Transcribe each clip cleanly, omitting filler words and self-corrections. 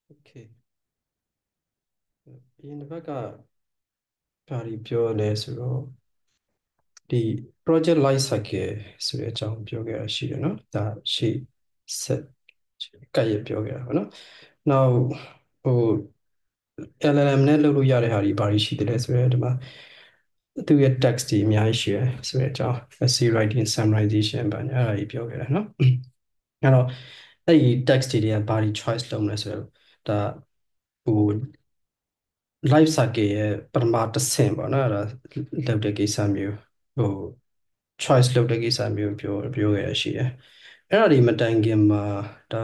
โอเคအရင်တစ်ပတ်ကဘာတွေပြောလဲဆိုတော့ဒီ project life cycle ဆိုတဲ့အကြောင်းပြောခဲ့တာရှိတယ်เนาะဒါရှေ့ဆက်ကပ်ရပြောခဲ့တာပေါ့နော်နောက်ဟို LLM နဲ့လုပ်လို့ရတဲ့ဟာတွေဘာတွေရှိတယ်လဲဆိုတော့ဒီမှာသူရဲ့ text တွေအများကြီးရှိတယ်ဆိုတဲ့အကြောင်း essay writing summarization ဘာညာအဲ့ဒါကြီးပြောခဲ့တာเนาะအဲ့တော့အဲ့ဒီ text တွေကဘာတွေ choice လုပ်မလဲဆိုတော့ဒါဟို life cycle ရဲ့ပထမတစ်ဆင့်ပေါ့နော်အဲ့ဒါလုပ်တဲ့ကိစ္စမျိုးဟို choice လုပ်တဲ့ကိစ္စမျိုးပြောရရှိတယ်အဲ့ဒါဒီမတိုင်ခင်မှာဒါ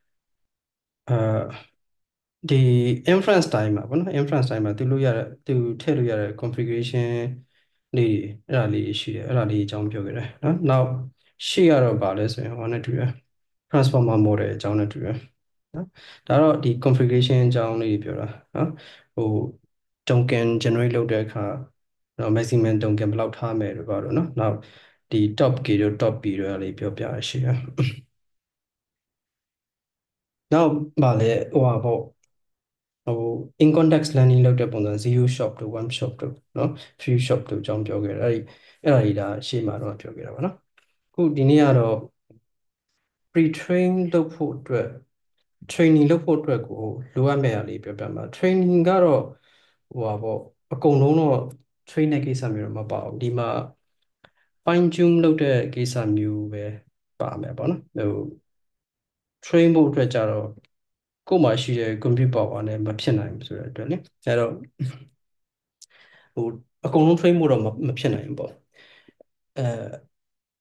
အာဒီ inference time မှာပေါ့နော် inference time မှာသူလို့ရတဲ့သူထည့်လို့ရတဲ့ configuration လေးတွေအဲ့ဒါလေးရှိတယ်အဲ့ဒါလေးအကြောင်းပြောခဲ့တယ်နော်နောက်ရှေ့ကတော့ဗာလဲဆိုရင်ဟောနဲ့တူရယ် transformer model အကြောင်းနဲ့တူရယ်နော်ဒါတော့ဒီ configuration အကြောင်းလေးပြောတာနော်ဟို token generate လုပ်တဲ့အခါနော် maximum token ဘယ်လောက်ထားမယ်တို့ပါတော့နော်နောက်ဒီ top k တို့ top p တို့အဲ့လေးပြောပြရရှိရနောက်ဗာလဲဟိုပါပေါ့ဟို in context learning လုပ်တဲ့ပုံစံ zero shot တို့ one shot တို့เนาะ few shot တို့အကြောင်းပြောခဲ့တယ်အဲ့ဒါကြီးဒါရှေ့မှာတော့ပြောခဲ့တာပါเนาะအခုဒီနေ့ကတော့ pre-train လုပ်ဖို့အတွက် training လုပ်ဖို့အတွက်ကိုလိုအပ်မယ့်အရာလေးပြောပြမှာ training ကတော့ဟိုပါပေါ့အကုန်လုံးတော့ train တဲ့ကိစ္စမျိုးတော့မပါဘူးဒီမှာ fine tune လုပ်တဲ့ကိစ္စမျိုးပဲပါမယ်ပေါ့နော်ဟို train ဖို့အတွက်ကြတော့ကိုယ်မှာရှိတဲ့ compute power နဲ့မဖြစ်နိုင်ဘူးဆိုတဲ့အတွက်လေအဲတော့ဟိုအကုန်လုံး train ဖို့တော့မဖြစ်နိုင်ဘူးပေါ့အဲ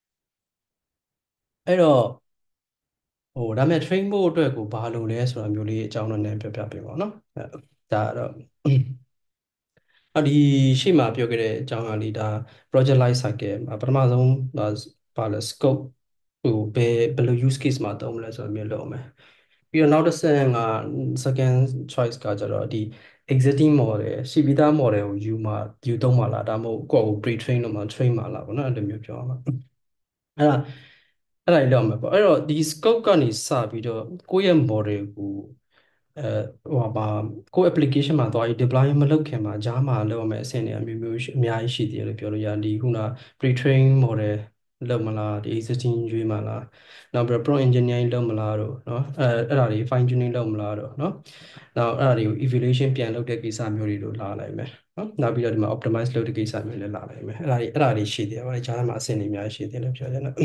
အဲ့တော့ဒါပေမဲ့ train ဖို့အတွက်ကိုဘာလုပ်လဲဆိုတာမျိုးလေးအကြောင်းတော့နည်းပြောပြပေးပါတော့နော်ဒါကတော့ဒီရှေ့မှာပြောခဲ့တဲ့အကြောင်းအရာလေးဒါ project life cycle မှာပထမဆုံးဘာလဲ scope ဟိုဘယ်လို use case မှာသုံးမလဲဆိုတော့မျိုးလုပ်အောင်မယ်ပြီးတော့နောက်တစ်ဆင့်က second choice ကကြတော့ဒီ existing model ရှိပြီးသား model ကိုယူသုံးမှာလားဒါမှမဟုတ်ကိုယ့်ကို pre train လုပ်မှာ train မှာလားပေါ့နော်အဲ့လိုမျိုးပြောရမှာအဲ့ဒါအဲ့ဒါကြီးလောက်မှာပေါ့အဲ့တော့ဒီ scope ကနေစပြီးတော့ကိုယ့်ရဲ့ model ကိုအဲဟိုပါကိုယ့် application မှာသွားပြီး deploy မလုပ်ခင်မှာဂျားမှာလုပ်ရမယ့်အဆင့်တွေအမျိုးမျိုးအများကြီးရှိသေးတယ်လို့ပြောလို့ရတယ်ဒီခုန pre-train model လုပ်မလားဒီ existing ရွေးမလားနောက်ပြီးတော့ prompt engineering လုပ်မလားတို့เนาะအဲ့ဒါတွေ fine tuning လုပ်မလားတို့เนาะနောက်အဲ့ဒါတွေကို evaluation ပြန်လုပ်တဲ့ကိစ္စမျိုးတွေလို့လာလိုက်မယ်เนาะနောက်ပြီးတော့ဒီမှာ optimize လုပ်တဲ့ကိစ္စမျိုးလည်းလာလိုက်မယ်အဲ့ဒါတွေရှိသေးတယ်ဗောလေဂျားမှာအဆင့်တွေအများကြီးရှိသေးတယ်လို့ပြောရတယ်နော်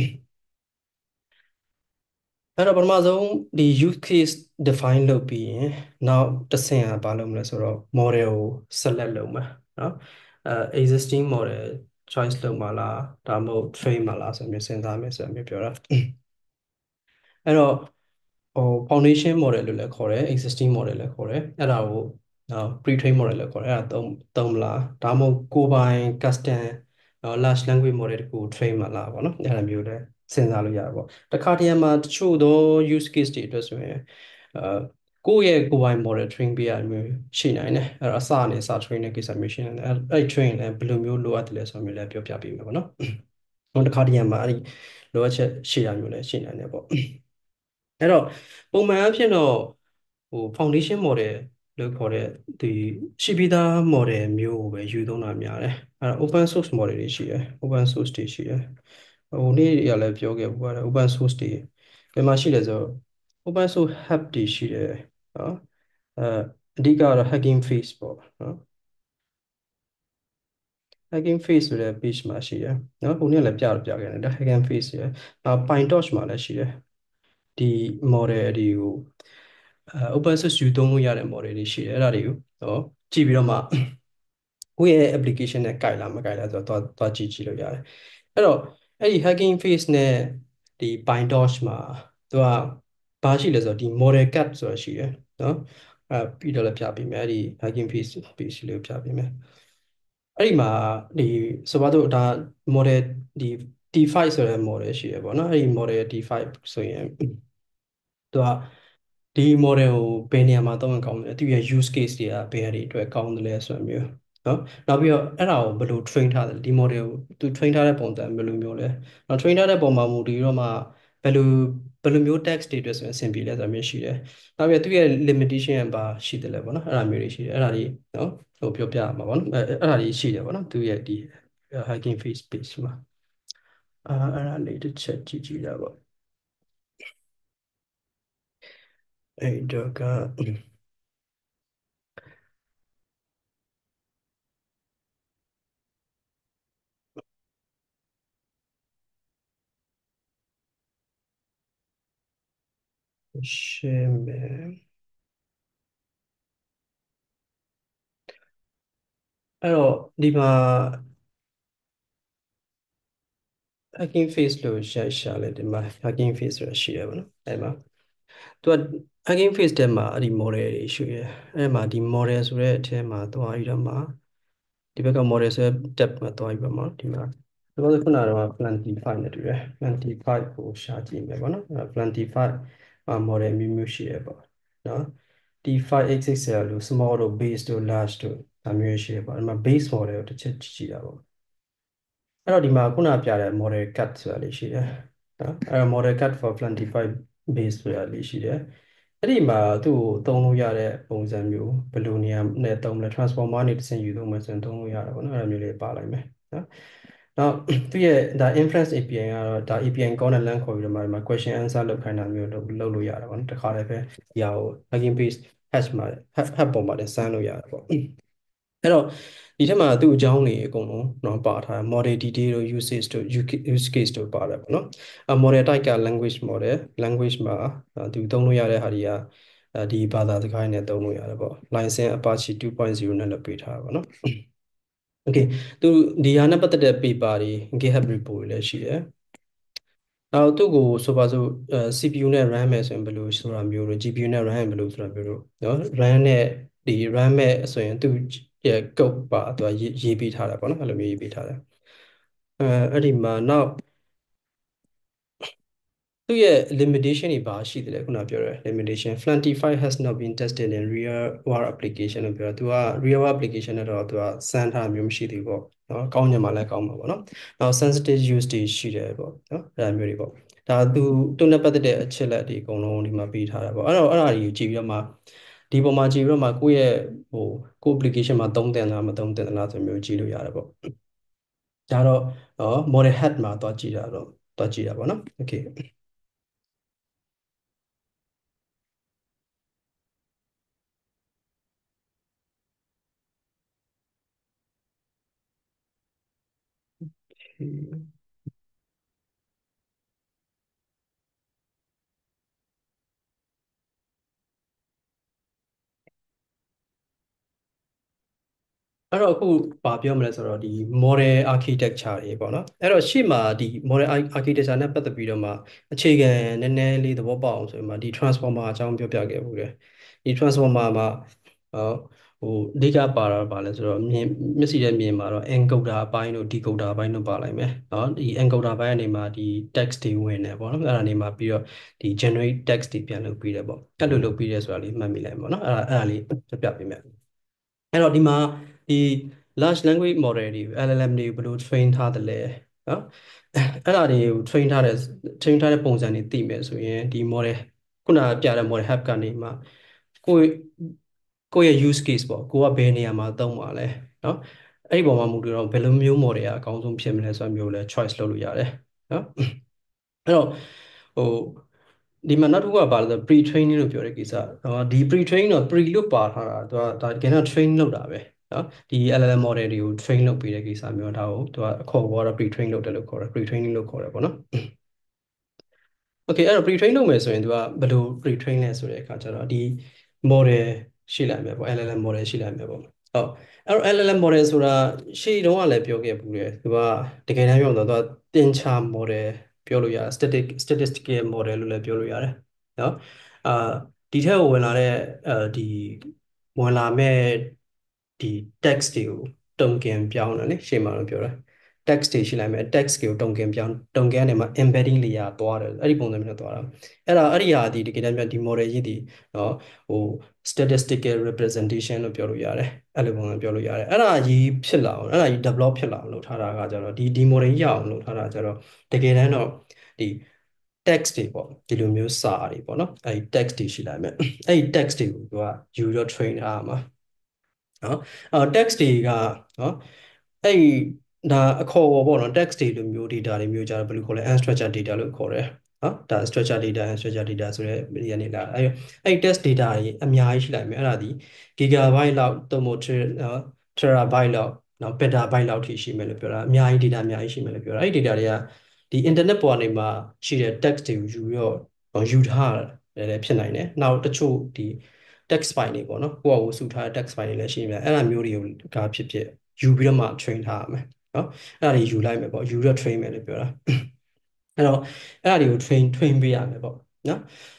အဲ့တော့ပထမဆုံးဒီ use case define လုပ်ပြီးရင်နောက်တစ်ဆင့်ကဘာလုပ်မလဲဆိုတော့ model ကို select လုပ်မှာเนาะexisting model choice လုပ်မှာလားဒါမှမဟုတ် train မှာလားဆိုမျိုးစဉ်းစားမယ်ဆိုမျိုးပြောတာအဲ့တော့foundation model လို့လည်းခေါ်တယ် existing model လည်းခေါ်တယ်အဲ့ဒါကိုpre-train model လည်းခေါ်တယ်အဲ့ဒါသုံးမလားဒါမှမဟုတ်ကိုယ်ပိုင် custom large language model တခု train မှာလားပေါ့နော်အဲ့ဒါမျိုးလည်းစဉ်းစားလို့ရတာပေါ့တခါတရံမှာတချို့သော use case တွေအတွက်ဆိုရင်အာကိုယ့်ရဲ့ကိုယ်ပိုင် model train ပေးရမျိုးရှိနိုင်တယ်အဲ့တော့အစနဲ့အစ train တဲ့ကိစ္စမျိုးရှိနိုင်တယ်အဲ့ train လည်းဘယ်လိုမျိုးလိုအပ်တယ်လဲဆိုမျိုးလည်းပြောပြပေးမယ်ပေါ့နော်နောက်တစ်ခါတရံမှာအဲ့ဒီလိုအပ်ချက်ရှိရမျိုးလည်းရှိနိုင်တယ်ပေါ့အဲ့တော့ပုံမှန်အဖြစ်တော့foundation model လို့ခေါ်တဲ့ဒီရှိပြီးသား model မျိုးကိုပဲယူသုံးတာများတယ်အဲ့တော့ open source model တွေရှိတယ် open source တွေရှိတယ်နေ့ရလည်းပြောခဲ့ဘူးပါတယ် open source တွေဘယ်မှာရှိလဲဆိုတော့ open source hub တွေရှိတယ်နော်အဲအဓိကတော့ Hugging Face ပေါ့နော် Hugging Face ဆိုတဲ့ page မှာရှိတယ်နော်နေ့လည်းပြခဲ့တယ်ဒါ Hugging Face ရယ်PyTorch မှာလည်းရှိတယ်ဒီ model တွေကိုopen source ယူသုံးလို့ရတဲ့ model တွေရှိတယ်အဲ့ဒါတွေကိုကြည့်ပြီးတော့မှကိုယ့်ရဲ့ application နဲ့ကြိုက်လားမကြိုက်လားဆိုတော့သွားကြည့်လို့ရတယ်အဲ့တော့အဲ့ဒီ Hugging Face နဲ့ဒီ PyTorch မှာသူကဘာရှိလဲဆိုတော့ဒီ model cat ဆိုတာရှိတယ်နော်ပြီးတော့လည်းပြပေးမယ်အဲ့ဒီ Hugging Face page လေးကိုပြပေးမယ်အဲ့ဒီမှာဒီဆိုပါတော့ဒါ model ဒီ T5 ဆိုတဲ့ model ရှိရပေါ့နော်အဲ့ဒီ model T5 ဆိုရင်သူကဒီ model ကိုဘယ်နေရာမှာသုံးရင်ကောင်းလဲသူရဲ့ use case တွေကဘယ်အရာတွေအတွက်ကောင်းတယ်လဲဆိုမျိုးနော်နောက်ပြီးတော့အဲ့ဒါကိုဘယ်လို train ထားတယ်ဒီ model ကိုသူ train ထားတဲ့ပုံစံဘယ်လိုမျိုးလဲနောက် train ထားတဲ့ပုံမှာမူတည်တော့မှဘယ်လိုဘယ်လိုမျိုး text တွေအတွက်ဆိုရင်အဆင်ပြေလဲဆိုတာမျိုးရှိတယ်။နောက်ပြီးသူ့ရဲ့ limitation ကဘာရှိတယ်လဲပေါ့နော်။အဲ့ဒါမျိုးတွေရှိတယ်။အဲ့ဒါတွေနော်ဟိုပြောပြရမှာပေါ့နော်။အဲ့ဒါတွေရှိတယ်ပေါ့နော်။သူ့ရဲ့ဒီ Hugging Face page မှာအဲ့ဒါလေးတစ်ချက်ကြည့်ကြည့်တာပေါ့။အဲ့တော့ကရှင်းမယ်။အဲ့တော့ဒီမှာ Hugging Face လို့ရှာလဲဒီမှာ Hugging Face ဆိုတာရှိရပါတော့။အဲ့မှာသူက Hugging Face ထဲမှာအဲ့ဒီ model တွေရှိရ။အဲ့မှာဒီ model ဆိုတဲ့အထဲမှာသွားပြီးတော့မှဒီဘက်က model ဆိုတဲ့ tab မှာသွားပြီးပါမှာဒီမှာဒါဆိုခုနကတော့ Plantify နဲ့တူတယ် Plantify ကိုရှာကြည့်မယ်ပေါ့နော်အဲ့ Plantify model မျိုးမျိုးရှိရပေါ့နော်ဒီ 5xxl လို့ small တို့ base တို့ large တို့ဒါမျိုးရှိရပေါ့အဲ့မှာ base model ကိုတစ်ချက်ကြည့်တာပေါ့အဲ့တော့ဒီမှာခုနပြတဲ့ model cut ဆိုတာလေးရှိတယ်နော်အဲ့တော့ model cut for 25 base ဆိုတာလေးရှိတယ်အဲ့ဒီမှာသူ့ကိုသုံးလို့ရတဲ့ပုံစံမျိုးဘယ်လိုနေရာနဲ့သုံးမလဲ transformer နေတစ်ဆင့်ယူသုံးမယ်ဆိုရင်သုံးလို့ရတာပေါ့နော်အဲ့လိုမျိုးလေးပါလိုက်မယ်နော်နောက်သူ့ရဲ့ဒါ inference API ကတော့ဒါ API call နဲ့ LAN ခေါ်ပြီးတော့မှဒီမှာ question answer လုပ်ခိုင်းတာမျိုးလုပ်လို့ရတာပေါ့နော်တခါတည်းပဲဒီဟာကို plugin based hash မှာ hash ပေါ်မှာတင်စမ်းလို့ရတာပေါ့အဲ့တော့ဒီထက်မှာသူ့အကြောင်းတွေအကုန်လုံးเนาะပါထား model detail တို့ usage တို့ use case တို့ပါတယ်ပေါ့နော်model type က language model language မှာသူသုံးလို့ရတဲ့ဟာတွေကဒီဘာသာစကားနဲ့သုံးလို့ရတယ်ပေါ့ license Apache 2.0နဲ့လည်းပေးထားပါပေါ့နော် okay သူဒီဟာနဲ့ပတ်သက်တဲ့ paper တွေ GitHub repo တွေလည်းရှိတယ်နောက်သူ့ကိုဆိုပါစို့CPU နဲ့ RAM မယ်ဆိုရင်ဘယ်လိုဆိုတာမျိုးတို့ GPU နဲ့ RAM ဘယ်လိုဆိုတာမျိုးတို့เนาะ RAM နဲ့ဒီ RAM မဲ့ဆိုရင်သူ့ရဲ့ code ပါသူကရေးပေးထားတယ်ပေါ့နော်အဲ့လိုမျိုးရေးပေးထားတယ်အဲ့ဒီမှာနောက်သူ့ရဲ့ limitation တွေဘာရှိတယ်လဲခုနပြောရဲ limitation Flantify has not been tested in real world application လို့ပြောတာသူက real world application နဲ့တော့သူကစမ်းထားမျိုးမရှိသေးဘူးပေါ့နော်ကောင်းညံမှာလည်းကောင်းမှာပေါ့နော်နောက် sensitive use တွေရှိတယ်ပေါ့နော်အဲ့ဒါမျိုးတွေပေါ့ဒါသူနဲ့ပတ်သက်တဲ့အချက်လက်တွေအကုန်လုံးဒီမှာပေးထားတာပေါ့အဲ့တော့အဲ့ဒါတွေကိုကြည့်ပြီးတော့မှဒီပေါ်မှာကြည့်ပြီးတော့မှကိုယ့်ရဲ့ဟိုကိုယ့် application မှာသုံးတင်လားမသုံးတင်လားဆိုမျိုးကြည့်လို့ရတယ်ပေါ့ဒါတော့model head မှာသွားကြည့်တာတော့သွားကြည့်တာပေါ့နော် okay အဲ့တော့အခုဘာပြောမလဲဆိုတော့ဒီ model architecture တွေပေါ့နော်အဲ့တော့ရှေ့မှာဒီ model architecture နဲ့ပတ်သက်ပြီးတော့မှအခြေခံနည်းနည်းလေးသဘောပေါက်အောင်ဆိုရင်မှဒီ transformer အကြောင်းပြောပြခဲ့ဘူးတယ်ဒီ transformer မှာဟိုအဓိကပါတာပါလဲဆိုတော့မျက်စိနဲ့မြင်မှာတော့ encoder အပိုင်းတို့ decoder အပိုင်းတို့ပါလိုက်မယ်เนาะဒီ encoder ဘိုင်းကနေမှဒီ text တွေဝင်တယ်ပေါ့နော်အဲ့ဒါနေမှပြီးတော့ဒီ generate text တွေပြန်လုပ်ပြီးတယ်ပေါ့အဲ့လိုလုပ်ပြီးတယ်ဆိုတာလေးမှတ်မိလိုက်ပေါ့နော်အဲ့ဒါလေးပြပြပေးမယ်အဲ့တော့ဒီမှာဒီ large language model တွေ LLM တွေဘယ်လို train ထားတယ်လဲနော်အဲ့ဒါတွေကို train ထားတဲ့ပုံစံတွေသိမယ်ဆိုရင်ဒီ model ခုနပြတဲ့ model hub ကနေမှကိုယ့်ကိုယ့်ရဲ့ use case ပေါ့ကိုကဘယ်နေရာမှာသုံးမှာလဲနော်အဲ့ဒီပုံမှာမူတည်တော့ဘယ်လိုမျိုး model ကအကောင်းဆုံးဖြစ်မလဲဆိုတာမျိုးလဲ choice လုပ်လို့ရတယ်နော်အဲ့တော့ဟိုဒီမှာနောက်တစ်ခုကဘာလဲဆို pre training လို့ပြောတဲ့ကိစ္စဒီ pre training တော့ pre လို့ပါထားတာသူကဒါတကယ်တော့ train လုပ်တာပဲနော်ဒီ LLM model တွေကို train လုပ်ပေးတဲ့ကိစ္စမျိုးဒါကိုသူကအခေါ်ပေါ်တော့ pre train လုပ်တယ်လို့ခေါ်တယ် pre training လို့ခေါ်တယ်ပေါ့နော် okay အဲ့တော့ pre train လုပ်မယ်ဆိုရင်သူကဘယ်လို pre train လဲဆိုတဲ့အခါကျတော့ဒီ model ရှိလိုက်မယ်ပေါ့ LLM model ရှိလိုက်မယ်ပေါ့ဟုတ်အဲ့တော့ LLM model ဆိုတာရှေ့တုန်းကလည်းပြောခဲ့ဘူးတယ်သူကတကယ်တမ်းပြောတော့သူကသင်္ချာ model ပြောလို့ရတယ် statistical model လို့လည်းပြောလို့ရတယ်နော်အာဒီထက်ကိုဝင်လာတဲ့ဒီဝင်လာမဲ့ဒီ text တွေကိုတုံ့ပြန်ပြောင်းတယ်လေရှေ့မှာတော့ပြောတာ text တွေရှိလိုက်မယ် text ကိုတုံ့ပြန်ပြောင်းတုံ့ပြန်နေမှာ embedding layer သွားတယ်အဲ့ဒီပုံစံမျိုးနဲ့သွားတာအဲ့ဒီဟာဒီတကယ်တမ်းပြဒီ model ကြီးဒီနော်ဟို statistical representation လို့ပြောလို့ရတယ်အဲ့လိုပုံစံပြောလို့ရတယ်အဲ့ဒါကြီးဖြစ်လာအောင်အဲ့ဒါကြီး develop ဖြစ်လာအောင်လုပ်ထားတာကကြတော့ဒီ model ကြီးရအောင်လုပ်ထားတာကြတော့တကယ်တမ်းတော့ဒီ text တွေပေါ့ဒီလိုမျိုးစာတွေပေါ့နော်အဲ့ဒီ text တွေရှိလာမယ်အဲ့ဒီ text တွေကိုသူကယူတော့ train ထားရမှာနော်text တွေကနော်အဲ့ဒီဒါအခေါ်ပေါ်ပေါ့နော် text တွေလိုမျိုး data တွေမျိုးကြတော့ဘယ်လိုခေါ်လဲ unstructured data လို့ခေါ်တယ်နော်ဒါ structured data unstructured data ဆိုတဲ့နေရာနေလာအဲ့ text data တွေအများကြီးရှိလိုက်မယ်အဲ့ဒါဒီ gigabyte လောက်သို့မဟုတ် terabyte လောက်နော် petabyte လောက်ထိရှိမယ်လို့ပြောတာအများကြီး data အများကြီးရှိမယ်လို့ပြောတာအဲ့ဒီ data တွေကဒီ internet ပေါ်ကနေမှာရှိတဲ့ text တွေကိုယူပြီးတော့ယူထားတယ်လည်းဖြစ်နိုင်တယ်နောက်တချို့ဒီ text file တွေပေါ့နော်ကိုယ့်အကိုစုထားတဲ့ text file တွေလည်းရှိနေတယ်အဲ့ဒါမျိုးတွေကိုကဖြစ်ဖြစ်ယူပြီးတော့မှ train ထားရမယ်နော်အဲ့ဒါတွေယူလိုက်မယ်ပေါ့ယူတော့ train မယ်လို့ပြောတာအဲ့တော့အဲ့ဒါတွေကို train ပေးရမယ်ပေါ့နော်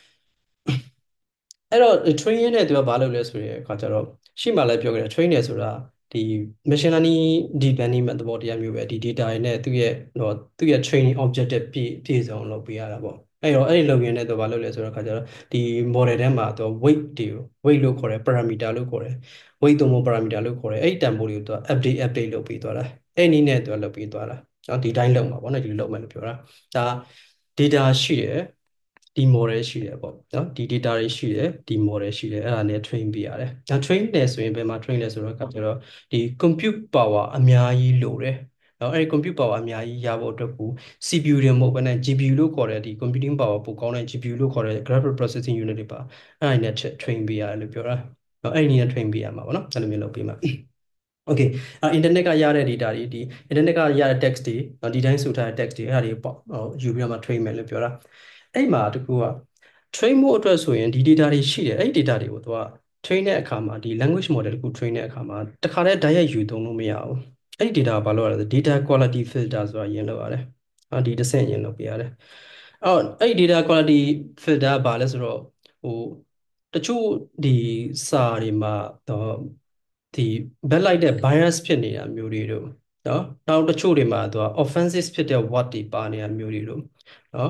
အဲ့တော့ train ရင်းနဲ့သူကဘာလုပ်လဲဆိုတဲ့အခါကျတော့ရှေ့မှာလည်းပြောခဲ့တယ် train တယ်ဆိုတာဒီ machine learning deep learning သဘောတရားမျိုးပဲဒီ data တွေနဲ့သူ့ရဲ့ training objective ပြည့်စုံလုပ်ပေးရတာပေါ့အဲ့တော့အဲ့ဒီလုပ်ရင်းနဲ့သူဘာလုပ်လဲဆိုတော့အခါကျတော့ဒီ model ထဲမှာသူ weight တွေကို weight လို့ခေါ်တယ် parameter လို့ခေါ်တယ် weight သို့မဟုတ် parameter လို့ခေါ်တယ်အဲ့ဒီတန်ဖိုးတွေကိုသူ update လုပ်ပေးသွားတာအဲ့နည်းနဲ့သူကလုပ်ပေးသွားတာနော်ဒီတိုင်းလုပ်မှာပေါ့နော်ဒီလိုလုပ်မယ်လို့ပြောတာဒါ data ရှိတယ်ဒီ model ရှိတယ်ပေါ့နော်ဒီ data တွေရှိတယ်ဒီ model ရှိတယ်အဲ့ဒါနဲ့ train ပေးရတယ်ဒါ train တယ်ဆိုရင်ဘယ်မှာ train လဲဆိုတော့ကျတော့ဒီ compute power အများကြီးလိုတယ်နော်အဲ့ဒီ compute power အများကြီးရဖို့အတွက်ကို CPU တွေမဟုတ်ဘဲနဲ့ GPU လို့ခေါ်တဲ့ဒီ computing power ပိုကောင်းတဲ့ GPU လို့ခေါ်တဲ့ graphical processing unit တွေပါအဲ့ဒါနဲ့ train ပေးရတယ်လို့ပြောတာနော်အဲ့ဒီနည်းနဲ့ train ပေးရမှာပေါ့နော်အဲ့လိုမျိုးလုပ်ပေးမှာ okay internet ကရတဲ့ data တွေဒီ internet ကရတဲ့ text တွေဒီတိုင်းဆိုထားတဲ့ text တွေအဲ့ဒါတွေပေါ့ယူပြီးတော့မှ train မယ်လို့ပြောတာအဲ့မှာတကူက train ဖို့အတွက်ဆိုရင်ဒီ data တွေရှိတယ်အဲ့ဒီ data တွေကိုသူက train တဲ့အခါမှာဒီ language model တခု train တဲ့အခါမှာတခါတည်းတိုက်ရိုက်ယူသုံးလို့မရဘူးအဲ့ဒီ data ကဘာလို့ရလဲ data quality filter ဆိုတာရင်းလုပ်ရတယ်ဒီတစ်ဆင့်ရင်းလုပ်ပေးရတယ်အဲ့ဒီ data quality filter ကဘာလဲဆိုတော့ဟိုတချို့ဒီစာတွေမှာဒီ backlight တဲ့ bias ဖြစ်နေတာမျိုးတွေတို့နော်နောက်တချို့တွေမှာသူက offensive ဖြစ်တဲ့ word တွေပါနေတာမျိုးတွေတို့နော်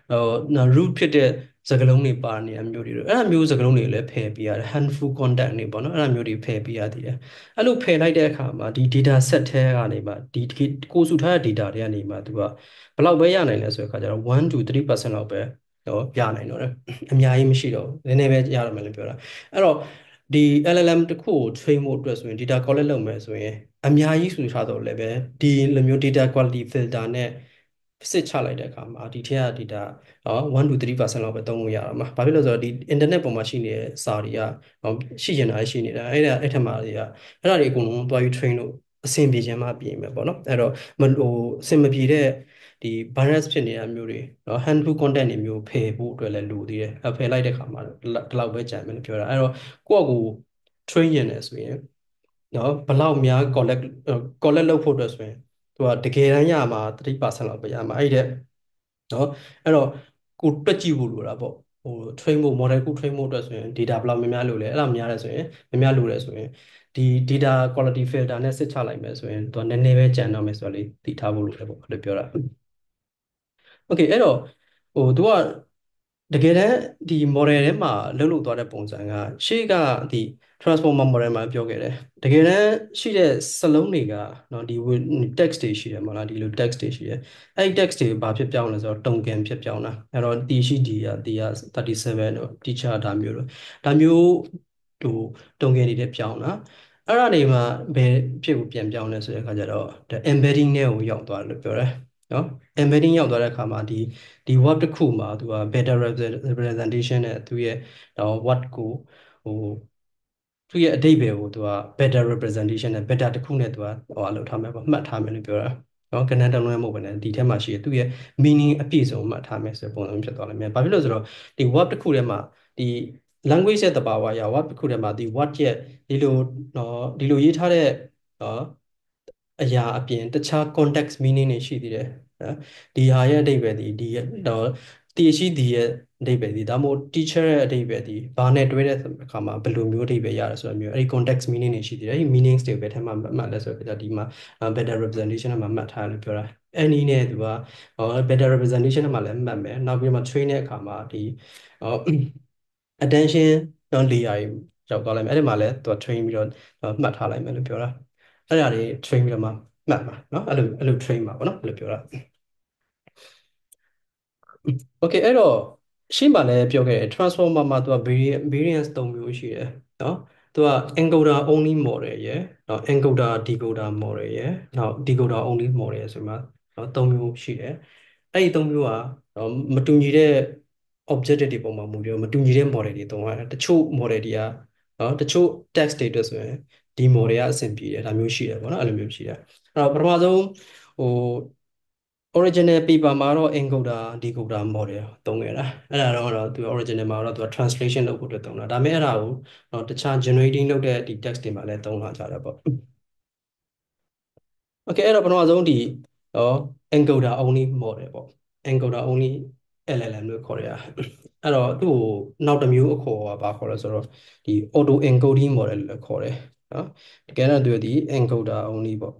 root ဖြစ်တဲ့စကားလုံးတွေပါနေတာမျိုးတွေတို့အဲ့ဒါမျိုးစကားလုံးတွေလည်းဖယ်ပေးရတယ် handful content တွေပေါ့နော်အဲ့ဒါမျိုးတွေဖယ်ပေးရသေးတယ်အဲ့လိုဖယ်လိုက်တဲ့အခါမှာဒီ data set ထဲကနေမှဒီကိုစုထားတဲ့ data တွေကနေမှသူကဘယ်လောက်ပဲရနိုင်လဲဆိုတဲ့အခါကျတော့1 to 3% လောက်ပဲတော့ရနိုင်တော့တယ်အများကြီးမရှိတော့ဘူးနည်းနည်းပဲရတော့မယ်လို့ပြောတာအဲ့တော့ဒီ LLM တစ်ခုကို train ဖို့အတွက်ဆိုရင် data collect လုပ်မယ်ဆိုရင်အများကြီးဆိုထားတော့လည်းပဲဒီလိုမျိုး data quality filter နဲ့စစ်ချလိုက်တဲ့အခါမှာဒီထက်က data 1 to 3% လောက်ပဲသုံးလို့ရတာမှာဘာဖြစ်လို့ဆိုတော့ဒီ internet ပေါ်မှာရှိနေတဲ့စာတွေကရှိကျင်တာရှိနေတာအဲ့ထက်မှာတွေကအဲ့ဒါတွေအကုန်လုံးတွားပြီး train လို့အဆင်ပြေခြင်းမှပြင်မယ်ပေါ့နော်အဲ့တော့အဆင်မပြေတဲ့ဒီ bias ဖြစ်နေတာမျိုးတွေhandful content တွေမျိုးဖယ်ဖို့အတွက်လည်းလိုသေးတယ်ဖယ်လိုက်တဲ့ခါမှာဒီလောက်ပဲကြံမယ်လို့ပြောတာအဲ့တော့ကိုယ့်အကူ train ရင်တယ်ဆိုရင်ဘလောက်များ collect လုပ်ဖို့အတွက်ဆိုရင်သူကတကယ်တမ်းရမှာ3% လောက်ပဲရမှာအဲ့တဲ့အဲ့တော့ကိုတွက်ကြည့်ဖို့လိုတာပေါ့train ဖို့ model ကို train ဖို့အတွက်ဆိုရင် data ဘယ်လောက်များများလိုလဲအဲ့ဒါများတယ်ဆိုရင်များများလိုတယ်ဆိုရင်ဒီ data quality filter နဲ့စစ်ချလိုက်မယ်ဆိုရင်သူကနည်းနည်းပဲကြံတော့မယ်ဆိုတော့လေသိထားဖို့လိုတယ်ပေါ့လို့ပြောတာ okay အဲ့တော့သူကတကယ်တမ်းဒီ model ထဲမှာလှုပ်လို့သွားတဲ့ပုံစံကရှေ့ကဒီ transformer model မှာပြောခဲ့တယ်တကယ်တမ်းရှိတဲ့စလုံးတွေကဒီ text တွေရှိတယ်မဟုတ်လားဒီလို text တွေရှိတယ်အဲ့ဒီ text တွေဘာဖြစ်ပြောင်းလဲဆိုတော့ token ဖြစ်ပြောင်းတာအဲ့တော့ t ရှိ d က t က37တို့ teacher ဒါမျိုးတို့ဒါမျိုးဟို token တွေတက်ပြောင်းတာအဲ့ဒါတွေမှာဘယ်ဖြစ်ကိုပြန်ပြောင်းလဲဆိုတဲ့အခါကျတော့ embedding နဲ့ကိုရောက်သွားတယ်လို့ပြောတယ်နော် embedding ရောက်သွားတဲ့အခါမှာဒီ word တစ်ခုမှာသူက better representation နဲ့သူရဲ့word ကိုဟိုသူရဲ့အဓိပ္ပာယ်ကိုသူက better representation နဲ့ better တစ်ခုနဲ့သူကလုပ်ထားမယ်ပေါ့မှတ်ထားမယ်လို့ပြောတာနော်ကဏ္ဍတလုံးမဟုတ်ဘဲနဲ့ဒီထဲမှာရှိရသူရဲ့ meaning အပြည့်စုံမှတ်ထားမယ်ဆိုတဲ့ပုံစံဖြစ်သွားလိမ့်မယ်။ဘာဖြစ်လို့လဲဆိုတော့ဒီ word တစ်ခုထဲမှာဒီ language ရဲ့သဘာဝအရ word တစ်ခုထဲမှာဒီ word ရဲ့ဒီလိုရေးထားတဲ့နော်အရာအပြင်တခြား context meaning တွေရှိသေးတယ်နော်ဒီဟာရဲ့အဓိပ္ပာယ်ဒီတည်ရှိဒီရဲ့အဓိပ္ပာယ်ဒီဒါမှမဟုတ် teacher ရဲ့အဓိပ္ပာယ်ဒီဘာနဲ့တွဲတဲ့အခါမှာဘယ်လိုမျိုးအဓိပ္ပာယ်ရတယ်ဆိုတာမျိုးအဲ့ဒီ context meaning တွေရှိသေးတယ်အဲ့ဒီ meanings တွေပဲထဲမှာမှတ်လဲဆိုတော့ဒီမှာ better representation မှာမှတ်ထားတယ်လို့ပြောတာအဲ့နည်းနဲ့သူကbetter representation မှာလည်းမှတ်မယ်နောက်ပြီးမှ train တဲ့အခါမှာဒီ attention layer ရောက်သွားလိုက်မယ်အဲ့ဒီမှာလည်းသူက train ပြီးတော့မှတ်ထားလိုက်မယ်လို့ပြောတာအဲ့ဒါတွေ train ပြီးတော့မှမှတ်မှာเนาะအဲ့လို train မှာပေါ့နော်အဲ့လိုပြောတာ Okay အဲ့တော့ရှင်းပါလဲပြောခဲ့တယ် transformer မှာသူက variance ၃မျိုးရှိတယ်เนาะသူက encoder only model ရယ်เนาะ encoder decoder model ရယ်နောက် decoder only model ဆိုမှเนาะ၃မျိုးရှိတယ်အဲ့ဒီ၃မျိုးကမတူညီတဲ့ objective တွေပုံမှာမူပြီးတော့မတူညီတဲ့ model တွေသုံးရတယ်တချို့ model တွေကเนาะတချို့ text တွေအတွက်ဆိုရင်ဒီ model ကအဆင်ပြေတယ်ဒါမျိုးရှိတယ်ပေါ့နော်အဲ့လိုမျိုးရှိတယ်အဲ့တော့ပထမဆုံးဟို original paper မှာတော့ encoder decoder model သုံးခဲ့တာအဲ့ဒါတော့သူ original မှာတော့သူက translation လုပ်ဖို့အတွက်သုံးတာဒါပေမဲ့အဲ့ဒါကိုတခြား generating လုပ်တဲ့ဒီ text တွေမှာလည်းသုံးလာကြတယ်ပေါ့ okay အဲ့တော့ပထမဆုံးဒီဟော encoder only model ပေါ့ encoder only LLM လို့ခေါ်ရတာအဲ့တော့သူ့ကိုနောက်တစ်မျိုးအခေါ်ကဘာခေါ်လဲဆိုတော့ဒီ auto encoding model လို့ခေါ်တယ်နော်တကယ်တော့သူဒီ encoder only ပေါ့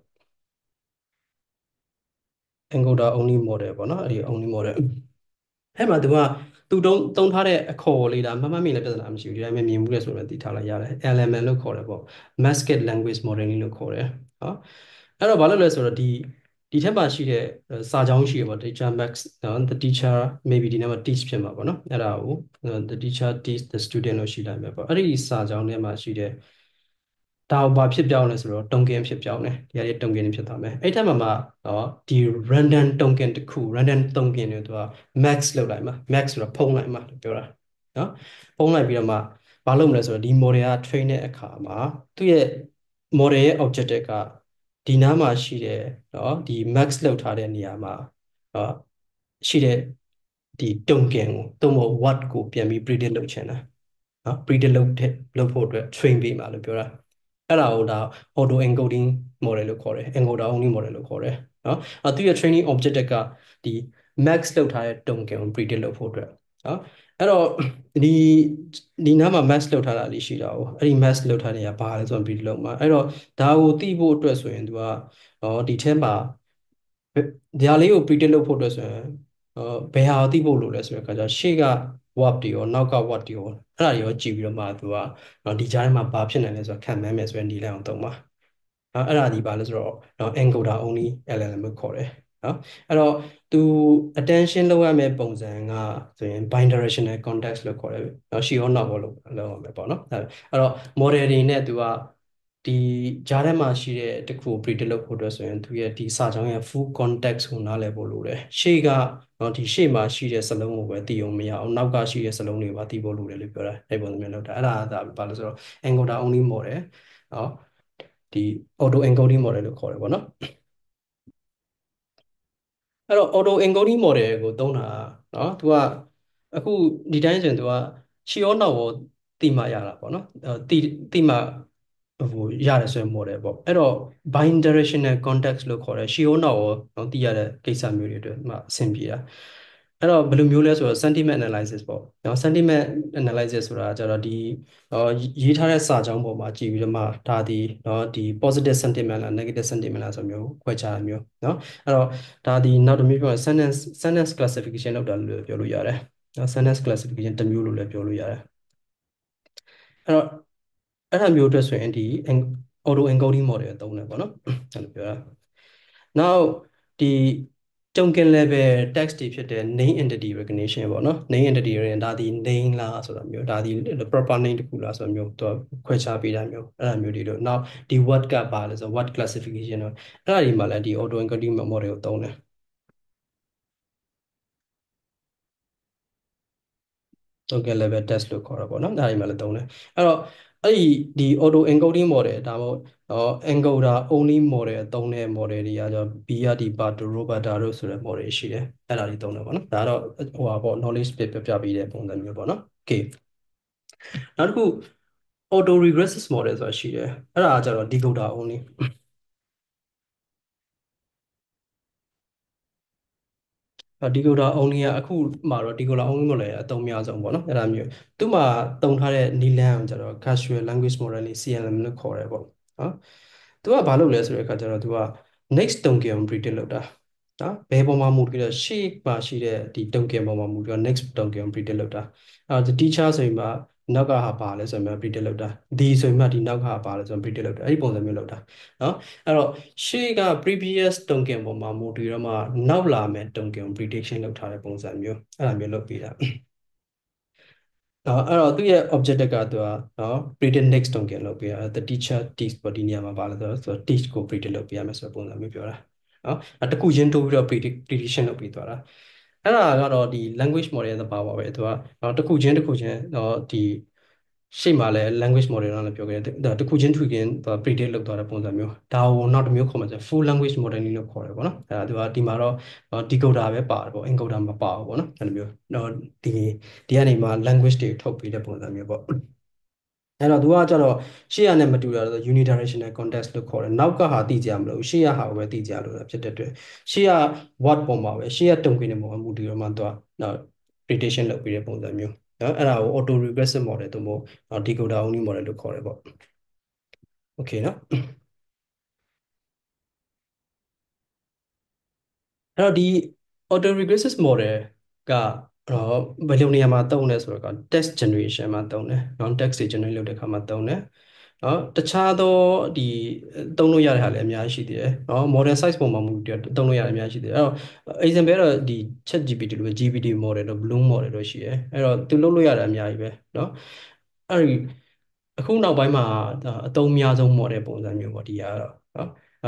encoder only model ပေါ့နော်အဲ့ဒီ only model အဲ့မှာသူသုံးထားတဲ့အခေါ်လေးဒါမှတ်မိလည်းပြဿနာမရှိဘူးဒီတိုင်းပဲမြင်မှုလဲဆိုတော့သိထားလိုက်ရတယ် LMN လို့ခေါ်တယ်ပေါ့ Masked Language Modeling လို့ခေါ်တယ်နော်အဲ့တော့ဘာလို့လဲဆိုတော့ဒီထက်မှာရှိတဲ့စာကြောင်းရှိရပေါ့ teacher max နော် the teacher maybe ဒီနေ့မှာ teach ဖြစ်မှာပေါ့နော်အဲ့ဒါကို the teacher teach the student လို့ရှိလိုက်မယ်ပေါ့အဲ့ဒီစာကြောင်းထဲမှာရှိတဲ့ဒါဘာဖြစ်ပြောင်းလဲဆိုတော့ token ဖြစ်ပြောင်းတယ်ဒီဟာတွေ token တွေဖြစ်သွားမယ်အဲ့ထက်မှာနော်ဒီ random token တစ်ခု random token တွေသူက max လောက်လိုက်မှာ max ဆိုတော့ဖုံးလိုက်မှာလို့ပြောတာနော်ဖုံးလိုက်ပြီးတော့မှဘာလုပ်မလဲဆိုတော့ဒီ model က train တဲ့အခါမှာသူ့ရဲ့ model ရဲ့ objective ကဒီနားမှာရှိတဲ့နော်ဒီ max လောက်ထားတဲ့နေရာမှာနော်ရှိတဲ့ဒီ token ကိုသုံးဖို့ what ကိုပြန်ပြီး predict လုပ်ချင်တာနော် predict လုပ်ဖို့အတွက် train ပေးမှာလို့ပြောတာအဲ့ဒါကိုဒါ auto encoding model လို့ခေါ်တယ် encoder only model လို့ခေါ်တယ်နော်သူရဲ့ training objective ကဒီ max လောက်ထားတဲ့ token ကို predict လုပ်ဖို့အတွက်နော်အဲ့တော့ဒီဒီနားမှာ max လောက်ထားတာလေးရှိတာ哦အဲ့ဒီ max လောက်ထားတဲ့ကဘာလဲဆိုတော့ predict လုပ်မှာအဲ့တော့ဒါကိုသိဖို့အတွက်ဆိုရင်သူကဒီထဲမှာဒါလေးကို predict လုပ်ဖို့အတွက်ဆိုရင်ဘယ်ဟာကိုသိဖို့လိုလဲဆိုတဲ့အခါကျရှေ့က word တွေရောနောက်က word တွေရောအဲ့ဒါတွေရောကြည့်ပြီးတော့မှသူကဒီကြားထဲမှာဘာဖြစ်နိုင်လဲဆိုတော့ခံမှန်းမယ်ဆိုရင်ဒီလိုက်အောင်သုံးပါအဲ့ဒါဒီပါလို့ဆိုတော့encoder only LLM လို့ခေါ်တယ်နော်အဲ့တော့သူ attention လောက်ရမယ့်ပုံစံကဆိုရင် bidirectional context လို့ခေါ်တယ်နော်ရှီရောနောက်ရောလောက်ရမယ်ပေါ့နော်အဲ့တော့ model တွေနဲ့သူကဒီကြားထဲမှာရှိတဲ့တခုကို predict လုပ်ဖို့အတွက်ဆိုရင်သူရဲ့ဒီစာကြောင်းရဲ့ full context ကိုနားလည်ဖို့လိုတယ်ရှေ့ကနော်ဒီရှေ့မှာရှိတဲ့စလုံးကိုပဲသိအောင်မရအောင်နောက်ကရှိတဲ့စလုံးတွေပါသိဖို့လိုတယ်လို့ပြောတာအဲ့ပုံစံမျိုးလောက်တာအဲ့ဒါဘာလို့ဆိုတော့ encoder only model နော်ဒီ auto encoding model လို့ခေါ်တယ်ပေါ့နော်အဲ့တော့ auto encoding model ကိုသုံးတာเนาะသူကအခုဒီတိုင်းဆိုရင်သူကရှီရောနောက်ရောတိမှရတာပေါ့နော်တိမှဟိုရတယ်ဆိုရင် model ပေါ့အဲ့တော့ bidirectional context လို့ခေါ်တယ်ရှီရောနောက်ရောเนาะတိရတဲ့ကိစ္စမျိုးတွေအတွက်မှအဆင်ပြေတာအဲ့တော့ဘယ်လိုမျိုးလဲဆိုတော့ sentiment analysis ပေါ့เนาะ sentiment analysis ဆိုတာကျတော့ဒီရေးထားတဲ့စာကြောင်းပေါ်မှာကြည့်ပြီးတော့မှဒါဒီเนาะဒီ positive sentiment လား negative sentiment လားဆိုမျိုးခွဲခြားမျိုးเนาะအဲ့တော့ဒါဒီနောက်တစ်မျိုးပြောရင် sentence classification လောက်တာလို့ပြောလို့ရတယ်နော် sentence classification တစ်မျိုးလို့လည်းပြောလို့ရတယ်အဲ့တော့အဲ့ဒါမျိုးအတွက်ဆိုရင်ဒီ auto encoding model သုံးတယ်ပေါ့နော်အဲ့လိုပြောတာနောက်ဒီ token level text တွေဖြစ်တဲ့ name entity recognition ပေါ့နော် name entity ရင်ဒါဒီ name လားဆိုတာမျိုးဒါဒီ proper name တစ်ခုလားဆိုတာမျိုးသူခွဲခြားပေးတာမျိုးအဲ့ဒါမျိုးတွေလို့နောက်ဒီ word ကပါလဲဆို word classification တော့အဲ့ဒါဒီမှာလည်းဒီ auto encoding model ကိုသုံးတယ် token level test လို့ခေါ်တာပေါ့နော်ဒါတွေမှာလည်းသုံးတယ်အဲ့တော့အဲ့ဒီ auto encoding model ဒါမှမဟုတ်encoder only model သုံးတဲ့ model တွေကကျတော့ BRD Pato Roberta တို့ဆိုတဲ့ model ရှိတယ်အဲ့ဒါတွေသုံးတယ်ပေါ့နော်ဒါတော့ဟိုပါပေါ့ knowledge ပြပေးတဲ့ပုံစံမျိုးပေါ့နော် okay နောက်တစ်ခု auto regressive model ဆိုတာရှိတယ်အဲ့ဒါကကျတော့ decoder only decoder only ကအခုမှာတော့ decoder only မလို့လည်းအသုံးများဆုံးပေါ့နော်အဲ့ဒါမျိုးသူ့မှာတုံထားတဲ့နီလန်းကိုကျတော့ casual language modeling CLM လို့ခေါ်တယ်ပေါ့နော်သူကဘာလုပ်လဲဆိုတဲ့အခါကျတော့သူက next token ကို predict လုပ်တာနော်ဘယ်ပေါ်မှာမူတည်ပြီးတော့ shape မှာရှိတဲ့ဒီ token ပေါ်မှာမူတည်ပြီးတော့ next token ကို predict လုပ်တာဒီ teacher ဆိုရင်မှနောက်ကဟာပါလဲဆိုရင်မှ predict လုပ်တာဒီဆိုရင်မှဒီနောက်ကဟာပါလဲဆိုရင် predict လုပ်တာအဲ့ဒီပုံစံမျိုးလုပ်တာနော်အဲ့တော့ရှေ့က previous token ပေါ်မှာမူတည်တော့မှနောက်လာမယ့် token ကို prediction လုပ်ထားတဲ့ပုံစံမျိုးအဲ့လိုမျိုးလုပ်ပြီးတာအဲ့တော့သူ့ရဲ့ objective ကသူကနော် predict next token လုပ်ပေးတာ the teacher teach ပေါ့ဒီနေရာမှာပါလဲဆိုတော့ teach ကို predict လုပ်ပေးရမယ်ဆိုတဲ့ပုံစံမျိုးပြောတာနော်တစ်ခုချင်းတိုးပြီးတော့ prediction လုပ်ပြီးသွားတာအဲ့ဒါကတော့ဒီ language model ရဲ့သဘာဝပဲသူကတစ်ခုချင်းဒီရှေ့မှာလည်း language model တော့လည်းပြောခဲ့တယ်တစ်ခုချင်းသူ predict လုပ်သွားတဲ့ပုံစံမျိုးဒါကိုနောက်တစ်မျိုးခေါ်မှာဆို full language modeling လို့ခေါ်တယ်ပေါ့နော်သူကဒီမှာတော့decoder ပဲပါတယ်ပေါ့ encoder မပါဘူးပေါ့နော်အဲ့လိုမျိုးဒီဒီကနေမှ language တွေထုတ်ပေးတဲ့ပုံစံမျိုးပေါ့အဲ့တော့သူကကြတော့ရှေ့ရနဲ့မတူတာဆို unidirectional context လို့ခေါ်တယ်နောက်ကဟာသိကြမလို့ရှေ့ရဟာကိုပဲသိကြလို့ဖြစ်တဲ့အတွက်ရှေ့ရ word ပေါ်မှာပဲရှေ့ရတုံ့ပြန်တဲ့ပုံမှာမူတည်တော့မှသူကနော် prediction လုပ်ပေးတဲ့ပုံစံမျိုးနော်အဲ့ဒါကို auto regressive model တို့မို့ decoder only model လို့ခေါ်တယ်ပေါ့ okay နော်အဲ့တော့ဒီ auto regressive model ကတော့ဘယ်လိုနေရာမှာသုံးလဲဆိုတော့ text generation မှာသုံးတယ်နော် text တွေ generate လုပ်တဲ့အခါမှာသုံးတယ်နော်တခြားသောဒီသုံးလို့ရတဲ့ဟာလည်းအများကြီးရှိသေးတယ်နော် model size ပုံမှာမူတည်သုံးလို့ရတယ်အများကြီးရှိသေးတယ်အဲ့တော့ example တော့ဒီ chat GPT လို့ပဲ GPT model တို့ Bloom model တို့ရှိတယ်အဲ့တော့သူလုပ်လို့ရတာအများကြီးပဲနော်အဲ့ဒီအခုနောက်ပိုင်းမှာအသုံးအများဆုံး model ပုံစံမျိုးပေါ့ဒီကတော့နော်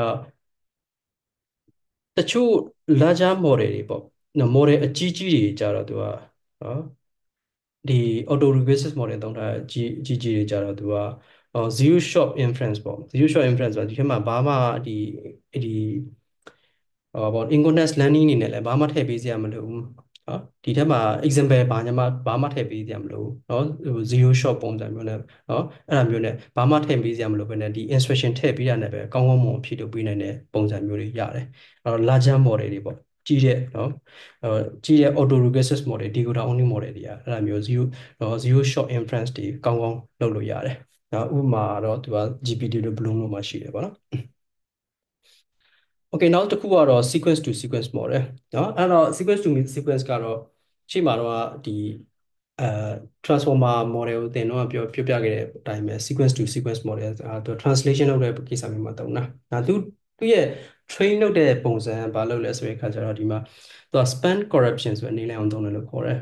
တချို့ larger model တွေပေါ့နော် model အကြီးကြီးတွေကြတော့သူကနော်ဒီ auto regressive model သုံးထားအကြီးကြီးတွေကြတော့သူကzero shot inference ပေါ့ zero shot inference ဆိုတာဒီထဲမှာဘာမှဒီပေါ့ incontinence learning အနေနဲ့လည်းဘာမှထည့်ပေးစရာမလိုဘူးနော်ဒီထဲမှာ example ဘာမှထည့်ပေးစရာမလိုဘူးနော်zero shot ပုံစံမျိုးနဲ့နော်အဲ့ဒါမျိုးနဲ့ဘာမှထည့်ပေးစရာမလိုဘဲနဲ့ဒီ instruction ထည့်ပေးတာနဲ့ပဲကောင်းကောင်းမွန်ဖြည့်ထုတ်ပေးနိုင်တဲ့ပုံစံမျိုးတွေရတယ်အဲ့တော့ larger model တွေပေါ့ကြီးတဲ့နော်ကြီးတဲ့ auto regressive model decoder only model တွေကအဲ့ဒါမျိုးzero shot inference တွေကောင်းကောင်းလုပ်လို့ရတယ်နော်ဥပမာတော့သူက GPT တို့ Bloom တို့မှာရှိတယ်ပေါ့နော် Okay နောက်တစ်ခုကတော့ sequence to sequence model เนาะအဲ့တော့ sequence to sequence ကတော့ရှေ့မှာတော့ဒီအဲ transformer model ကိုသင်တော့ပြောပြခဲ့တဲ့အတိုင်းပဲ sequence to sequence model သူ translation လုပ်တဲ့ကိစ္စမျိုးမှာသုံးတာဒါသူ့ရဲ့ train လုပ်တဲ့ပုံစံဘာလုပ်လဲဆိုတဲ့အခါကျတော့ဒီမှာသူက span corruption ဆိုတဲ့နည်းလမ်းအောင်သုံးတယ်လို့ခေါ်တယ်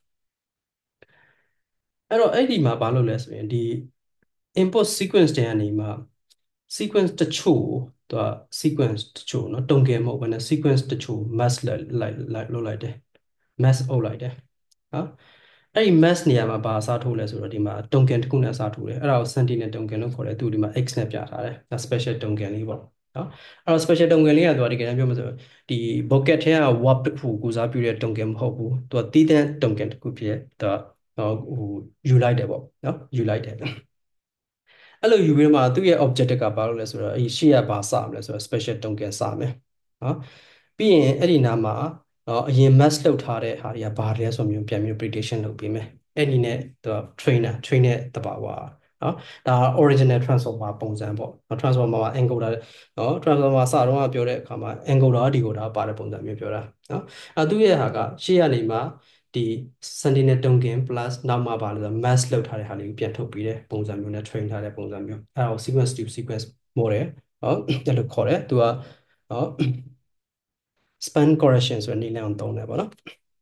အဲ့တော့အဲ့ဒီမှာဘာလုပ်လဲဆိုရင်ဒီ input sequence တွေကနေမှ sequence တချို့သူက sequence တချို့เนาะတုံကဲမဟုတ်ဘဲနဲ့ sequence တချို့ mass လိုက်လုပ်လိုက်တယ် mass အုပ်လိုက်တယ်နော်အဲ့ဒီ mass နေရာမှာဘာအစားထိုးလဲဆိုတော့ဒီမှာ token တစ်ခုနဲ့အစားထိုးတယ်အဲ့ဒါကို sentinel token လို့ခေါ်တယ်သူဒီမှာ x နဲ့ပြထားတယ်ဒါ special token လေးပေါ့နော်အဲ့တော့ special token လေးကသူကတကယ်တမ်းပြောမှဆိုဒီ bucket ထဲက warp တစ်ခုကိုစားပြုတဲ့ token မဟုတ်ဘူးသူကတည်တဲ့ token တစ်ခုဖြစ်သူကဟိုယူလိုက်တယ်ပေါ့နော်ယူလိုက်တယ်အဲ့လိုယူပြီးတော့မှသူ့ရဲ့ objective ကဘာလို့လဲဆိုတော့အဲ့ရှေ့ကဘာစမလဲဆိုတော့ special token စမယ်နော်ပြီးရင်အဲ့ဒီနားမှာအရင် mass လုပ်ထားတဲ့ဟာတွေကဘာလဲဆိုမျိုးပြန်ပြီး prediction လုပ်ပေးမယ်အဲ့ဒီနဲ့သူက train တဲ့တဘာဝနော်ဒါ original transformer ပုံစံပေါ့ transformer မှာ encoder နော် transformer စတော့ပြောတဲ့အခါမှာ encoder decoder ပါတဲ့ပုံစံမျိုးပြောတာနော်သူ့ရဲ့ဟာကရှေ့ကနေမှဒီ sentinel token plus နောက်မှပါလို့ဆို mass လောက်ထားတဲ့ဟာလေးကိုပြန်ထုတ်ပြီးတဲ့ပုံစံမျိုးနဲ့ train ထားတဲ့ပုံစံမျိုးအဲဒါကို sequence to sequence model ဟောအဲ့လိုခေါ်တယ်သူကဟော span correction ဆိုတဲ့နည်းလမ်းကိုသုံးတယ်ပေါ့နော်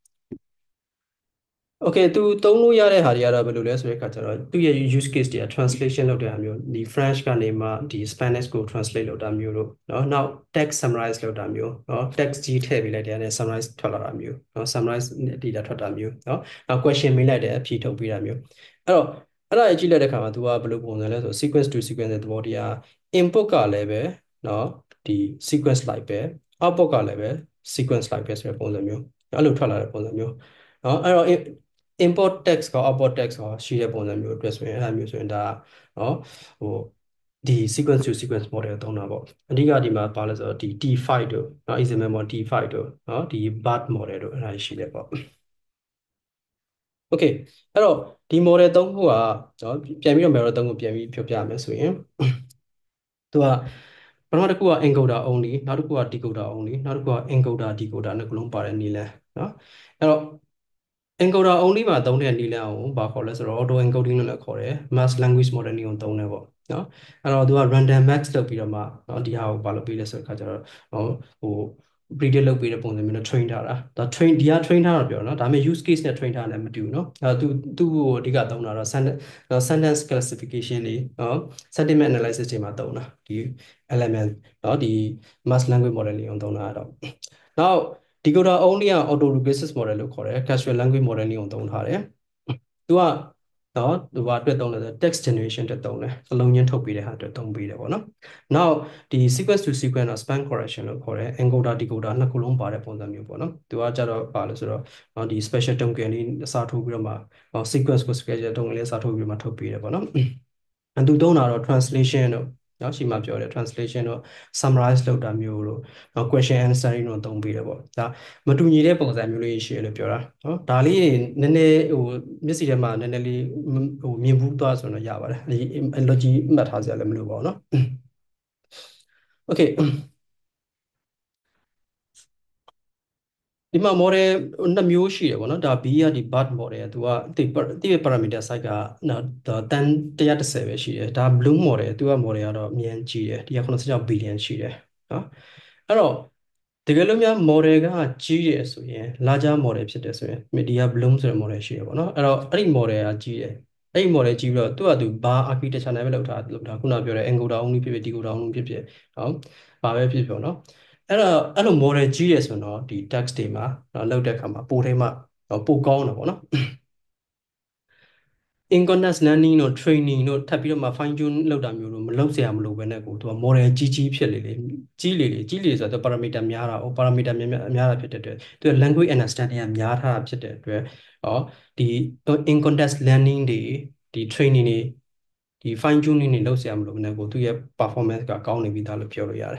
Okay သူသုံးလို့ရတဲ့ဟာတွေကတော့ဘယ်လိုလဲဆိုတဲ့အခါကျတော့သူ့ရဲ့ use case တွေက translation လုပ်တဲ့ဟာမျိုးဒီ French ကနေမှဒီ Spanish ကို translate လုပ်တာမျိုးလို့เนาะနောက် text summarize လုပ်တာမျိုးเนาะ text ကြီးထည့်ပေးလိုက်တဲ့အနေနဲ့ summarize ထွက်လာတာမျိုးเนาะ summarize data ထွက်တာမျိုးเนาะနောက် question မေးလိုက်တဲ့အဖြေထုတ်ပေးတာမျိုးအဲ့တော့အဲ့ဒါအကြည့်လိုက်တဲ့အခါမှာ तू ကဘယ်လိုပုံစံလဲဆို sequence to sequence တဲ့သဘောတရား input ကလည်းပဲเนาะဒီ sequence လိုက်ပဲ output ကလည်းပဲ sequence လိုက်ပဲဆိုတဲ့ပုံစံမျိုးအဲ့လိုထွက်လာတဲ့ပုံစံမျိုးเนาะအဲ့တော့ import text ကော output text ကောရှိတဲ့ပုံစံမျိုးအတွက်ဆိုရင်အဲ့ဒါမျိုးဆိုရင်ဒါနော်ဟိုဒီ sequence to sequence model ကိုသုံးတာပေါ့အဓိကဒီမှာပါလဲဆိုတော့ဒီ T5 တို့နော် example model T5 တို့နော်ဒီ BART model တို့အဲ့ဒါရှိတယ်ပေါ့ okay အဲ့တော့ဒီ model သုံးခုကနော်ပြန်ပြီးတော့ model သုံးခုပြန်ပြီးပြောပြရမယ်ဆိုရင်သူကထမတစ်ခုက encoder only နောက်တစ်ခုက decoder only နောက်တစ်ခုက encoder decoder နှစ်ခုလုံးပါတဲ့နည်းလမ်းเนาะအဲ့တော့ encoder only မှာသုံးတဲ့နည်းလမ်းကိုဘာခေါ်လဲဆိုတော့ auto encoding လို့လည်းခေါ်တယ် mass language modeling ကိုသုံးတယ်ပေါ့เนาะအဲ့တော့သူက random max လုပ်ပြီးတော့မှเนาะဒီဟာကိုဘာလုပ်ပေးလဲဆိုတဲ့အခါကျတော့ဟို predict လုပ်ပေးတဲ့ပုံစံမျိုးနဲ့ train ထားတာဒါ ဒီက train ထားတာပြောเนาะဒါပေမဲ့ use case နဲ့ train ထားတယ်မတူဘူးเนาะသူ့ကိုအဓိကသုံးတာတော့ sentence classification တွေเนาะ sentiment analysis တွေမှာသုံးတာဒီ element เนาะဒီ mass language modeling ကိုသုံးတာတော့နောက် decoder only က auto regressive model လို့ခေါ်တယ် casual language modeling ကိုသုံးထားတယ်သူကနော်သူကအတွက်သုံးတယ်ဆို text generation အတွက်သုံးတယ်စလုံးချင်းထုတ်ပေးတဲ့ဟာအတွက်သုံးပေးတယ်ပေါ့နော်နောက်ဒီ sequence to sequence တော့ span correction လို့ခေါ်တယ် encoder decoder နှစ်ခုလုံးပါတဲ့ပုံစံမျိုးပေါ့နော်သူကကြတော့ပါလို့ဆိုတော့ဒီ special token လေးအစားထိုးပြီးတော့မှ sequence ကို special token လေးအစားထိုးပြီးတော့မှထုတ်ပေးတယ်ပေါ့နော်သူသုံးတာတော့ translation တို့နော်ရှိမှပြောတယ် translation တို့ summarize လုပ်တာမျိုးတို့နော် question answering တို့သုံးပေးတယ်ပေါ့ဒါမတူညီတဲ့ပုံစံမျိုးလေးရှိရလို့ပြောတာနော်ဒါလေးနည်းနည်းမျက်စိထဲမှာနည်းနည်းလေးမြင်ဘူးသွားဆိုတော့ရပါတယ်ဒီ logic မှတ်ထားစရာလည်းမလိုပါဘူးနော် okay ဒီမှာ model နှစ်မျိုးရှိတယ်ပေါ့နော်ဒါ B ကဒီ BERT model သူကတိရဲ့ parameter size ကတန်130ပဲရှိတယ်ဒါ Bloom model သူက model ကတော့အမြန်ကြီးတယ်186 billion ရှိတယ်နော်အဲ့တော့တကယ်လို့များ model ကကြီးတယ်ဆိုရင် larger model ဖြစ်တယ်ဆိုရင်ဒီက Bloom ဆိုတဲ့ model ရှိတယ်ပေါ့နော်အဲ့တော့အဲ့ဒီ model ကကြီးတယ်အဲ့ဒီ model ကြီးပြီးတော့သူကသူဘာ architecture နဲ့ပဲလောက်တာခုနပြောတဲ့ encoder only ဖြစ်ဖြစ် decoder only ဖြစ်ဖြစ်နော်ဘာပဲဖြစ်ဖြစ်နော်အဲ့လို model ကြီးရယ်ဆိုတော့ဒီ text တွေမှာလောက်တဲ့အခါမှာပိုထဲမှာပိုကောင်းတယ်ပေါ့နော် incontinence learning တို့ training တို့ထပ်ပြီးတော့မှ fine tune လုပ်တာမျိုးတို့မလုပ်စရာမလိုဘဲနဲ့ကိုသူက model ကြီးဖြစ်လေကြီးလေဆိုတော့ parameter များတာparameter များတာဖြစ်တဲ့အတွက်သူက language understanding ကများထားတာဖြစ်တဲ့အတွက်ဒီ incontinence learning တွေဒီ training တွေဒီ fine tuning တွေလုပ်စရာမလိုဘဲနဲ့ကိုသူရဲ့ performance ကကောင်းနေပြီသားလို့ပြောလို့ရတယ်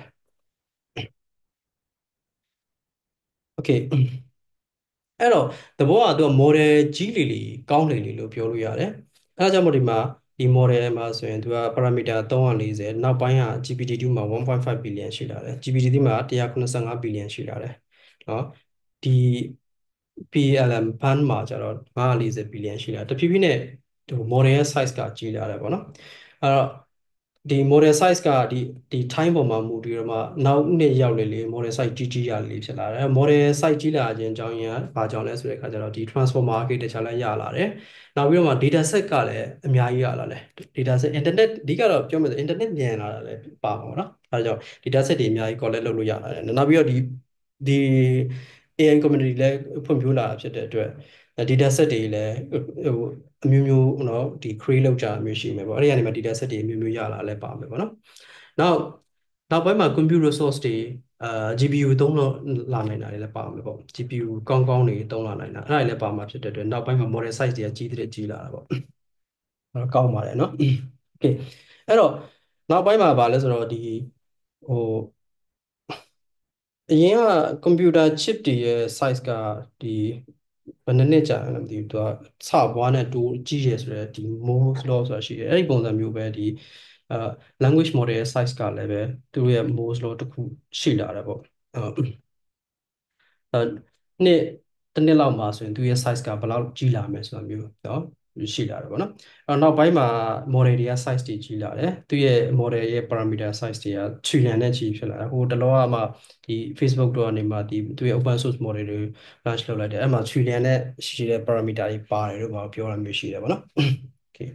okay အဲ့တော့သဘောကသူက model ကြီးလေကောင်းလေလို့ပြောလို့ရတယ်အဲဒါကြောင့်မို့ဒီမှာဒီ model မှာဆိုရင်သူက parameter 340နောက်ပိုင်းက GPT-2 မှာ1.5 billion ရှိလာတယ် GPT-3 မှာ185 billion ရှိလာတယ်เนาะဒီ PLM fund မှာကျတော့540 billion ရှိလာတဖြည်းဖြည်းနဲ့ဟို model ရဲ့ size ကကြီးလာတယ်ပေါ့နော်အဲ့တော့ဒီ model size ကဒီ time ပေါ်မှာမူတည်တော့မှနောက်နှစ်ရောက်လေ model size ကြီးရလေဖြစ်လာတယ် model size ကြီးလာခြင်းအကြောင်းရင်းကဘာကြောင့်လဲဆိုတဲ့အခါကျတော့ဒီ transformer architecture လည်းရလာတယ်နောက်ပြီးတော့မှ data set ကလည်းအများကြီးရလာတယ် data set internet အဓိကတော့ပြောမယ်ဆို internet မြန်လာတာလည်းပါပါတော့အဲဒါကြောင့် data set တွေအများကြီး collect လုပ်လို့ရလာတယ်နောက်ပြီးတော့ဒီ AI community လည်းဖွံ့ဖြိုးလာတာဖြစ်တဲ့အတွက် data set တွေလည်းဟိုအမျိုးမျိုးเนาะဒီ create လုပ်ကြမျိုးရှိမယ်ပေါ့အဲ့ဒီကနေမှ data set တွေအမျိုးမျိုးရလာလဲပါမယ်ပေါ့နော်နောက်ပိုင်းမှာ compute resource တွေGPU သုံးလို့လာနိုင်တာတွေလည်းပါမယ်ပေါ့ GPU ကောင်းကောင်းတွေသုံးလာနိုင်တာအဲ့ဒါတွေလည်းပါမှာဖြစ်တဲ့အတွက်နောက်ပိုင်းမှာ model size တွေကကြီးလာတာပေါ့အဲ့တော့ကောင်းပါတယ်เนาะ okay အဲ့တော့နောက်ပိုင်းမှာဗာလဲဆိုတော့ဒီဟိုအရင်က computer chip တွေရဲ့ size ကဒီဘယ်နှစ်ကြာလဲမသိဘူးသူကစဘွားနဲ့တိုးကြီးရယ်ဆိုတော့ဒီ Moore's law ဆိုတာရှိတယ်အဲ့ဒီပုံစံမျိုးပဲဒီအာ language model ရဲ့ size ကလည်းပဲသူတို့ရဲ့ Moore's law တစ်ခုရှိလာတယ်ပေါ့အဲနှစ်တစ်နှစ်လောက်မှာဆိုရင်သူရဲ့ size ကဘယ်လောက်ကြီးလာမယ်ဆိုတာမျိုးเนาะရှိလာတယ်ပေါ့နော်အဲနောက်ပိုင်းမှာ model တွေက size တွေကြီးလာတယ်သူရဲ့ model ရဲ့ parameter size တွေက trillion နဲ့ကြီးဖြစ်လာတယ်ဟိုတလောကမှဒီ Facebook တို့ကနေမှဒီသူရဲ့ open source model တွေ launch လုပ်လိုက်တယ်အဲ့မှာ trillion နဲ့ရှိတဲ့ parameter တွေပါတယ်လို့ပြောတာမျိုးရှိတယ်ပေါ့နော် okay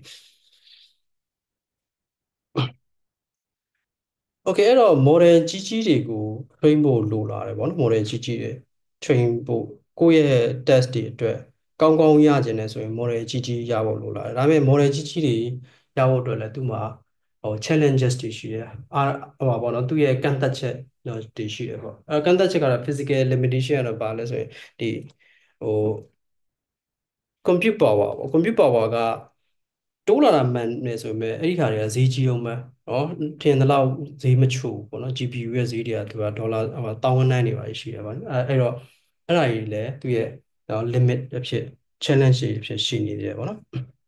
okay အဲ့တော့ model ကြီးတွေကို train ဖို့လိုလာတယ်ပေါ့နော် model ကြီးတွေ train ဖို့ကိုယ့်ရဲ့ test တွေအတွက်ကောင်းကောင်းရကျင်တယ်ဆိုရင် model ကြီးရဖို့လိုလာတယ်ဒါပေမဲ့ model ကြီးတွေရဖို့အတွက်လည်းသူ့မှာchallenges တွေရှိတယ်ဟိုပါပေါ့နော်သူ့ရဲ့ကန့်သတ်ချက်တွေရှိတယ်ပေါ့ကန့်သတ်ချက်ကတော့ physical limitation ကတော့ဘာလဲဆိုရင်ဒီဟို compute power ပေါ့ compute power ကတိုးလာတာမှန်နေဆိုပေမဲ့အဲ့ဒီခါတွေကဈေးကြီးအောင်ပဲเนาะထင်သလောက်ဈေးမချို့ပေါ့เนาะ GPU ရဲ့ဈေးတွေကသူကဒေါ်လာ19,000နေပါရှိတယ်ဗျအဲ့တော့အဲ့ဒါကြီးလည်းသူရဲ့ limit အဖြစ် challenge တွေအဖြစ်ရှိနေတယ်ပေါ့နော်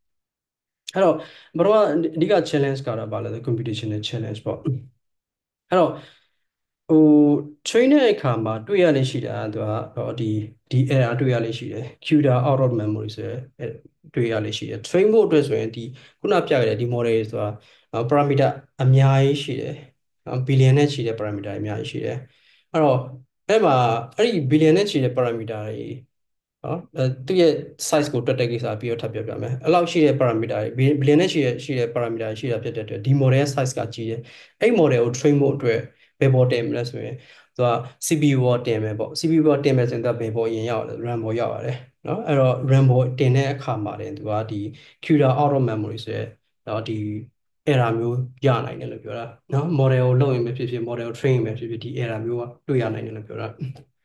အဲ့တော့ဘရောအဓိက challenge ကတော့ဘာလဲဆို computational challenge ပေါ့တော့ဟို train တဲ့အခါမှာတွေ့ရလေရှိတာသူကဒီ error တွေ့ရလေရှိတယ် CUDA out of memory ဆိုရယ်တွေ့ရလေရှိတယ် train ဖို့အတွက်ဆိုရင်ဒီခုနပြခဲ့တဲ့ဒီ model တွေဆိုတာparameter အများကြီးရှိတယ် billion နဲ့ချီတဲ့ parameter တွေအများကြီးရှိတယ်အဲ့တော့အဲ့မှာအဲ့ဒီ billion နဲ့ချီတဲ့ parameter တွေနော်သူ့ရဲ့ size ကိုတွက်တဲ့ကိစ္စပြီးတော့ထပ်ပြောပြမယ်အဲ့လောက်ရှိတဲ့ parameter တွေ billion နဲ့ရှိတဲ့ parameter တွေရှိတာဖြစ်တဲ့အတွက်ဒီ model ရဲ့ size ကကြီးတယ်အဲ့ model ကို train ဖို့အတွက်ဘယ်ပေါ်တင်မလဲဆိုရင်သူက CPU ပေါ်တင်မယ်ပေါ့ CPU ပေါ်တင်မယ်ဆိုရင်သူကဘယ်ပေါ်ရင်ရောက်လဲ RAM ပေါ်ရောက်ရတယ်နော်အဲ့တော့ RAM ပေါ်တင်တဲ့အခါမှာတင်သူကဒီ CUDA out of memory ဆိုရဲတော့ဒီ error မျိုးရနိုင်တယ်လို့ပြောတာနော် model ကိုလုပ်ရင်ပဲဖြစ်ဖြစ် model ကို train ရင်ပဲဖြစ်ဖြစ်ဒီ error မျိုးကတွေ့ရနိုင်တယ်လို့ပြောတာ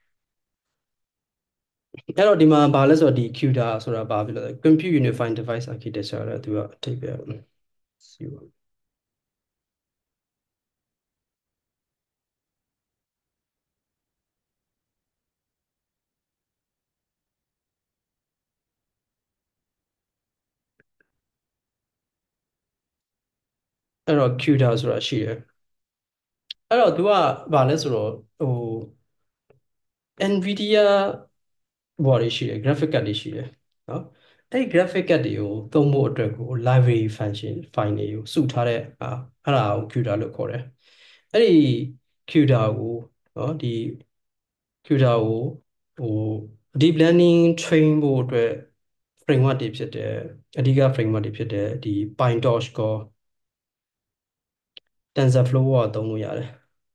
အဲ့တော့ဒီမှာဘာလဲဆိုတော့ဒီ CUDA ဆိုတာဘာဖြစ်လဲ Compute Unified Device Architecture တဲ့သူကအထိပ္ပယ်စီပါအဲ့တော့ CUDA ဆိုတာရှိတယ်အဲ့တော့သူကဘာလဲဆိုတော့ဟို NVIDIA ဘော်တွေရှိတယ် graphic card တွေရှိတယ်နော်အဲ့ဒီ graphic card တွေကိုသုံးဖို့အတွက်ကို library function file တွေကိုစုထားတဲ့အဲ့ဒါကို CUDA လို့ခေါ်တယ်အဲ့ဒီ CUDA ကိုနော်ဒီ CUDA ကိုဟို deep learning train ဖို့အတွက် framework တွေဖြစ်တယ်အဓိက framework တွေဖြစ်တယ်ဒီ PyTorch ကော TensorFlow ကိုသုံးလို့ရတယ်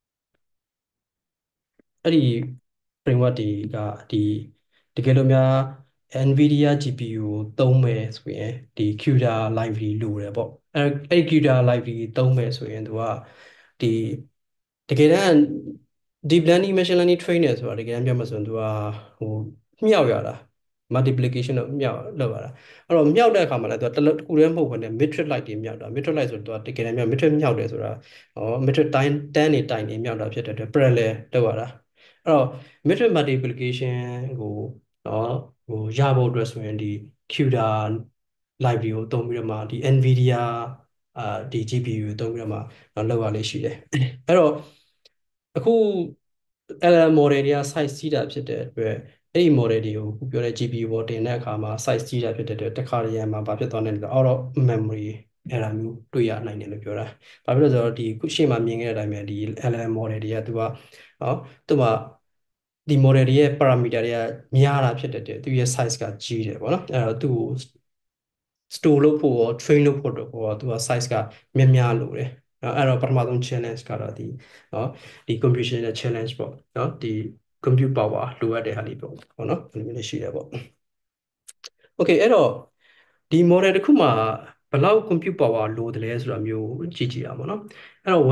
အဲ့ဒီ framework တွေကဒီတကယ်လို့များ NVIDIA GPU ကိုသုံးမယ်ဆိုရင်ဒီ CUDA library လိုတယ်ပေါ့အဲ့ဒီ CUDA library သုံးမယ်ဆိုရင်သူကဒီတကယ်တမ်း deep learning machine learning train တယ်ဆိုတာတကယ်တမ်းပြောမှဆိုရင်သူကဟိုမြောက်ရတာ multiplication တော့မြောက်လောက်ရတာအဲ့တော့မြောက်တဲ့အခါမှာလည်းသူကတစ်ခုတည်းမဟုတ်ဘဲနဲ့ matrix like တွေမြောက်တာ matrix like ဆိုတော့သူကတကယ်တမ်းမြောက် matrix မြောက်တယ်ဆိုတာmatrix တိုင်းတန်းနေတိုင်နေမြောက်တာဖြစ်တဲ့အတွက် parallel လောက်ရတာအဲ့တော့ matrix multiplication ကိုနော်ရဖို့အတွက်ဆိုရင်ဒီ CUDA library ကိုသုံးပြီးတော့မှဒီ NVIDIA ဒီ GPU ကိုသုံးပြီးတော့မှလောက်ရလေးရှိတယ်အဲ့တော့အခု LLM model တွေက size ကြီးတာဖြစ်တဲ့အတွက်အဲ့ဒီ model တွေကိုခုပြောတဲ့ GPU ပေါ်တင်တဲ့အခါမှာ size ကြီးတာဖြစ်တဲ့အတွက်တခါတရံမှာဘာဖြစ်သွားနိုင်လဲ out of memory error မျိုးတွေ့ရနိုင်တယ်လို့ပြောတာ။ဘာဖြစ်လို့လဲဆိုတော့ဒီခုရှေ့မှာမြင်ခဲ့တဲ့အတိုင်းပဲဒီ LLM model တွေကသူကနော်သူကဒီ model တွေရဲ့ parameter တွေကများတာဖြစ်တဲ့အတွက်သူရဲ့ size ကကြီးတယ်ပေါ့နော်။အဲ့တော့သူ့ကို store လုပ်ဖို့ရော train လုပ်ဖို့တော့သူက size ကများများလိုတယ်နော်အဲ့တော့ပထမဆုံး challenge ကတော့ဒီနော်ဒီ computational challenge ပေါ့နော်ဒီ compute power လိုအပ်တဲ့ဟာလေးပေါ့နော်ဒီလိုမျိုးရှိတယ်ပေါ့ okay အဲ့တော့ဒီ model တစ်ခုမှာဘယ်လောက် compute power လိုတယ်လဲဆိုတာမျိုးကြည့်ကြည့်ရအောင်ပေါ့နော်အဲ့တော့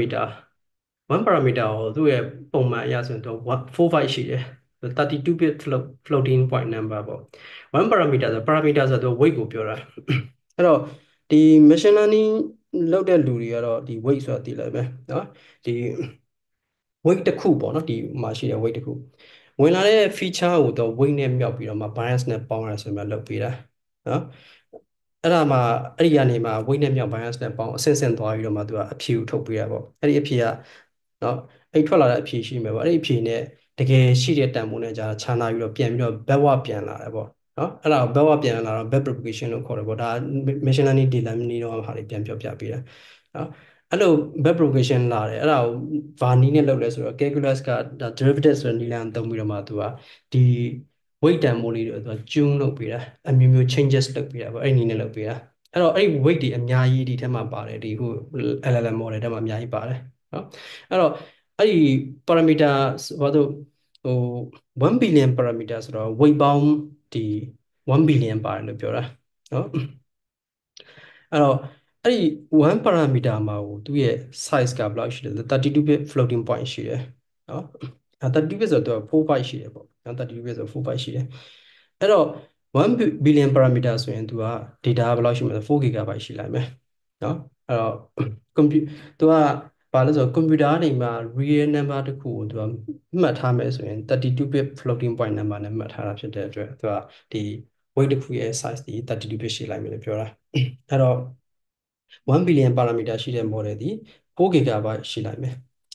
one parameter ကိုသူ့ရဲ့ပုံမှန်အရဆိုရင်တော့45ရှိတယ်32 bit floating point number ပေါ့1 parameter ဆို parameter ဆိုတော့ weight ကိုပြောတာအဲ့တော့ဒီ machine learning လုပ်တဲ့လူတွေကတော့ဒီ weight ဆိုတာသိလိုက်မယ်နော်ဒီ weight တစ်ခုပေါ့နော်ဒီမှာရှိတဲ့ weight တစ်ခုဝင်လာတဲ့ feature ကိုတော့ weight နဲ့မြောက်ပြီးတော့မှ bias နဲ့ပေါင်းရဆိုမှလုပ်ပေးတာနော်အဲ့ဒါမှအဲ့ဒီကနေမှ weight နဲ့မြောက် bias နဲ့ပေါင်းအဆင့်ဆင့်သွားပြီးတော့မှသူကအဖြေကိုထုတ်ပေးတာပေါ့အဲ့ဒီအဖြေကနော်အဲ့ထွက်လာတဲ့အဖြေရှိမယ်ပေါ့အဲ့ဒီအဖြေနဲ့တကယ်ရှိတဲ့တန်ဖိုးနဲ့じゃခြားနာပြီးတော့ပြန်ပြီးတော့ backward ပြန်လာတယ်ပေါ့နော်အဲ့ဒါကို backward ပြန်လာတော့ back propagation လို့ခေါ်တယ်ပေါ့ဒါ machine learning data နည်းတော့ဟာတွေပြန်ပြောပြပေးတာနော်အဲ့လို back propagation လာတယ်အဲ့ဒါကိုဘာနည်းနဲ့လုပ်လဲဆိုတော့ calculus ကဒါ derivative ဆိုတဲ့နည်းလမ်းသုံးပြီးတော့မှသူကဒီ weight တန်ဖိုးလေးတွေသူက tune လုပ်ပေးတာအမျိုးမျိုး changes လုပ်ပေးတာပေါ့အဲ့ဒီနည်းနဲ့လုပ်ပေးတာအဲ့တော့အဲ့ဒီ weight တွေအများကြီးဒီထဲမှာပါတယ်ဒီဟို LLM model ထဲမှာအများကြီးပါတယ်နော်အဲ့တော့အဲ့ဒီ parameter ဘာလို့ဟို1 billion parameter ဆိုတော့ weight ပေါင်းဒီ1 billion ပါတယ်လို့ပြောတာနော်အဲ့တော့အဲ့ဒီ1 parameter မှာကိုသူ့ရဲ့ size ကဘယ်လောက်ရှိလဲ32 bit floating point ရှိတယ်နော်32 bit ဆိုတော့4 byte ရှိတယ်ပေါ့နော်32 bit ဆို4 byte ရှိတယ်အဲ့တော့1 billion parameter ဆိုရင်သူက data ဘယ်လောက်ရှိမလဲ4 gigabyte ရှိလိုက်မယ်နော်အဲ့တော့ compute သူကဘာလို့ဆိုတော့ computer တွေမှာ real number တစ်ခုကိုသူကမှတ်ထားမယ်ဆိုရင်32 bit floating point number နဲ့မှတ်ထားတာဖြစ်တဲ့အတွက်သူကဒီ weight တစ်ခုရဲ့ size ဒီ32 bit ရှိလိုက်မယ်လို့ပြောတာအဲ့တော့1 billion parameter ရှိတဲ့ model ဒီ4 gigabyte ရှိလိုက်မယ်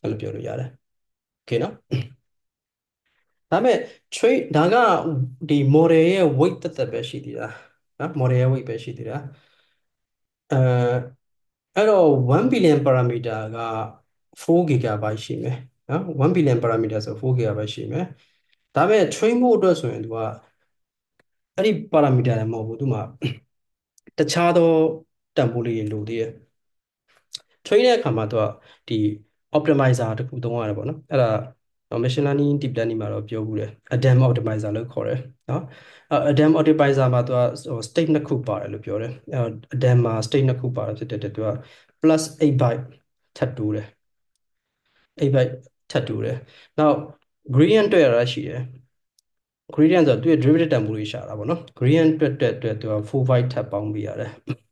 အဲ့လိုပြောလို့ရတယ်โอเคနော်ဒါပေမဲ့ trade ဒါကဒီ model ရဲ့ weight သက်သက်ပဲရှိသေးတာနော် model ရဲ့ weight ပဲရှိသေးတာအဲအဲ့တော့1 billion parameter က4 gigabyte ရှိမယ်နော်1 billion parameter ဆို4 gigabyte ရှိမယ်ဒါပေမဲ့ train ဖို့အတွက်ဆိုရင်သူကအဲ့ဒီ parameter လည်းမဟုတ်ဘူးသူမှာတခြားသောတန်ဖိုးလေးတွေလိုသေးတယ် train တဲ့အခါမှာသူကဒီ optimizer တခုသုံးရတယ်ပေါ့နော်အဲ့ဒါ machine learning deep learning မှာတော့ပြောဘူးတယ် ADAM optimizer လို့ခေါ်တယ်နော်ADAM optimizer မှာသူကstate နှစ်ခုပါတယ်လို့ပြောတယ်ADAM မှာ state နှစ်ခုပါတယ်ဖြစ်တဲ့အတွက်သူက plus 8 byte ထပ်တိုးတယ်8 byte ထပ်တိုးတယ်နောက် gradient တွေ့ရတာရှိတယ် gradient ဆိုတော့သူရဲ့ derivative တန်ဖိုးတွေရှာတာပေါ့နော် gradient အတွက်သူက4 byte ထပ်ပေါင်းပေးရတယ်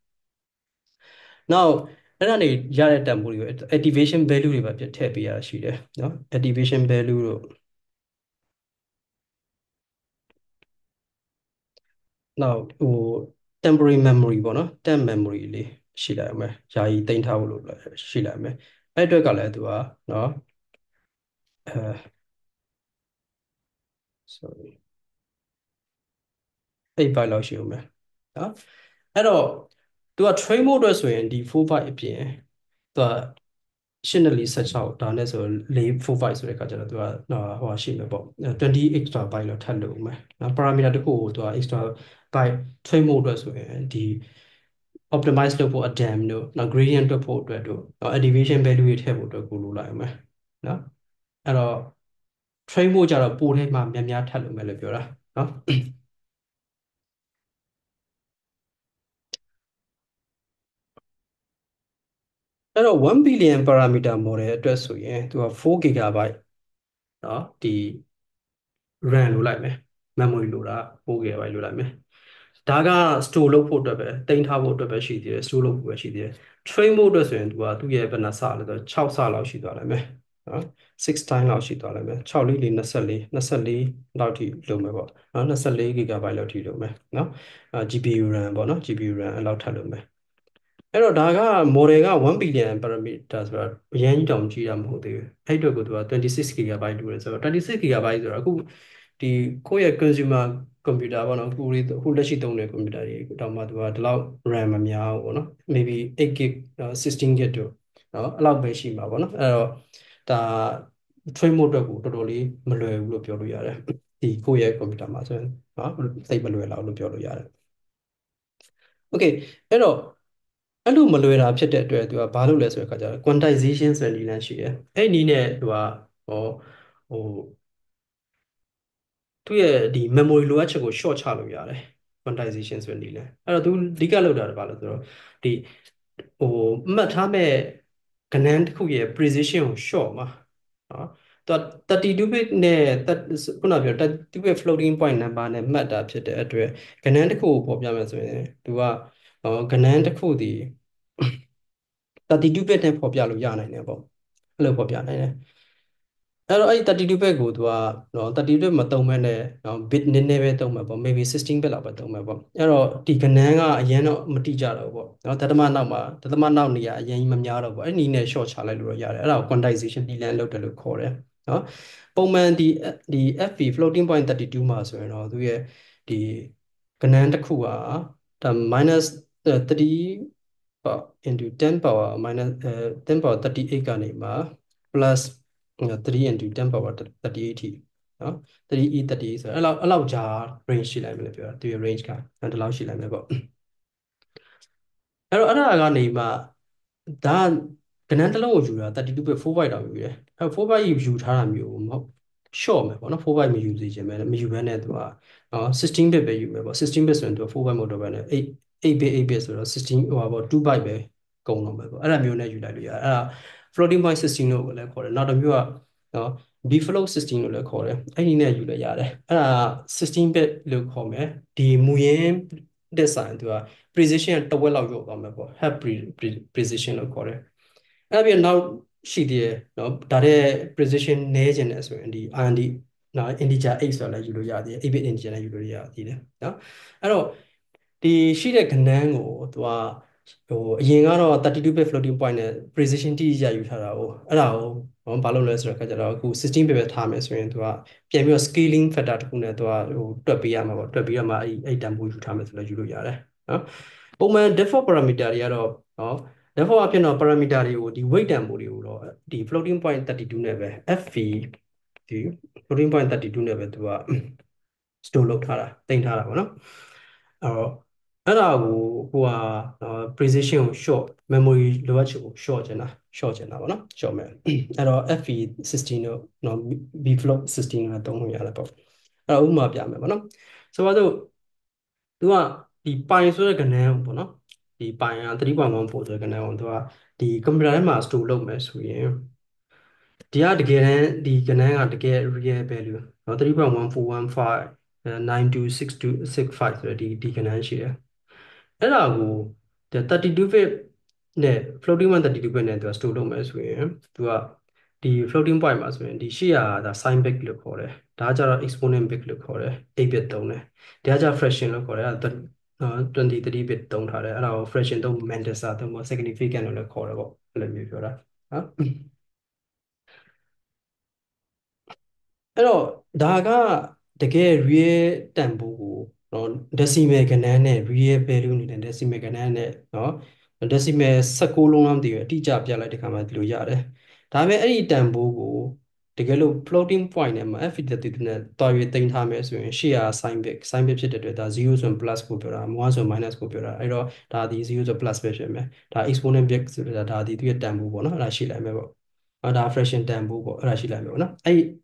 နောက်အဲ့ဒါနေရတဲ့တန်ဖိုးတွေကို activation value တွေပါပြထည့်ပေးရတာရှိတယ်နော် activation value တို့နောက်temporary memory ပေါ့နော် temp memory လေးရှိလိုက်အောင်မယ်ယာယီတင်ထားဖို့လို့ရှိလိုက်အောင်မယ်အဲ့အတွက်ကလည်းသူကနော်အဲ sorry 8 byte လောက်ရှိအောင်မယ်နော်အဲ့တော့သူက train mode အတွက်ဆိုရင်ဒီ4 byte အပြင်သူက816ဒါနဲ့ဆို4 byte ဆိုတဲ့အခါကျတော့သူကဟိုရှိမယ်ပေါ့20 extra byte လောက်ထပ်လို့မယ်နော် parameter တခုကိုသူက extra byte train mode အတွက်ဆိုရင်ဒီ optimize လုပ်ဖို့ ADAM တို့နောက် gradient တွက်ဖို့အတွက်တို့နောက် activation value တွေထည့်ဖို့အတွက်ကိုလိုလိုက်အောင်မယ်နော်အဲ့တော့ train mode ကြတော့ပိုထဲမှာများများထပ်လို့မယ်လို့ပြောတာနော်အဲ့တော့1 billion parameter model အတွက်ဆိုရင်သူက4 gigabyte เนาะဒီ RAM လိုလိုက်မယ် memory လိုတာ4 GB လိုလိုက်မယ်ဒါက store လုပ်ဖို့အတွက်ပဲတင်ထားဖို့အတွက်ပဲရှိသေးတယ် store လုပ်ဖို့ပဲရှိသေးတယ် train ဖို့အတွက်ဆိုရင်သူရဲ့ဘယ်နှစလဲဆိုတော့6စလောက်ရှိသွားလိမ့်မယ်နော်6 time လောက်ရှိသွားလိမ့်မယ်6လေးလေး24လောက်ထိလုပ်မယ်ပေါ့နော်24 GB လောက်ထိလုပ်မယ်နော်GPU RAM ပေါ့နော် GPU RAM အဲ့လောက်ထပ်လုပ်မယ်အဲ့တော့ဒါက model က1 billion parameter ဆိုတော့အရင်ကြီးတောင်ကြီးတာမဟုတ်သေးဘူးအဲ့အတွက်ကိုသူက26 GB တူတယ်ဆိုတော့26 GB ဆိုတော့အခုဒီကိုယ့်ရဲ့ consumer computer ပေါ့နော်အခုလက်ရှိသုံးတဲ့ computer တွေတောင်မှသူကဒီလောက် RAM မများဘူးပေါ့နော် maybe 8 gig 16 gig တို့နော်အဲ့လောက်ပဲရှိမှာပေါ့နော်အဲ့တော့ဒါ train mode အတွက်ကိုတော်တော်လေးမလွယ်ဘူးလို့ပြောလို့ရတယ်ဒီကိုယ့်ရဲ့ computer မှာဆိုရင်နော်သိပ်မလွယ်လောက်လို့ပြောလို့ရတယ် okay အဲ့တော့အဲ့လိုမလွယ်တာဖြစ်တဲ့အတွက်သူကဘာလုပ်လဲဆိုတဲ့အခါကျတော့ quantization ဆိုတဲ့နည်းလမ်းရှိတယ်အဲ့နည်းနဲ့သူကဟိုသူ့ရဲ့ဒီ memory လိုအပ်ချက်ကို short ချလို့ရတယ် quantization ဆိုတဲ့နည်းလမ်းအဲ့တော့သူအဓိကလုပ်တာကဘာလဲဆိုတော့ဒီဟိုမှတ်ထားမဲ့ကဏ္ဍတစ်ခုရဲ့ precision ကို short မှာနော်သူက32 bit နဲ့ခုနပြော32 bit floating point number နဲ့မှတ်တာဖြစ်တဲ့အတွက်ကဏ္ဍတစ်ခုကိုပေါ်ပြမယ်ဆိုရင်သူကကဏ္ဍတစ်ခုဒီ32 bit နဲ့ပေါ်ပြလို့ရနိုင်တယ်ပေါ့အဲ့လိုပေါ်ပြနိုင်တယ်အဲ့တော့အဲ့32 bit ကိုသူကနော်32 bit မသုံးမဲ့နဲ့နော် bit နည်းနည်းပဲသုံးမှာပေါ့ maybe 16 bit လောက်ပဲသုံးမှာပေါ့အဲ့တော့ဒီကဏ္ဍကအရင်တော့မတိကြတော့ဘူးပေါ့နော်ဒသမနောက်နေရအရင်ကြီးမများတော့ဘူးအဲ့နည်းနဲ့ short ချလိုက်လို့ရရတယ်အဲ့ဒါကို quantization နည်းလမ်းလုပ်တယ်လို့ခေါ်တယ်နော်ပုံမှန်ဒီ FP floating point 32မှာဆိုရင်တော့သူရဲ့ဒီကဏ္ဍတစ်ခုကဒါ minus 3 into 10 power minus 10 power 38ကနေမှာ plus 3 into 10 power 38ထိနော်3e 38ဆိုတော့အဲ့လောက်ကြာ range ရှိလိုက်မယ်လို့ပြောတာသူရဲ့ range ကဒီလောက်ရှိလိုက်မယ်ပေါ့အဲ့ဒါကနေမှဒါကဏ္ဍတစ်လုံးကိုယူတာ32 bit 4 byte တောင်ယူတယ်အဲ့4 byte ယူထားတာမျိုးမဟုတ် short မယ်ပေါ့နော်4 byte မယူစေချင်ပဲမယူဘဲနဲ့သူကနော်16 bit ပဲယူမယ်ပေါ့16 bit ဆိုရင်သူက4 byte မဟုတ်တော့ဘဲနဲ့8 bit 8 bit ဆိုတော့16ဟိုပါပေါ့2 byte ပဲကုန်တော့မယ်ပေါ့အဲ့ဒါမျိုးနဲ့ယူလိုက်လို့ရတယ်အဲ့ဒါ floating point 16လို့လည်းခေါ်တယ်နောက်တစ်မျိုးကနော် bfloat 16လို့လည်းခေါ်တယ်အဲ့ဒီနဲ့ယူလည်းရတယ်အဲ့ဒါ16 bit လို့ခေါ်မယ်ဒီမူရင်းတဲ့ဆိုင်သူက precision တဝက်လောက်လျော့သွားမယ်ပေါ့ half precision လို့ခေါ်တယ်အဲ့ဒါပြီးနောက်ရှိသေးတယ်နော်ဒါတဲ့ precision နည်းခြင်းနဲ့ဆိုရင်ဒီ RND နော် integer 8ဆိုတော့လည်းယူလို့ရသေးတယ်8 bit integer လည်းယူလို့ရသေးတယ်နော်အဲ့တော့ဒီရှိတဲ့ကဏ္ဍကိုသူကအရင်ကတော့32 bit floating point နဲ့ precision တိတိကျကျယူထားတာကိုအဲ့ဒါကိုဘာလုပ်လဲဆိုတော့အခါကျတော့အခု16 bit ပဲထားမယ်ဆိုရင်သူကပြန်ပြီးတော့ scaling factor တစ်ခုနဲ့သူကတွက်ပေးရမှာပေါ့တွက်ပြီးတော့မှအဲ့တန်ဖိုးယူထားမယ်ဆိုလည်းယူလို့ရတယ်နော်ပုံမှန် default parameter တွေကတော့နော် default အဖြစ်တော့ parameter တွေကိုဒီ weight တန်ဖိုးတွေကိုတော့ဒီ floating point 32နဲ့ပဲ fv ဒီ floating point 32နဲ့ပဲသူက store လုပ်ထားတာတင်ထားတာပေါ့နော်အဲ့တော့အဲ့ဒါကိုဟိုဟာprecision ကို short memory လိုအပ်ချက်ကို short ချင်တာပေါ့နော် short မယ်အဲ့တော့ FE16 တို့နော် bfloat 16တို့သုံးလို့ရတယ်ပေါ့အဲ့တော့ဥပမာပြမယ်ပေါ့နော်ဆိုတော့သူကဒီပိုင်ဆိုတဲ့ကဏ္ဍကိုပေါ့နော်ဒီပိုင်က3.14ဆိုတဲ့ကဏ္ဍကိုသူကဒီ computer ထဲမှာ store လုပ်မယ်ဆိုရင်ဒီကတကယ်တမ်းဒီကဏ္ဍကတကယ် real value เนาะ3.1415 926265ဆိုတဲ့ဒီကဏ္ဍရှိတယ်အဲ့ဒါကို32 bit နဲ့ floating point 32 bit နဲ့သူက store လုပ်မယ်ဆိုရင်သူကဒီ floating point မှာဆိုရင်ဒီရှေ့ကဒါ sign bit လို့ခေါ်တယ်ဒါကကြတော့ exponent bit လို့ခေါ်တယ်8 bit သုံးတယ်ဒါကကြ fraction လို့ခေါ်တယ်အဲ့ဒါ23 bit သုံးထားတယ်အဲ့ဒါကို fraction သုံး Mendelssohn သုံး significant လို့လည်းခေါ်တယ်ပေါ့အဲ့လိုမျိုးပြောတာနော်အဲ့တော့ဒါကတကယ် real တန်ဖိုးကိုနော် decimal ကဏ္ဍနဲ့ real value နေတဲ့ decimal ကဏ္ဍနဲ့နော် decimal 16လုံးလောက်တည်ရအတိအကျပြလိုက်တဲ့ခါမှာဒီလိုရတယ်ဒါပေမဲ့အဲ့ဒီတန်ဖိုးကိုတကယ်လို့ floating point နဲ့မှာ f32 နဲ့တွား၍တင်ထားမယ်ဆိုရင်ရှေ့က sin bit ဖြစ်တဲ့အတွက်ဒါ0ဆိုရင် plus ကိုပြောတာ1ဆိုရင် minus ကိုပြောတာအဲ့တော့ဒါဒီ0ဆို plus ပဲဖြစ်မယ်ဒါ exponent bit ဆိုတာဒါဒီသူရဲ့တန်ဖိုးပေါ့နော်အဲ့ဒါရှိလိုက်မယ်ပေါ့ဒါ fraction တန်ဖိုးပေါ့အဲ့ဒါရှိလိုက်မယ်ပေါ့နော်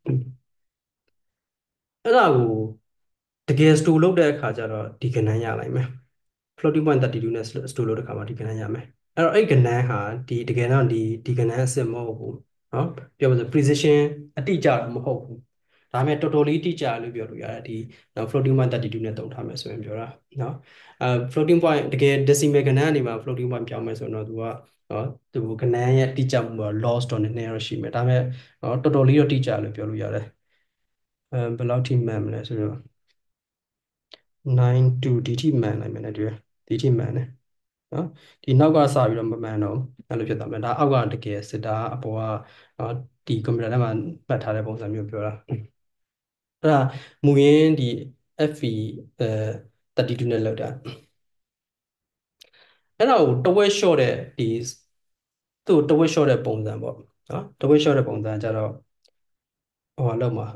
အဲ့ဒါကိုတကယ် store လုပ်တဲ့အခါကျတော့ဒီကဏ္ဍရလိုက်မယ် floating point 32နဲ့ store လုပ်တဲ့အခါမှာဒီကဏ္ဍရမယ်အဲ့တော့အဲ့ကဏ္ဍဟာဒီတကယ်တော့ဒီကဏ္ဍအစစ်မဟုတ်ဘူးเนาะပြောပါစို့ precision အတိအကျမဟုတ်ဘူးဒါပေမဲ့တော်တော်လေးတိကျလို့ပြောလို့ရတယ်ဒီ floating point 32နဲ့တုံထားမယ်ဆိုရင်ပြောတာเนาะfloating point တကယ် decimal ကဏ္ဍကနေမှာ floating point ပြောင်းမယ်ဆိုတော့သူကနော်သူကဏ္ဍရဲ့တိကျမှုက loss တော့နည်းနည်းတော့ရှိမယ်ဒါပေမဲ့တော်တော်လေးတော့တိကျလို့ပြောလို့ရတယ်ဘယ်လောက်ထိမှန်မလဲဆိုတော့9 to ဒီထိမှန်နိုင်မယ်နဲ့တူဒီထိမှန်တယ်နော်ဒီနောက်ကစပြီးတော့မမှန်တော့အဲ့လိုဖြစ်သွားမယ်ဒါအောက်ကတကယ်စစ်တာအပေါ်ကနော်ဒီကွန်ပျူတာထဲမှာပတ်ထားတဲ့ပုံစံမျိုးပြောတာအဲ့ဒါမူရင်းဒီ FE 32နဲ့လောက်တာအဲ့ဒါကိုတဝက် short တဲ့ဒီသူ့တဝက် short တဲ့ပုံစံပေါ့နော်တဝက် short တဲ့ပုံစံကြတော့ဟိုလောက်မှာ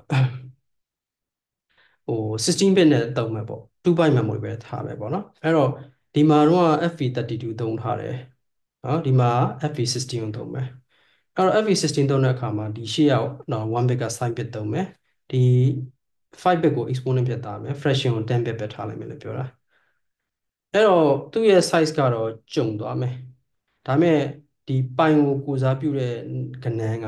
ဟို16 bit နဲ့တုံးမယ်ပေါ့2 byte memory ပဲထားမယ်ပေါ့နော်အဲ့တော့ဒီမှာတော့ FE32 သုံးထားတယ်နော်ဒီမှာ FE16 ကိုသုံးမယ်အဲ့တော့ FE16 သုံးတဲ့အခါမှာဒီရှေ့ရောက်တော့1 bit က sin bit သုံးမယ်ဒီ5 bit ကို exponent ဖြစ်သားမယ် fraction ကို10 bit ပဲထားလိုက်မယ်လို့ပြောတာအဲ့တော့သူ့ရဲ့ size ကတော့ကျုံသွားမယ်ဒါပေမဲ့ဒီပိုင်ကိုကိုစားပြုတဲ့ကဏ္ဍက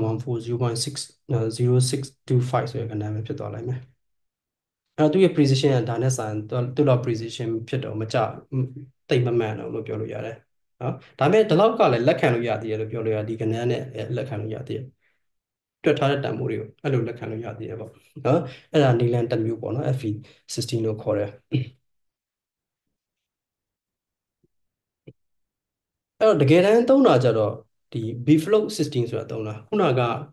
3.14 0.60625ဆိုတဲ့ကဏ္ဍပဲဖြစ်သွားလိုက်မယ်အဲ့တော့သူ့ရဲ့ precision ကဒါနဲ့ဆိုင်သူ့လောက် precision ဖြစ်တော့မကြတိတ်မမှန်တော့လို့ပြောလို့ရတယ်နော်ဒါပေမဲ့ဒီလောက်ကလည်းလက်ခံလို့ရသေးတယ်လို့ပြောလို့ရဒီကဏ္ဍနဲ့လက်ခံလို့ရသေးတယ်တွက်ထားတဲ့တန်ဖိုးတွေကိုအဲ့လိုလက်ခံလို့ရသေးတယ်ပေါ့နော်အဲ့ဒါနီလန်တစ်မျိုးပေါ့နော် FE16 လို့ခေါ်တယ်အဲ့တော့တကယ်တမ်းသုံးတာကြတော့ဒီ bfloat 16ဆိုတာသုံးတာခုနကဒီ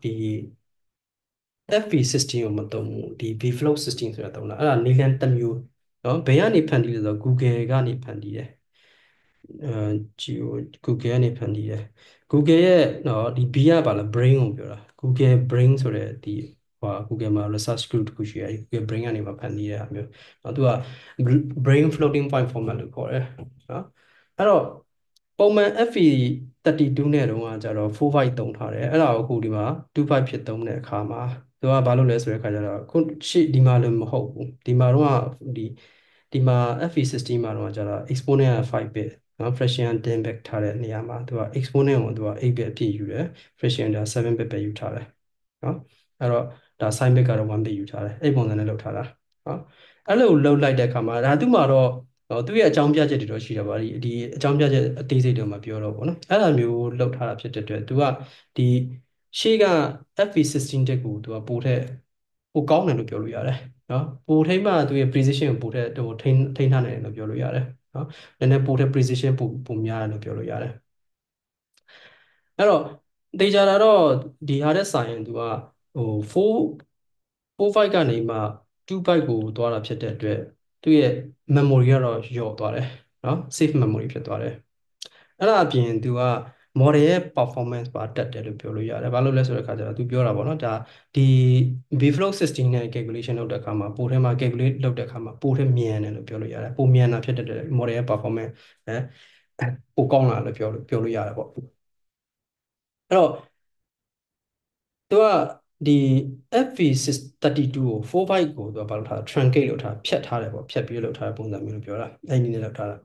FV16 ကိုမသုံးဘူးဒီ bfloat 16ဆိုတာသုံးတာအဲ့ဒါနီလန်တစ်မျိုးနော်ဘယ်ကနေဖန်တီးလဲဆိုတော့ Google ကနေဖန်တီးတယ်အဲဂျီကို Google ကနေဖန်တီးတယ် Google ရဲ့နော်ဒီ B ကပါလား brain ကိုပြောတာ Google brain ဆိုတဲ့ဒီဟို Google မှာ research group တခုရှိတယ် Google brain ကနေမှဖန်တီးရတာမျိုးနော်သူက brain floating point format လို့ခေါ်တယ်နော်အဲ့တော့ပုံမှန် FE32 နဲ့တုန်းကကြတော့4 byte သုံးထားတယ်အဲ့ဒါကိုအခုဒီမှာ2 byte ဖြစ်သုံးတဲ့အခါမှာသူကဘာလုပ်လဲဆိုတဲ့အခါကျတော့ခုရှေ့ဒီမှာလည်းမဟုတ်ဘူးဒီမှာတော့ဒီမှာ FE16 မှာတော့ကျတော့ exponent က5 bit နော် fraction က10 bit ထားတဲ့နေရာမှာသူက exponent ကိုသူက8 bit အပြည့်ယူတယ် fraction က7 bit ပဲယူထားတယ်နော်အဲ့တော့ဒါ sin bit ကတော့1 bit ယူထားတယ်အဲ့ပုံစံနဲ့လုပ်ထားတာနော်အဲ့လိုလုပ်လိုက်တဲ့အခါမှာဒါသူ့မှာတော့သူ့ရဲ့အကြောင်းပြချက်တွေတော့ရှိတယ်ပါဒီအကြောင်းပြချက်အသေးစိတ်တွေမပြောတော့ဘူးနော်အဲ့လိုမျိုးလုပ်ထားတာဖြစ်တဲ့အတွက်သူကဒီရှေ့က FV16 တက်ကိုသူကပိုကောင်းတယ်လို့ပြောလို့ရတယ်နော်ပိုထိမှသူရဲ့ precision ကိုပိုထက်ဟိုထိန်းထားနိုင်တယ်လို့ပြောလို့ရတယ်နော်နည်းနည်းပိုတဲ့ precision ပိုများတယ်လို့ပြောလို့ရတယ်အဲ့တော့တေချာတာတော့ဒီဟာတဲ့ဆိုင်ရင်သူကဟို4 byte ကနေမှ2 byte ကိုသွားတာဖြစ်တဲ့အတွက်သူ့ရဲ့ memory ကတော့လျော့သွားတယ်နော် safe memory ဖြစ်သွားတယ်အဲ့ဒါအပြင်သူက model ရဲ့ performance ပါတက်တယ်လို့ပြောလို့ရတယ်ဘာလို့လဲဆိုတဲ့အခါကျတော့သူပြောတာပေါ့နော်ဒါဒီ Bflow 16နဲ့ calculation လုပ်တဲ့အခါမှာပိုထဲမှာ calculate လုပ်တဲ့အခါမှာပိုထဲမြန်တယ်လို့ပြောလို့ရတယ်ပိုမြန်တာဖြစ်တဲ့အတွက် model ရဲ့ performance အဲပိုကောင်းလာလို့ပြောလို့ရတယ်ပေါ့အဲ့တော့သူကဒီ FV32 ကို4 byte ကိုသူကဘာလုပ်ထားလဲ truncate လုပ်ထားဖြတ်ထားတယ်ပေါ့ဖြတ်ပြီးလုပ်ထားတဲ့ပုံစံမျိုးလို့ပြောတာအဲ့ဒီနည်းနဲ့လုပ်ထားတာ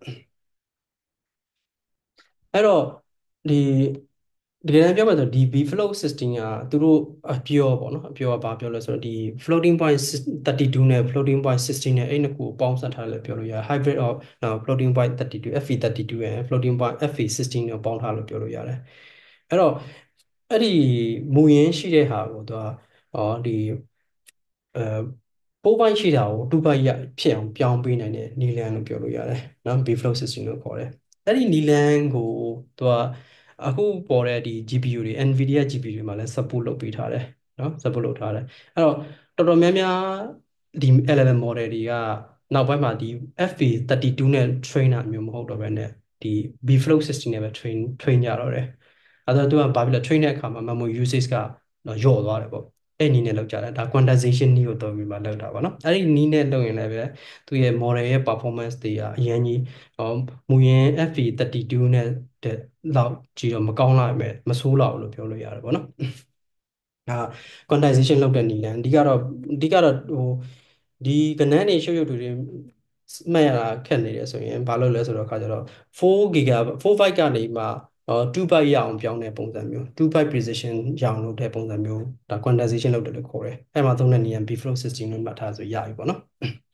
အဲ့တော့ဒီတကယ်တမ်းပြောမှဆိုဒီ bflow system ကသူတို့အပြောပေါ့နော်အပြောကဘာပြောလဲဆိုတော့ဒီ floating point 32နဲ့ floating point 16နဲ့အဲ့နှစ်ခုကိုပေါင်းစပ်ထားတယ်လို့ပြောလို့ရတယ် hybrid of floating point 32 FV32 နဲ့ floating point FV16 ကိုပေါင်းထားလို့ပြောလို့ရတယ်အဲ့တော့အဲ့ဒီမူရင်းရှိတဲ့ဟာကိုသူကဒီအဲပိုးပိုင်းရှိတာကို2ပိုင်းရဖြစ်အောင်ပြောင်းပေးနိုင်တဲ့နီလန်လို့ပြောလို့ရတယ်နော် bflow system လို့ခေါ်တယ်အဲ့ဒီနီလန်ကိုသူကအခုပေါ်တဲ့ဒီ GPU တွေ NVIDIA GPU တွေမှာလည်း support လုပ်ပေးထားတယ်နော် support လုပ်ထားတယ်အဲ့တော့တော်တော်များများဒီ LLM model တွေကနောက်ပိုင်းမှာဒီ FV32 နဲ့ train တာမျိုးမဟုတ်တော့ဘဲနဲ့ဒီ bflow system နဲ့ပဲ train ကြတော့တယ်အဲ့တော့သူကဘာဖြစ်လဲ train တဲ့အခါမှာ memory usage ကလျော့သွားတယ်ပေါ့အဲ့နည်းနဲ့လောက်ကြတယ်ဒါ quantization နည်းကိုသုံးပြီးမှလောက်တာပါเนาะအဲ့ဒီနည်းနဲ့လုပ်ရင်လည်းပဲသူရဲ့ model ရဲ့ performance တွေကအရင်ကြီးမူရင်း FV32 နဲ့တဲ့လောက်ကြီးတော့မကောင်းလာပဲမဆိုးလောက်လို့ပြောလို့ရတယ်ပေါ့เนาะဒါ quantization လုပ်တဲ့နည်းလမ်းအဓိကတော့ဟိုဒီကဏ္ဍနေရှုပ်တွေမှတ်ရတာခက်နေတယ်ဆိုရင်ဘာလို့လဲဆိုတော့အခါကျတော့4 giga 4 byte ကနေမှ2 byte ရအောင်ပြောင်းတဲ့ပုံစံမျိုး2 byte precision ရအောင်လုပ်တဲ့ပုံစံမျိုးဒါ quantization လုပ်တယ်လို့ခေါ်တယ်အဲ့မှာသုံးတဲ့နည်းက bflow 16လို့မှတ်ထားဆိုရပြီပေါ့နော်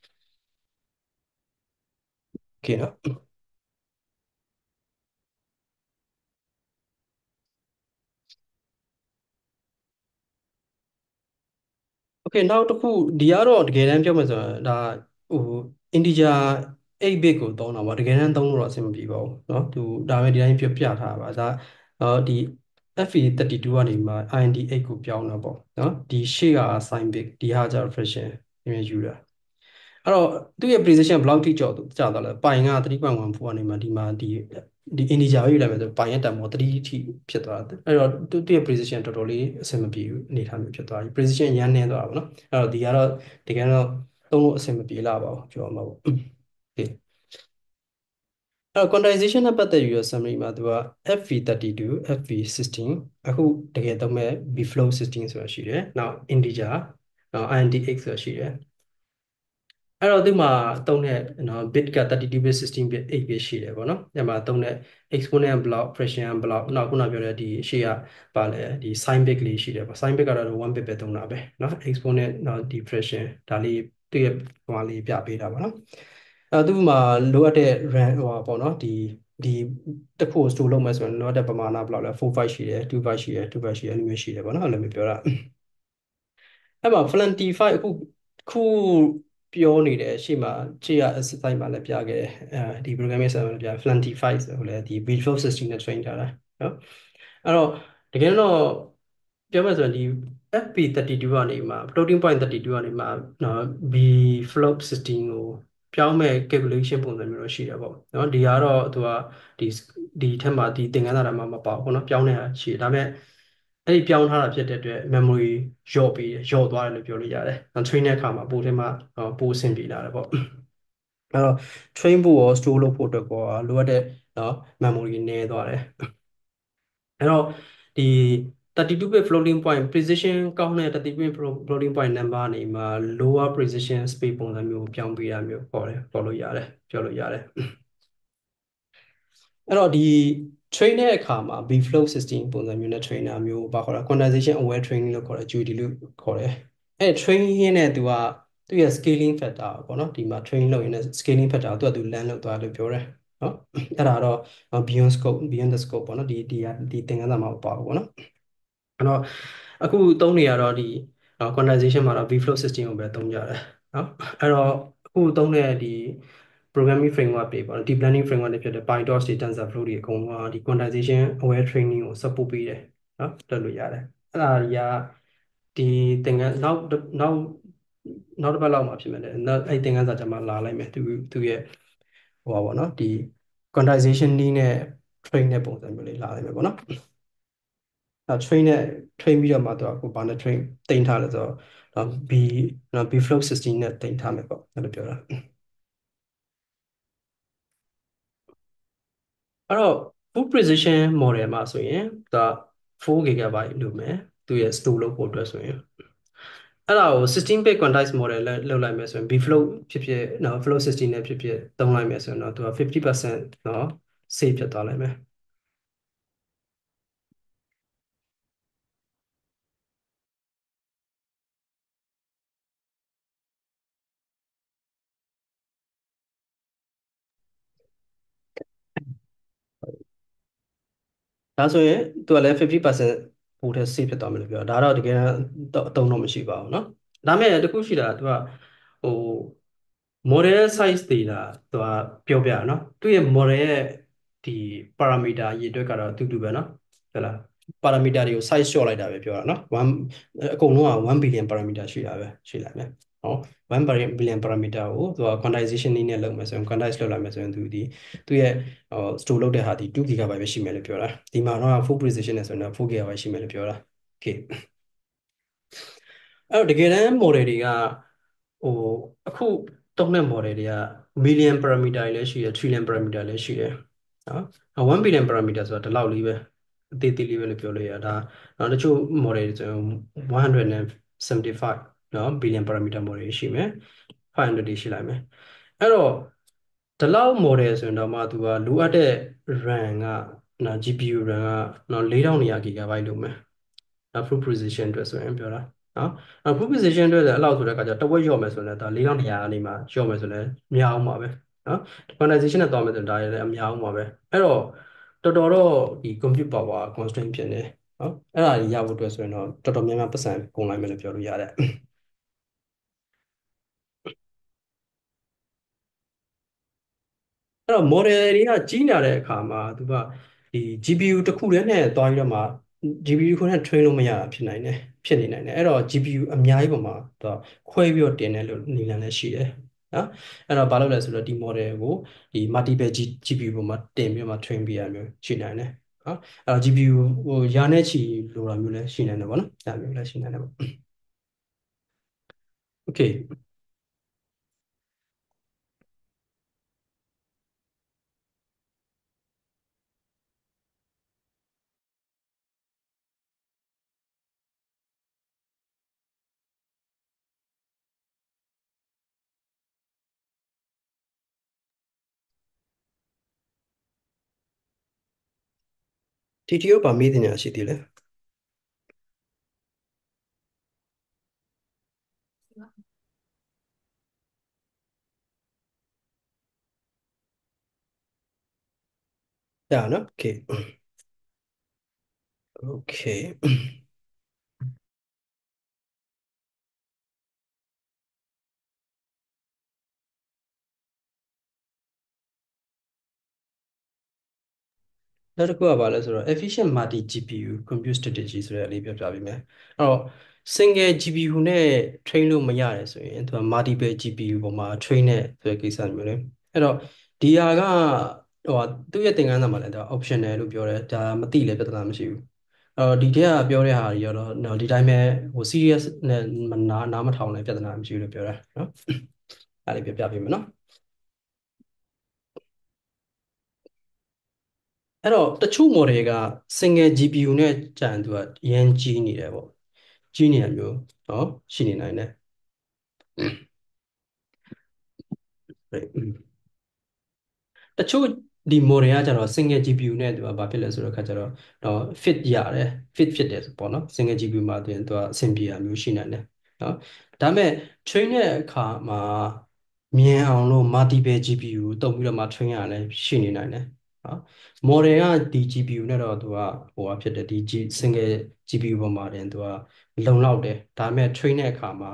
okay နော် okay နောက်တစ်ခုဒီကတော့တကယ်တမ်းပြောမယ်ဆိုရင်ဒါဟို integer 8 bit ကိုသုံးတာပေါ့တကယ်တမ်းသုံးလို့တော့အဆင်မပြေပါဘူးเนาะသူဒါပဲဒီတိုင်းပြထားပါဒါဒီ FE32 ကနေမှ IND8 ကိုပြောင်းတာပေါ့เนาะဒီရှေ့က sign bit ဒီဟာကျတော့ fraction နည်းနည်းယူတာအဲ့တော့သူ့ရဲ့ precision ဘယ်လောက်ထိကြာသွားလဲပိုင်က3.14ကနေမှဒီမှာဒီ integer ကိုယူလိုက်မယ်ဆိုပိုင်ရဲ့တန်ဖိုး3ထိဖြစ်သွားတယ်အဲ့တော့သူ့ရဲ့ precision တော်တော်လေးအဆင်မပြေဘူးအနေထားမျိုးဖြစ်သွားပြီ precision ရမ်းနေသွားတာပေါ့နော်အဲ့တော့ဒီကတော့တကယ်တော့သုံးလို့အဆင်မပြေလာပါဘူးပြောရမှာပေါ့ okay အဲ့တော့ quantization နဲ့ပတ်သက်ပြီးတော့ summary မှာသူက FV32 FV16 အခုတကယ်သုံးမဲ့ bflow 16ဆိုတာရှိတယ်နောက် integer နောက် INT8 ဆိုတာရှိတယ်အဲ့တော့ဒီမှာသုံးတဲ့နော် bit က32 bit 16 bit 8 bit ရှိတယ်ပေါ့နော်။အဲ့မှာသုံးတဲ့ exponent block fraction block နောက်ခုနပြောတဲ့ဒီရှေ့ကပါလဲဒီ sign bit လေးရှိတယ်ပေါ့ sign bit ကတော့1 bit ပဲသုံးတာပဲနော် exponent နော်ဒီ fraction ဒါလေးသူ့ရဲ့ဟိုဟာလေးပြပေးတာပေါ့နော်။အဲ့သူ့မှာလိုအပ်တဲ့ RAM ဟိုပါပေါ့နော်ဒီတစ်ခု store လုပ်မယ်ဆိုရင်လိုအပ်တဲ့ပမာဏဘယ်လောက်လဲ4 byte ရှိတယ်2 byte ရှိတယ်2 byte ရှိတယ်အဲ့လိုမျိုးရှိတယ်ပေါ့နော်အဲ့လိုမျိုးပြောတာအဲ့မှာ Flantify အခုပြောနေတယ်ရှေ့မှာရှေ့က site မှာလည်းပြခဲ့တယ်ဒီ programming ဆရာလည်းပြ Flantify ဆိုလည်းဒီ visual system နဲ့ train ထားတာနော်အဲ့တော့တကယ်တော့ပြောမှဆိုရင်ဒီ FP32 ကနေမှ floating point 32ကနေမှနော် B float 16ကိုပြောင်းမဲ့ calculation ပုံစံမျိုးတော့ရှိတယ်ပေါ့နော်ဒီကတော့သူကဒီဒီထက်မှဒီသင်ခန်းစာထဲမှာမပါဘူးเนาะပြောင်းနေတာရှိတယ်ဒါပေမဲ့အဲ့ဒီပြောင်းထားတာဖြစ်တဲ့အတွက် memory လျော့ပြီးလျော့သွားတယ်လို့ပြောလို့ရတယ်။ train တဲ့အခါမှာပို့ထဲမှာပို့အဆင်ပြေလာတယ်ပေါ့။အဲ့တော့ train ဖို့ရော store လုပ်ဖို့အတွက်ကောလိုအပ်တဲ့နော် memory နည်းသွားတယ်။အဲ့တော့ဒီ32 bit floating point precision ကောင်းတဲ့32 bit floating point number နေမှာ lower precision space ပုံစံမျိုးပြောင်းပေးတာမျိုးခေါ်လို့ရတယ်ပြောလို့ရတယ်။အဲ့တော့ဒီ train တဲ့အခါမှာ bflow system ပုံစံမျိုးနဲ့ trainer မျိုးဘာခေါ်လဲ quantization aware training လို့ခေါ်တယ် QAD လို့ခေါ်တယ်အဲ့ training ရင်းနဲ့သူရဲ့ scaling factor ပေါ့နော်ဒီမှာ train လုပ်ရင်လည်း scaling factor ကိုသူ learn လုပ်သွားလို့ပြောတယ်နော်အဲ့ဒါတော့ beyond the scope ပေါ့နော်ဒီသင်ခန်းစာမှာမပါဘူးပေါ့နော်အဲ့တော့အခုသုံးနေရတော့ဒီ quantization မှာတော့ vflow system ကိုပဲသုံးကြတယ်နော်အဲ့တော့အခုသုံးတဲ့ဒီ programming framework တွေပေါ့နော် deep learning framework တွေဖြစ်တဲ့ PyTorch တွေ TensorFlow တွေအကုန်လုံးကဒီ quantization aware training ကို support ပေးတယ်နော်တက်လို့ရတယ်အဲ့ဒါတွေကဒီသင်ခန်းနောက်တစ်ပတ်လောက်မှာဖြစ်မယ်လေနောက်အဲ့သင်ခန်းစာကျမှလာလိုက်မယ်သူရဲ့ဟိုပါပေါ့နော်ဒီ quantization နည်းနဲ့ train တဲ့ပုံစံမျိုးလေးလာလိုက်မယ်ပေါ့နော်train နဲ့ train ပြီးတော့မှတော့ကိုဘာနဲ့ train တင်ထားလဲဆိုတော့ B Bflow 16နဲ့တင်ထားမယ်ပေါ့အဲ့လိုပြောတာအဲ့တော့ full precision model မှာဆိုရင်ဒါ4 GB လို့မယ်သူရဲ့ store လုပ်ဖို့အတွက်ဆိုရင်အဲ့ဒါကို16 bit quantized model နဲ့လုပ်လိုက်မယ်ဆိုရင် Bflow ဖြစ်ဖြစ်နော် flow 16နဲ့ဖြစ်ဖြစ်သုံးလိုက်မယ်ဆိုရင်တော့သူက50%နော် save ဖြစ်သွားလိုက်မယ်ဒါဆိုရင်သူကလည်း50%ပိုတဲ့ save ဖြစ်သွားမယ်လို့ပြောတာဒါတော့တကယ်တော့အသုံးတော့မရှိပါဘူးเนาะဒါမဲ့တခုရှိတာသူကဟို model size တွေကသူကပြောပြရနော်သူ့ရဲ့ model ရဲ့ဒီ parameter အရေအတွက်ကတော့အတူတူပဲเนาะဟုတ်လား parameter တွေကို size လျှော့လိုက်တာပဲပြောတာเนาะ1အကုန်လုံးက1 billion parameter ရှိတာပဲရှိလိုက်မယ်ဟော1 billion parameter ကိုသူက quantization နည်းနဲ့လုပ်မယ်ဆိုရင် quantize လုပ်လိုက်မယ်ဆိုရင်သူရဲ့store လုပ်တဲ့ဟာဒီ2 GB ပဲရှိမယ်လို့ပြောတာဒီမှာတော့ full precision နဲ့ဆိုရင်တော့4 GB ရှိမယ်လို့ပြောတာ okay အဲ့တော့တကယ်တမ်း model တွေကဟိုအခုတုံးတဲ့ model တွေက million parameter တွေလည်းရှိတယ် trillion parameter လည်းရှိတယ်နော်1 billion parameter ဆိုတာဒီလောက်လေးပဲအသေးသေးလေးပဲလို့ပြောလို့ရတာနောက်တချို့ model တွေဆိုရင်175နော် billion parameter model တွေရှိမယ်500တွေရှိလိုက်မယ်အဲ့တော့ဒီလောက် model ဆိုရင်တော့မှသူကလိုအပ်တဲ့ RAM ကနော် GPU RAM ကနော်4200 GB လို့မယ်နော် full precision အတွက်ဆိုရင်ပြောတာနော်full precision အတွက်လည်းအဲ့လောက်ဆိုတဲ့အခါကျတော့တဝက်လျော့မယ်ဆိုရင်လည်းဒါ4200အနေမှာလျော့မယ်ဆိုလည်းအများအောင်ပါပဲနော် quantization နဲ့သွားမယ်ဆိုရင်ဒါလည်းအများအောင်ပါပဲအဲ့တော့တော်တော်တော့ဒီ compute power constraint ဖြစ်နေနော်အဲ့ဒါကြီးရဖို့အတွက်ဆိုရင်တော့တော်တော်များများပတ်စံကုန်လိုက်မယ်လို့ပြောလို့ရတယ်အဲ့တော့ model တွေကကြီးလာတဲ့အခါမှာသူကဒီ GPU တစ်ခုတည်းနဲ့သွားပြီးတော့မှ GPU တစ်ခုနဲ့ train လို့မရတာဖြစ်နေနိုင်တယ်အဲ့တော့ GPU အများကြီးပုံမှာသူကခွဲပြီးတော့တင်တယ်လို့နည်းလမ်းလည်းရှိတယ်နော်အဲ့တော့ဘာလို့လဲဆိုတော့ဒီ model ကိုဒီ multiple GPU ပုံမှာတင်ပြီးတော့မှ train ပေးရမျိုးရှိနိုင်တယ်နော်အဲ့တော့ GPU ဟိုရာနဲ့ချီလိုတာမျိုးလည်းရှိနိုင်တယ်ပေါ့နော်ဒါမျိုးလည်းရှိနိုင်တယ်ပေါ့ okay တီတီယိုပါမေးတင်ညာရှိသေးလဲဒါနော် okay okay နောက်တစ်ခုကဘာလဲဆိုတော့ efficient multi GPU compute strategy ဆိုတဲ့အလေးပြောပြပေးမယ်အဲ့တော့ single GPU နဲ့ train လို့မရတယ်ဆိုရင်သူက multiple GPU ပေါ်မှာ train တဲ့ဆိုတဲ့ကိစ္စမျိုးလေအဲ့တော့ဒီဟာကဟိုသူ့ရဲ့သင်ခန်းစာမှာလည်းဒါ optional လို့ပြောတယ်ဒါမသိလည်းပြဿနာမရှိဘူးအဲ့တော့ဒီထဲကပြောတဲ့ဟာတွေကတော့နော်ဒီတိုင်းပဲဟို serious နဲ့နားမထောင်လည်းပြဿနာမရှိဘူးလို့ပြောတာနော်အဲ့ဒါလေးပြပေးမယ်နော်အဲ့တော့တချို့ model က single GPU နဲ့ကြာရင်သူကအရင်ကြီးနေတယ်ပေါ့ကြီးနေရမျိုးနော်ရှိနေနိုင်တယ်ဟုတ်တချို့ဒီ model ကကျတော့ single GPU နဲ့သူကဘာဖြစ်လဲဆိုတော့ခါကျတော့fit ရတယ် fit တယ်ပေါ့နော် single GPU မှာသူကအဆင်ပြေတာမျိုးရှိနိုင်တယ်နော်ဒါပေမဲ့ train တဲ့အခါမှာမြင်အောင်လို့ multiple GPU တုံးပြီးတော့မှ train ရလည်းရှိနေနိုင်တယ်နော် model ကဒီ GPU နဲ့တော့သူကဟိုဟာဖြစ်တယ်ဒီ single GPU ပေါ်မှာတင်သူကလုံလောက်တယ်ဒါပေမဲ့ train တဲ့အခါမှာ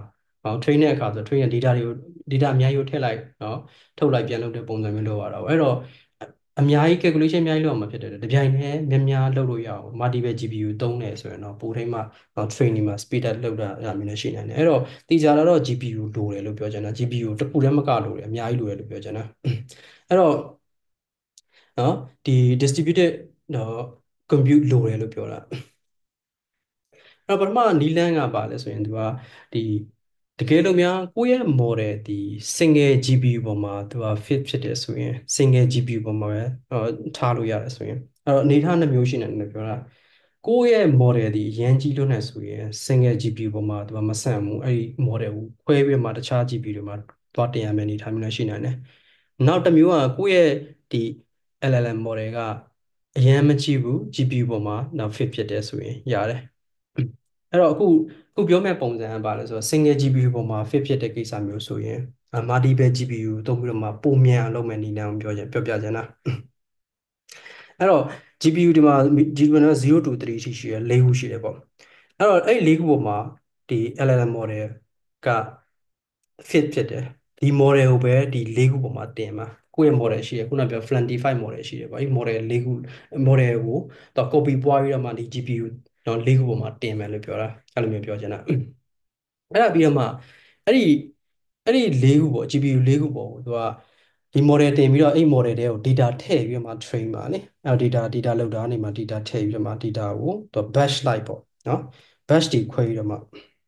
train တဲ့အခါဆို train ရဲ့ data တွေကို data အများကြီးကိုထည့်လိုက်နော်ထုတ်လိုက်ပြန်လုပ်တဲ့ပုံစံမျိုးလုပ်ရတာပေါ့အဲ့တော့အများကြီး calculation အများကြီးလုပ်အောင်မဖြစ်တယ်တပြိုင်တည်းများများလုပ်လို့ရအောင် multiple GPU သုံးတယ်ဆိုရင်တော့ပိုထိမှ training မှာ speed up လုပ်တာအများနဲ့ရှိနိုင်တယ်အဲ့တော့တေချာလာတော့ GPU လိုတယ်လို့ပြောချင်တာ GPU တစ်ခုတည်းမကလိုတယ်အများကြီးလိုတယ်လို့ပြောချင်တာအဲ့တော့နော်ဒီ distributed နော် compute လိုတယ်လို့ပြောတာအဲ့တော့ပထမနီးလန်းကပါလဲဆိုရင်သူကဒီတကယ်လို့များကိုယ့်ရဲ့ model ဒီ single GPU ပေါ်မှာသူက fit ဖြစ်တယ်ဆိုရင် single GPU ပေါ်မှာပဲထားလို့ရတယ်ဆိုရင်အဲ့တော့အနေထားနှစ်မျိုးရှိနေတယ်ပြောတာကိုယ့်ရဲ့ model ဒီအရင်ကြီးလွန်းနေဆိုရင် single GPU ပေါ်မှာသူကမဆန့်ဘူးအဲ့ဒီ model ကိုခွဲပြီးမှတခြား GPU တွေမှာသွားတင်ရမယ့်အနေထားမျိုးလည်းရှိနိုင်တယ်နောက်တစ်မျိုးကကိုယ့်ရဲ့ဒီ LLM model ကအရင်မကြည့်ဘူး GPU ပေါ်မှာနောက် fit ဖြစ်တယ်ဆိုရင်ရတယ်အဲ့တော့အခုပြောမယ့်ပုံစံကဘာလဲဆိုတော့ single GPU ပေါ်မှာ fit ဖြစ်တဲ့ကိစ္စမျိုးဆိုရင်multiple GPU သုံးပြီးတော့မှပုံမြန်အောင်လုပ်မယ်နည်းလမ်းကိုပြောပြချင်တာအဲ့တော့ GPU ဒီမှာ GPU က0 to 3ရှိရှိရ4ခုရှိတယ်ပေါ့အဲ့တော့အဲ့4ခုပေါ်မှာဒီ LLM model က fit ဖြစ်တယ်ဒီ model ကိုပဲဒီ4ခုပေါ်မှာတင်မှာကိုယ့်ရဲ့ model ရှိရခုနပြော Fluentify model ရှိတယ်ပေါ့အဲ့ model 4ခု model ကိုတော့ copy ပွားပြီးတော့မှဒီ GPU တော့4ခုပေါ်မှာတင်မယ်လို့ပြောတာအဲ့လိုမျိုးပြောချင်တာအဲ့ဒါပြီးတော့မှအဲ့ဒီအဲ့ဒီ၄ခုပေါ့ GPU ၄ခုပေါ့သူကဒီ model တင်ပြီးတော့အဲ့ model တွေကို data ထည့်ပြီးတော့မှ train ပါလေအဲ့တော့ data လောက်တာနေမှာ data ထည့်ပြီးတော့မှ data ကိုသူ batch လိုက်ပေါ့နော် batch တွေခွဲပြီးတော့မှ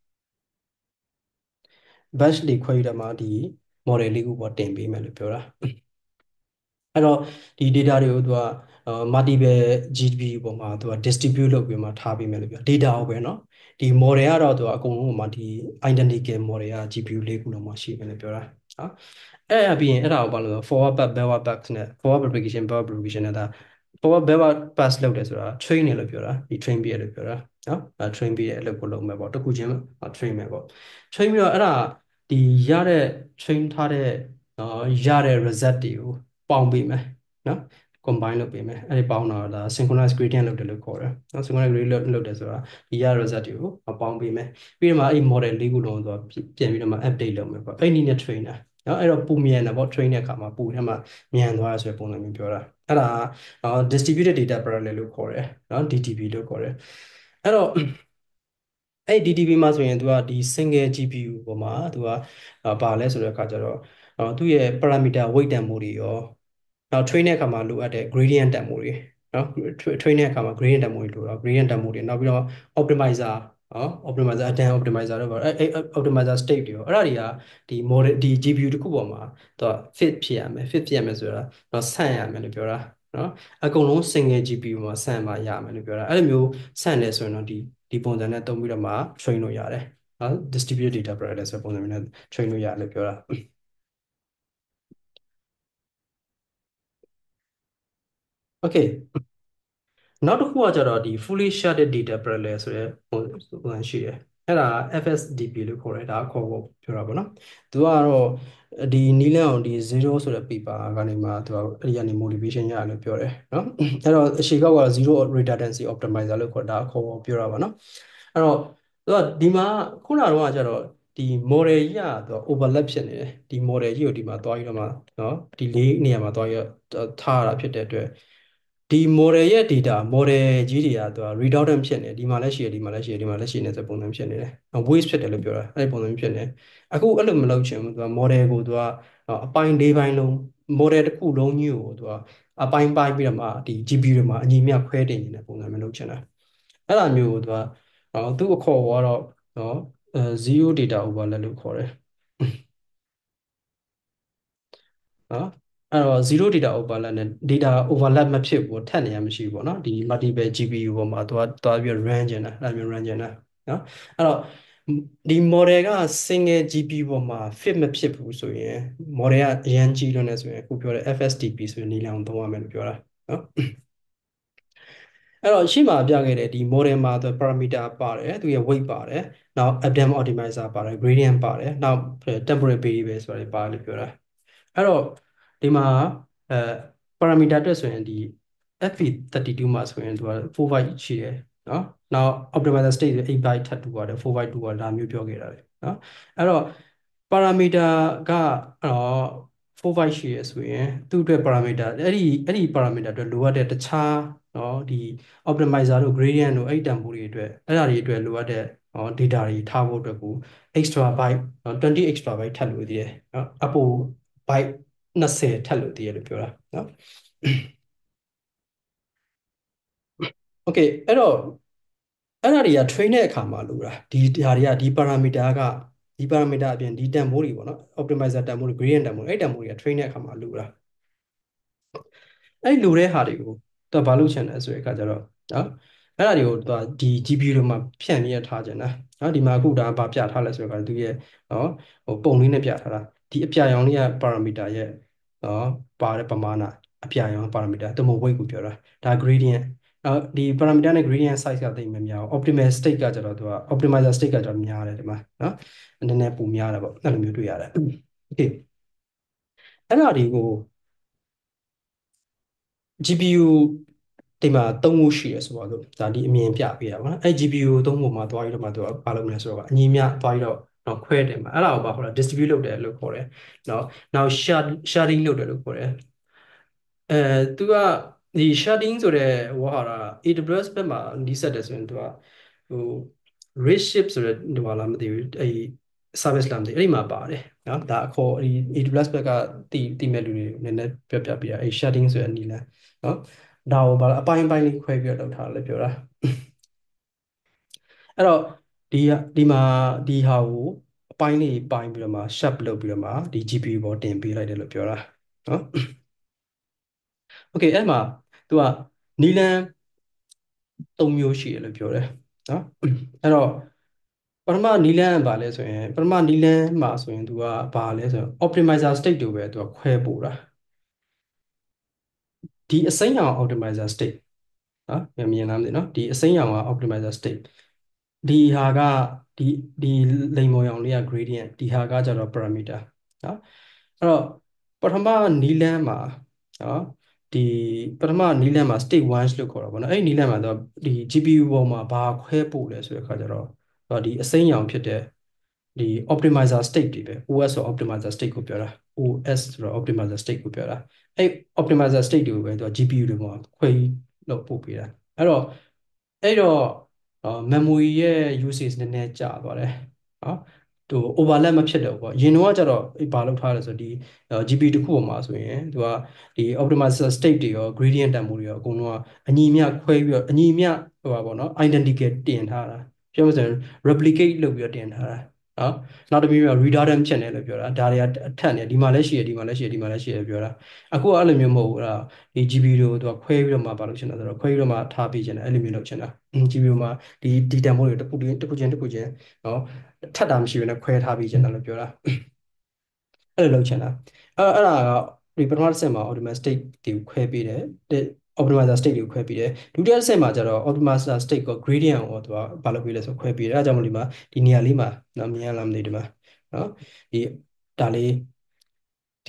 batch တွေခွဲပြီးတော့မှဒီ model လေးခုပေါ်တင်ပေးမယ်လို့ပြောတာအဲ့တော့ဒီ data တွေကိုသူကmultiple GPU ပေါ်မှာသူက distribute လုပ်ပြီးမှထားပေးမယ်လို့ပြော data ကိုပဲเนาะဒီ model ကတော့သူကအကုန်လုံးပေါ်မှာဒီ identical model က GPU ၄ခုလုံးမှာရှိမယ်လို့ပြောတာနော်အဲ့အပြင်အဲ့ဒါကိုဘာလို့လဲ forward back backward back နဲ့ forward propagation backward propagation နဲ့ဒါ forward backward pass လုပ်တယ်ဆိုတာ train တယ်လို့ပြောတာဒီ train ပြီးရလို့ပြောတာနော်အဲ train ပြီးရအလုပ်ကိုလုပ်မယ်ပေါ့တစ်ခုချင်း train မယ်ပေါ့ train ပြီးတော့အဲ့ဒါဒီရတဲ့ train ထားတဲ့ရတဲ့ result တွေကိုပေါင်းပေးမယ်နော် combine လုပ်ပေးမယ်အဲ့ဒီပေါင်းတော့ဒါ synchronous gradient လုပ်တယ်လို့ခေါ်တယ်နော် synchronous gradient လုပ်တယ်ဆိုတာဒီရ result တွေကိုပေါင်းပေးမယ်ပြီးတော့မှအဲ့ model ၄ခုလုံးဆိုပြန်ပြီးတော့မှ update လုပ်မယ်ပေါ့အဲ့ဒီနည်းနဲ့ train တာနော်အဲ့တော့ပူမြန်တယ်ပေါ့ train တဲ့အခါမှာပူထဲမှာမြန်သွားရဆိုတဲ့ပုံစံမျိုးပြောတာအဲ့ဒါdistributed data parallel လို့ခေါ်တယ်နော် DDP လို့ခေါ်တယ်အဲ့တော့အဲ့ DDP မှာဆိုရင်သူကဒီ single GPU ပေါ်မှာသူကပါလဲဆိုတဲ့အခါကျတော့သူ့ရဲ့ parameter weight တန်ဖိုးတွေရောနောက် train တဲ့အခါမှာလိုအပ်တဲ့ gradient တန်ဖိုးတွေနော် train တဲ့အခါမှာ gradient တန်ဖိုးတွေလိုတော့ gradient တန်ဖိုးတွေနောက်ပြီးတော့ optimizer နော် optimizer advanced optimizer တော့အဲ့ optimizer state တွေရောအဲ့ဒါတွေကဒီ model ဒီ GPU တစ်ခုပေါ်မှာသူက fit ဖြစ်ရမယ် fit ဖြစ်ရမယ်ဆိုတာတော့ဆန့်ရမယ်လို့ပြောတာနော်အကုန်လုံး single GPU မှာဆန့်မှရမယ်လို့ပြောတာအဲ့လိုမျိုးဆန့်တယ်ဆိုရင်တော့ဒီပုံစံနဲ့သုံးပြီးတော့မှ train လို့ရတယ်နော် distributed data parallel ဆိုတဲ့ပုံစံမျိုးနဲ့ train လို့ရတယ်လို့ပြောတာ okay နောက်တစ်ခုကကြတော့ဒီ fully sharded data parallel ဆိုတဲ့ပုံစံရှိတယ်အဲ့ဒါ FSDP လို့ခေါ်တယ်ဒါခေါ်ဖို့ပြောတာပေါ့နော်သူကတော့ဒီနီလန်အောင်ဒီ0ဆိုတဲ့ paper ကနေမှသူကအဲ့ဒီကနေ motivation ရတယ်လို့ပြောတယ်နော်အဲ့တော့အရှိကောက်က0 redundancy optimizer လို့ခေါ်တာခေါ်ဖို့ပြောတာပေါ့နော်အဲ့တော့သူကဒီမှာခုနကတော့ကြတော့ဒီ model ကြီးကသူက overlap ဖြစ်နေတယ်ဒီ model ကြီးကိုဒီမှာသွားပြီးတော့မှနော်ဒီလေးနေရာမှာသွားပြီးတော့ထားရတာဖြစ်တဲ့အတွက်ဒီ model ရဲ့ data model ကြီးတွေကသူက redundant ဖြစ်နေဒီမှာလည်းရှိတယ်ဒီမှာလည်းရှိတယ်ဒီမှာလည်းရှိနေဆိုပုံစံဖြစ်နေတယ် waste ဖြစ်တယ်လို့ပြောတာအဲ့ဒီပုံစံဖြစ်နေအခုအဲ့လိုမလုပ်ချင်ဘူးသူက model ကိုသူကအပိုင်း၄ပိုင်းလုံး model တစ်ခုလုံးကြီးကိုသူကအပိုင်းပိုင်းပြီးတော့မှဒီ GPU တွေမှာအညီမျှခွဲတင်နေတဲ့ပုံစံမျိုးလုပ်ချင်တာအဲ့လိုမျိုးကိုသူကသူ့အခေါ်ကတော့နော်zero data overlap လို့ခေါ်တယ်နော်အဲ့တော့ zero data overlap နဲ့ data overlap မဖြစ်ဘူးထပ်နေရမရှိဘူးပေါ့နော်ဒီ multiple GPU ပေါ်မှာသွားပြီး run ကျင်တာအဲ့လိုမျိုး run ကျင်တာနော်အဲ့တော့ဒီ model က single GPU ပေါ်မှာ fit မဖြစ်ဘူးဆိုရင် model ကအရန်ကြီးလွန်းနေဆိုရင်အခုပြောတဲ့ FSDP ဆိုရင်နည်းလမ်းကိုသုံးရမယ်လို့ပြောတာနော်အဲ့တော့ရှေ့မှာပြခဲ့တဲ့ဒီ model မှာသူ parameter ပါတယ်သူရဲ့ weight ပါတယ်နောက် advanced optimizer ပါတယ် gradient ပါတယ်နောက် temporal variable ဆိုတာတွေပါတယ်လို့ပြောတာအဲ့တော့ဒီမှာအဲ parameter အတွက်ဆိုရင်ဒီ FE32 မှာဆိုရင်သူက4 byte ရှိတယ်နော်နောက် optimizer state 8 byte ထပ်တူပါတယ်4 byte တူပါတယ်ဒါမျိုးပြောခဲ့တာလေနော်အဲ့တော့ parameter ကအဲ့တော့4 byte ရှိရဆိုရင်သူ့အတွက် parameter အဲ့ဒီ parameter အတွက်လိုအပ်တဲ့တခြားနော်ဒီ optimizer တို့ gradient တို့အဲ့ဒီတန်ဖိုးတွေအတွက်အဲ့ဒါတွေအတွက်လိုအပ်တဲ့နော် data တွေထားဖို့အတွက်ကို extra byte နော်20 extra byte ထပ်လို့သေးတယ်နော်အပို byte 20ထပ်လို့သေးတယ်လို့ပြောတာနော် okay အဲ့တော့အဲ့ဒါတွေက train တဲ့အခါမှာလိုတာဒီဟာတွေကဒီ parameter ကဒီ parameter အပြင်ဒီတန်ဖိုးတွေပေါ့နော် optimizer တန်ဖိုးတွေ gradient တန်ဖိုးတွေအဲ့တန်ဖိုးတွေက train တဲ့အခါမှာလိုတာအဲ့လိုတဲ့ဟာတွေကိုသူကဘာလုပ်ချင်လဲဆိုတဲ့အခါကျတော့နော်အဲ့ဒါတွေကိုသူကဒီ GPU တွေမှာဖြန့်ပြီးရထားချင်တာနော်ဒီမှာအခုဒါဘာပြထားလဲဆိုတော့သူရဲ့နော်ဟိုပုံလေးနဲ့ပြထားတာဒီအပြာရောင်လေးက parameter ရဲ့နော်ပါတဲ့ပမာဏအပြာရောင် parameter တမ weight ကိုပြောတာဒါ gradient ဒီ parameter နဲ့ gradient size ကတိတ်မများဘူး optimal state ကကျတော့သူက optimizer state ကကျတော့များတယ်ဒီမှာနော်နည်းနည်းပိုများတယ်ပေါ့အဲ့လိုမျိုးတွေ့ရတယ် okay အဲ့ဒါတွေကို GPU ဒီမှာသုံးခုရှိရဆိုပါတော့ဒါဒီအမြင်ပြပေးတာပေါ့နော်အဲ GPU သုံးခုမှာသွားပြီးတော့မှသူကဘာလုပ်မလဲဆိုတော့အညီမျှသွားပြီးတော့တော့ခွဲတယ်မှာအဲ့ဒါကိုဘာခေါ်လဲ distribute လုပ်တယ်လို့ခေါ်တယ်နော်နောက် sharding လုပ်တယ်လို့ခေါ်တယ်အဲသူကဒီ sharding ဆိုတဲ့ဝါဟာရ AWS ဘက်မှာနီးစပ်တယ်ဆိုရင်သူကဟို Redshift ဆိုတဲ့ဟိုဟာလားမသိဘူးအဲ service လားမသိဘူးအဲ့ဒီမှာပါတယ်နော်ဒါအခေါ်ဒီ AWS ဘက်ကတည်မဲ့လူတွေနည်းနည်းပြပြအဲ sharding ဆိုတဲ့နည်းလမ်းနော်ဒါကိုဘာလဲအပိုင်းပိုင်းလေးခွဲပြီးတော့လုပ်ထားတယ်လို့ပြောတာအဲ့တော့ဒီမှာဒီဟာကိုအပိုင်းလေးပိုင်းပြီးတော့မှ shape လုပ်ပြီးတော့မှဒီ GPU ပေါ်တင်ပေးလိုက်တယ်လို့ပြောတာနော် okay အဲ့မှာသူကနီလန်၃မျိုးရှိတယ်လို့ပြောတယ်နော်အဲ့တော့ပထမနီလန်ကဘာလဲဆိုရင်ပထမနီလန်မှာဆိုရင်သူကဘာလဲဆိုရင် optimizer state တို့ပဲသူကခွဲပို့တာဒီအစိမ်းရောင် optimizer state နော်မြင်လားမသိနော်ဒီအစိမ်းရောင်က optimizer state ဒီဟာကဒီဒီလိမ်မော်ရောင်လေးက gradient ဒီဟာကကျတော့ parameter နော်အဲ့တော့ပထမနီလန်းမှာနော်ဒီပထမနီလန်းမှာ state 1လို့ခေါ်တာပေါ့နော်အဲ့ဒီနီလန်းမှာတော့ဒီ GPU ပေါ်မှာဘာခွဲပို့လဲဆိုတဲ့အခါကျတော့ဒီအစိမ်းရောင်ဖြစ်တဲ့ဒီ optimizer state တွေပဲ OS ဆို optimizer state ကိုပြောတာ OS ဆိုတော့ optimizer state ကိုပြောတာအဲ့ optimizer state တွေကိုပဲသူက GPU တွေမှာခွဲလို့ပို့ပေးတာအဲ့တော့memory ရဲ့ usage နည်းနည်းကျသွားတယ်နော်သူ overlap မဖြစ်တော့ဘူးပေါ့အရင်တော့ကကျတော့ဘာလုပ်ထားလဲဆိုဒီ GPU တစ်ခုပေါ်မှာဆိုရင်သူကဒီ optimizer state တွေရော gradient တန်ဖိုးတွေရောအကုန်လုံးကအညီမျှခွဲပြီးတော့အညီမျှဟိုပါပေါ့နော် identical တင်ထားတာပြောမှဆိုရင် replicate လုပ်ပြီးတော့တင်ထားတာနော်နောက်တစ်မျိုးက redundant ဖြစ်နေလို့ပြောတာဒါတွေကအထက်နေဒီမှာလည်းရှိရဒီမှာလည်းရှိရဒီမှာလည်းရှိရပြောတာအခုကအဲ့လိုမျိုးမဟုတ်ဘူးအဲ့ဒါဒီ GPU ကိုသူကခွဲပြီးတော့မှဘာလုပ်ချင်တာဆိုတော့ခွဲပြီးတော့မှထားပေးချင်တယ်အဲ့လိုမျိုးလုပ်ချင်တာ GPU မှာဒီတန်ဖိုးတွေတစ်ခုချင်းနော်ထပ်တာမရှိဘဲနဲ့ခွဲထားပေးချင်တယ်လို့ပြောတာအဲ့လိုလုပ်ချင်တာအဲ့ဒါကဒီပထမတစ်ဆင့်မှာ optimizer state တွေကိုခွဲပေးတယ် optimizer state တွေကိုခွဲပေးတယ်ဒုတိယတစ်ဆင့်မှာကျတော့ optimizer state ကို gradient ကိုသူကဘာလုပ်ပေးလဲဆိုခွဲပေးတယ်အဲဒါကြောင့်မို့ဒီမှာဒီနေရာလေးမှာနော်မြင်ရလားမသိဒီမှာနော်ဒီဒါလေးဒီ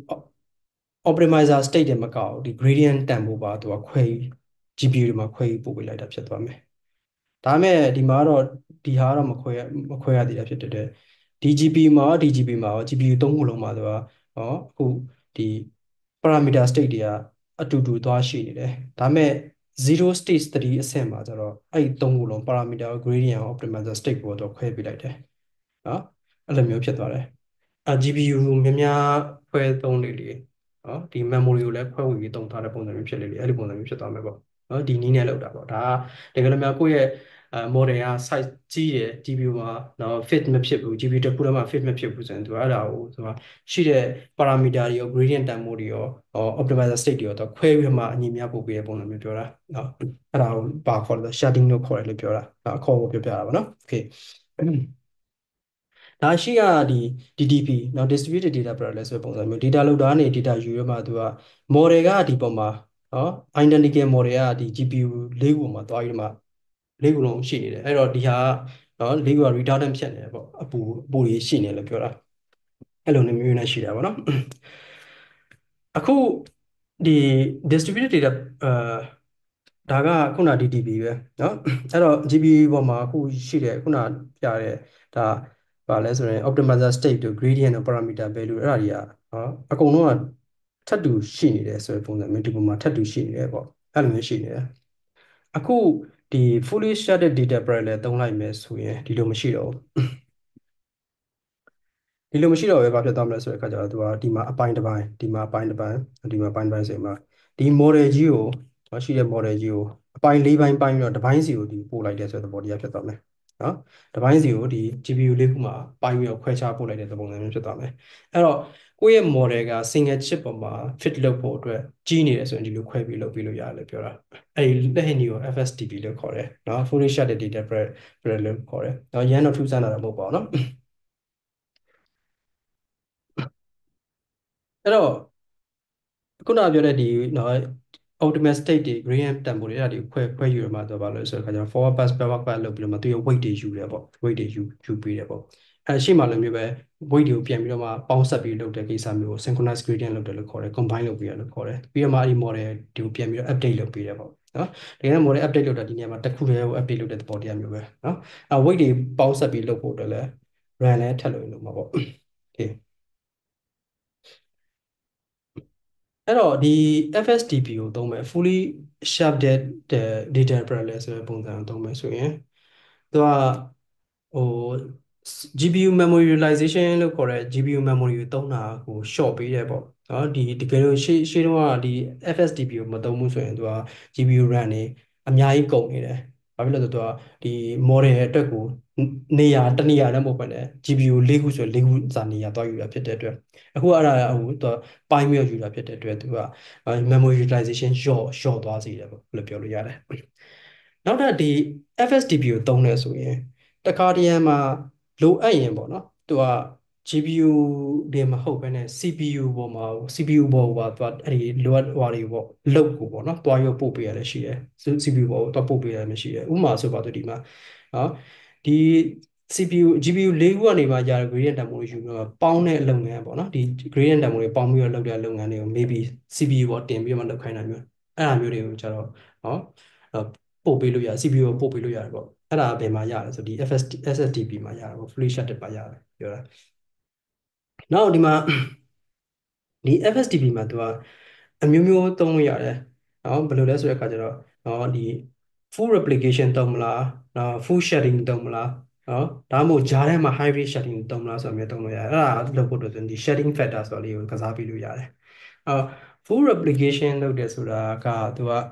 optimizer state တွေမကောက်ဒီ gradient တန်ဖိုးပါသူကခွဲ GPU တွေမှာခွဲပို့ပေးလိုက်တာဖြစ်သွားမယ်ဒါပေမဲ့ဒီမှာတော့ဒီဟာကတော့မခွဲရသေးတာဖြစ်တဲ့အတွက် DGP မှာရော DGP မှာရော GPU သုံးခုလုံးမှာသူကနော်အခုဒီ parameter state တွေကအတူတူသွားရှိနေတယ်ဒါပေမဲ့0 stage 3အဆင့်မှာကျတော့အဲ့ဒီသုံးခုလုံး parameter gradient optimizer state ကိုတော့ခွဲပေးလိုက်တယ်နော်အဲ့လိုမျိုးဖြစ်သွားတယ်GPU များများခွဲသုံးလေနော်ဒီ memory ကိုလည်းခွဲဝေပြီးသုံးထားတဲ့ပုံစံမျိုးဖြစ်လေအဲ့ဒီပုံစံမျိုးဖြစ်သွားမယ်ပေါ့နော်ဒီနည်းနဲ့လောက်တာပေါ့ဒါကတကယ်လို့များကိုယ့်ရဲ့model က size ကြီးတယ် GPU မှာနော် fit မဖြစ်ဘူး GPU တစ်ခုတည်းမှာ fit မဖြစ်ဘူးဆိုရင်သူကအဲ့ဒါကိုသူကရှိတဲ့ parameter တွေရော gradient တန်ဖိုးတွေရော optimizer state တွေရောသူခွဲပြီးမှအညီမျှပို့ပေးတဲ့ပုံစံမျိုးပြောတာနော်အဲ့ဒါကိုဘာခေါ်လဲ sharding လို့ခေါ်တယ်လို့ပြောတာအခေါ်ကိုပြောပြတာပါနော် okay ဒါရှိကဒီ DDP နော် distributed data parallel ဆိုတဲ့ပုံစံမျိုး data လောက်တာနေ data ယူရမှသူက model ကဒီပုံမှာနော် identical model ကဒီ GPU ၄ခုမှာသွားပြီးမှ၄ခုလုံးရှိနေတယ်အဲ့တော့ဒီဟာနော်၄ခုက redundant ဖြစ်နေတယ်ပေါ့အပူကြီးရှိနေလို့ပြောတာအဲ့လိုမျိုးနဲ့ရှိတာပေါ့နော်အခုဒီ distributed data ဒါကခုန DDP ပဲเนาะအဲ့တော့ GPU ပေါ်မှာအခုရှိတယ်ခုနပြတဲ့ဒါပါလဲဆိုရင် optimizer state တို့ gradient တို့ parameter value အဲ့ဒါတွေကအကုန်လုံးကထပ်တူရှိနေတယ်ဆိုတဲ့ပုံစံမျိုးဒီပုံမှာထပ်တူရှိနေတယ်ပေါ့အဲ့လိုမျိုးရှိနေတယ်အခုဒီ fully sharded data parallel သုံးလိုက်မယ်ဆိုရင်ဒီလိုမရှိတော့ဘူးဒီလိုမရှိတော့ဘဲဘာဖြစ်သွားမလဲဆိုတဲ့အခါကျတော့သူကဒီမှာအပိုင်းတစ်ပိုင်းဒီမှာအပိုင်းတစ်ပိုင်းဒီမှာအပိုင်းတစ်ပိုင်းဆိုရင်မှာဒီ model ကြီးကိုရှိတဲ့ model ကြီးကိုအပိုင်း၄ပိုင်းပိုင်းပြီးတော့တစ်ပိုင်းစီကိုဒီပို့လိုက်တဲ့ဆိုတဲ့သဘောတရားဖြစ်သွားမယ်နော်တစ်ပိုင်းစီကိုဒီ GPU လေးခုမှာပိုင်းပြီးတော့ခွဲခြားပို့လိုက်တဲ့သဘောမျိုးဖြစ်သွားမယ်အဲ့တော့ကိုယ့်ရဲ့ model က single chip ပေါ်မှာ fit လုပ်ဖို့အတွက်ကြီးနေတယ်ဆိုရင်ဒီလိုခွဲပြီးလုပ်ပြီးလို့ရတယ်လို့ပြောတာအဲ့ဒီလက်ဟင်းကြီးကို FSDP လို့ခေါ်တယ်နော် fully sharded data parallel လို့ခေါ်တယ်နော်ရန်တော့ထူးဆန်းတာတော့မဟုတ်ပါဘူးနော်အဲ့တော့ခုနပြောတဲ့ဒီနော် ultimate state တွေ gradient တန်ဖိုးတွေအဲ့ဒါတွေခွဲယူရမှာဆိုတော့ဘာလို့လဲဆိုတော့ခါကျတော့ forward pass backward pass လုပ်ပြီးတော့မှသူရဲ့ weight တွေယူတယ်ပေါ့ weight တွေယူပေးတယ်ပေါ့အဲရှေ့မှာလည်းမျိုးပဲ weight တွေကိုပြန်ပြီးတော့မှပေါင်းဆက်ပြီးလုပ်တဲ့ကိစ္စမျိုးကို synchronize gradient လုပ်တယ်လို့ခေါ်တယ် combine လုပ်ပြီးရလို့ခေါ်တယ်ပြီးတော့မှအဲ့ဒီ model တွေကိုပြန်ပြီးတော့ update လုပ်ပေးတယ်ပေါ့နော်ဒီကနေ့ model update လုပ်တာဒီနေရာမှာတစ်ခုတည်းကို update လုပ်တဲ့သဘောတရားမျိုးပဲနော်အဲ weight တွေပေါင်းဆက်ပြီးလုပ်ဖို့အတွက်လည်း run လည်းထပ်လို့လုပ်မှာပေါ့ okay အဲ့တော့ဒီ FSDP ကိုသုံးမယ် fully sharded data parallel ဆိုတဲ့ပုံစံကိုသုံးမယ်ဆိုရင်သူကဟို GPU memory utilization လို့ခေါ်တဲ့ GPU memory ကိုသုံးတာကို short ပေးတယ်ပေါ့နော်ဒီတကယ်လို့ရှေ့တုန်းကဒီ FSDP ကိုမသုံးဘူးဆိုရင်သူက GPU RAM တွေအများကြီးကုန်နေတယ်ဘာဖြစ်လို့လဲဆိုတော့ဒီ model အတွက်ကိုနေရာတနေရာတည်းမဟုတ်ဘဲနဲ့ GPU ၄ခုဆို၄ခုစာနေရာတွားယူတာဖြစ်တဲ့အတွက်အခုအဲ့ဒါဟိုသူကပိုင်းပြီးတော့ယူတာဖြစ်တဲ့အတွက်သူက memory utilization short သွားစေတယ်ပေါ့လို့ပြောလို့ရတယ်နောက်ထပ်ဒီ FSDP ကိုသုံးတယ်ဆိုရင်တခါတရံမှာလိုအပ်ရင်ပေါ့နော်သူက GPU တွေမဟုတ်ဘဲနဲ့ CPU ပေါ်မှာ CPU ပေါ်ကသူကအဲ့ဒီလိုအပ်ဟွာတွေပေါ့လုတ်ကိုပေါ့နော်တွားရောပို့ပေးရတယ်ရှိတယ် CPU ပေါ်ကိုတွားပို့ပေးရတယ်ရှိတယ်ဥပမာဆိုပါတော့ဒီမှာနော်ဒီ CPU GPU ၄ခုကနေမှရတဲ့ gradient တန်ဖိုးတွေယူပြီးတော့ပေါင်းတဲ့လုပ်ငန်းပေါ့နော်ဒီ gradient တန်ဖိုးတွေပေါင်းပြီးတော့လုပ်တဲ့လုပ်ငန်းတွေကို maybe CPU ပေါ်တင်ပြီးတော့မှလုပ်ခိုင်းတာမျိုးအဲ့ဒါမျိုးတွေကိုကျတော့နော်ပို့ပေးလို့ရ CPU ကိုပို့ပေးလို့ရတယ်ပေါ့အဲ့ဒါဘယ်မှာရလဲဆိုဒီ SSDP မှာရတယ်ပေါ့ fully sharded မှာရတယ်ပြောတာနောက်ဒီမှာဒီ FSDP မှာသူကအမျိုးမျိုးသုံးလို့ရတယ်နော်ဘယ်လိုလဲဆိုတဲ့အခါကျတော့နော်ဒီ full replication သုံးမလားနော် full sharding သုံးမလားနော်ဒါမှမဟုတ်ဂျားထဲမှာ hybrid sharding သုံးမလားဆိုတော့မျိုးသုံးလို့ရတယ်အဲ့ဒါလုပ်ဖို့အတွက်ဆိုဒီ sharding factor ဆိုတာလေးကိုကစားပြီးလို့ရတယ်အော် full replication လုပ်တယ်ဆိုတာကသူက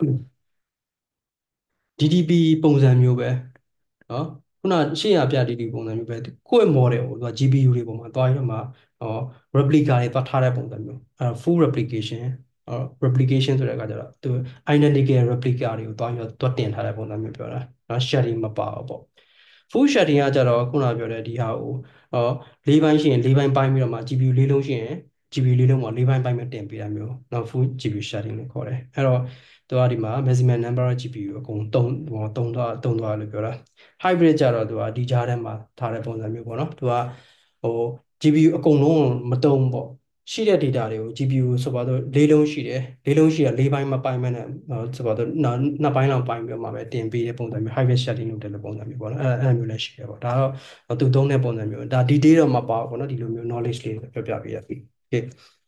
DDP ပုံစံမျိုးပဲနော်ခုနရှေ့ရပြ DDP ပုံစံမျိုးပဲကိုယ့်ရဲ့ model ကိုသူက GPU တွေပုံမှာတွားပြီးတော့မှreplica တွေတွားထားတဲ့ပုံစံမျိုးfull replication replication ဆိုတဲ့အခါကျတော့သူ identical replica တွေကိုတွားပြီးတော့တွားတင်ထားတဲ့ပုံစံမျိုးပြောတာနော် sharding မပါဘူးပေါ့ full sharding ကကြတော့ခုနပြောတဲ့ဒီဟာကို၄ပိုင်းရှိရင်၄ပိုင်းပိုင်းပြီးတော့မှ GPU ၄လုံးရှိရင် GPU လေးလုံးမှာ၄ပိုင်းပိုင်းပဲတင်ပေးတာမျိုးနောက် full GPU sharding လို့ခေါ်တယ်အဲ့တော့သူကဒီမှာ maximum number of GPU အကုန်သုံးသွားလို့ပြောတာ hybrid ကြတော့သူကဒီကြားထဲမှာထားတဲ့ပုံစံမျိုးပေါ့နော်သူကဟို GPU အကုန်လုံးမသုံးပေါ့ရှိတဲ့ data တွေကို GPU ဆိုပါတော့၄လုံးရှိတယ်၄လုံးရှိရ၄ပိုင်းမပိုင်းမဲ့နဲ့ဆိုပါတော့နှစ်ပိုင်းလောက်ပိုင်းပြီးတော့မှပဲတင်ပေးတဲ့ပုံစံမျိုး hybrid sharding လုပ်တဲ့ပုံစံမျိုးပေါ့နော်အဲ့လိုမျိုးလည်းရှိတယ်ပေါ့ဒါတော့သူသုံးတဲ့ပုံစံမျိုးဒါ detail တော့မပါဘူးပေါ့နော်ဒီလိုမျိုး knowledge လေးပြောပြပေးရပြီ okay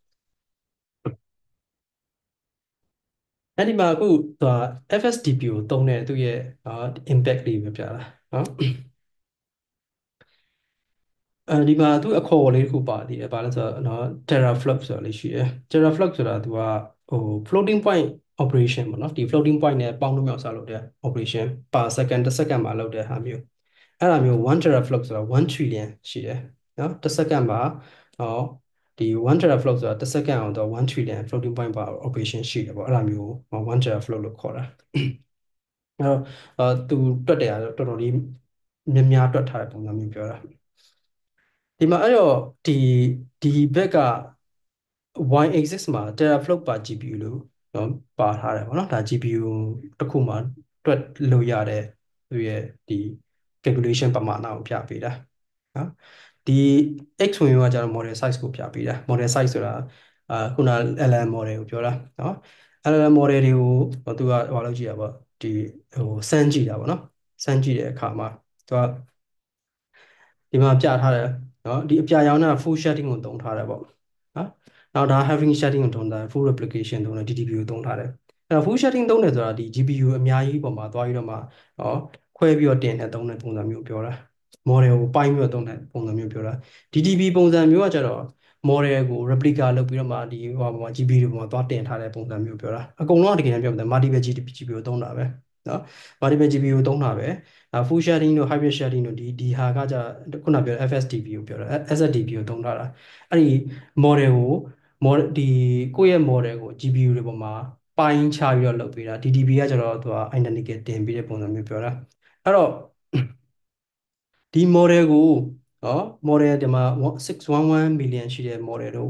အဲ့ဒီမှာအခုသူက FSDP ကိုသုံးတဲ့သူရဲ့impact လေးပဲပြတာနော်ဒီမှာသူအခေါ်လေးတစ်ခုပါသေးတယ်။ဘာလဲဆိုတော့နော် teraflop ဆိုတာလေးရှိတယ်။ teraflop ဆိုတာသူကဟို floating point operation ပေါ့နော်။ဒီ floating point နဲ့ပေါင်းလို့မြောက်စားလုပ်တဲ့ operation per second တစ်စက္ကန့်မှာလုပ်တဲ့ဟာမျိုး။အဲ့ဒါမျိုး1 teraflop ဆိုတာ1 trillion ရှိတယ်။နော်တစ်စက္ကန့်မှာဟောဒီ1 teraflop ဆိုတာတစ်စက္ကန့်အောင်တော့1 trillion floating point per operation ရှိတယ်ပေါ့။အဲ့ဒါမျိုး1 teraflop လို့ခေါ်တာ။အဲ့တော့သူတွက်တယ်ကတော့တော်တော်လေးများများတွက်ထားတဲ့ပုံစံမျိုးပြောတာ။ဒီမှာအဲ့တော့ဒီဘက်က y axis မှာ teraflop per GPU လို့နော်ပါထားတယ်ပေါ့နော်ဒါ GPU တစ်ခုမှာတွက်လို့ရတဲ့သူရဲ့ဒီ calculation ပမာဏကိုပြပေးတာနော်ဒီ x ဝင်ရောကကျတော့ model size ကိုပြပေးတာ model size ဆိုတာခုန LLM model ကိုပြောတာနော် LLM model တွေကိုသူကဟိုလုပ်ကြည့်တာပေါ့ဒီဟိုစမ်းကြည့်တာပေါ့နော်စမ်းကြည့်တဲ့အခါမှာသူကဒီမှာပြထားတယ်နော်ဒီအပြာရောင်က full shading ကိုသုံးထားတယ်ပေါ့နော်နောက်ဒါ having shading ကိုသုံးထားတယ် full replication သုံးတယ် DDP ကိုသုံးထားတယ်အဲ့တော့ full shading သုံးတယ်ဆိုတာဒီ GPU အများကြီးပေါ်မှာသွားပြီးတော့မှနော်ခွဲပြီးတော့တင်တဲ့သုံးတဲ့ပုံစံမျိုးပြောတာ model ကိုပိုင်းပြီးတော့သုံးတဲ့ပုံစံမျိုးပြောတာ DDP ပုံစံမျိုးကကျတော့ model ကို replica လုပ်ပြီးတော့မှဒီဟိုပေါ်မှာ GPU တွေပေါ်မှာသွားတင်ထားတဲ့ပုံစံမျိုးပြောတာအကုန်လုံးကတကယ်တမ်းပြောမှ multiple GPU ကိုသုံးတာပဲနော် multiple GPU ကိုသုံးတာပဲ full shading တို့ hybrid shading တို့ဒီဟာကじゃခုနပြော FSDP ကိုပြောတာ SSDP ကိုသုံးထားတာအဲ့ဒီ model ကို model ဒီကိုယ့်ရဲ့ model ကို GPU တွေပေါ်မှာပိုင်းခြားပြီးတော့လုပ်ပေးတာ DDP ကကျတော့သူက identical တင်ပေးတဲ့ပုံစံမျိုးပြောတာအဲ့တော့ဒီ model ကိုနော် model ဒီမှာ611 million ရှိတဲ့ model တို့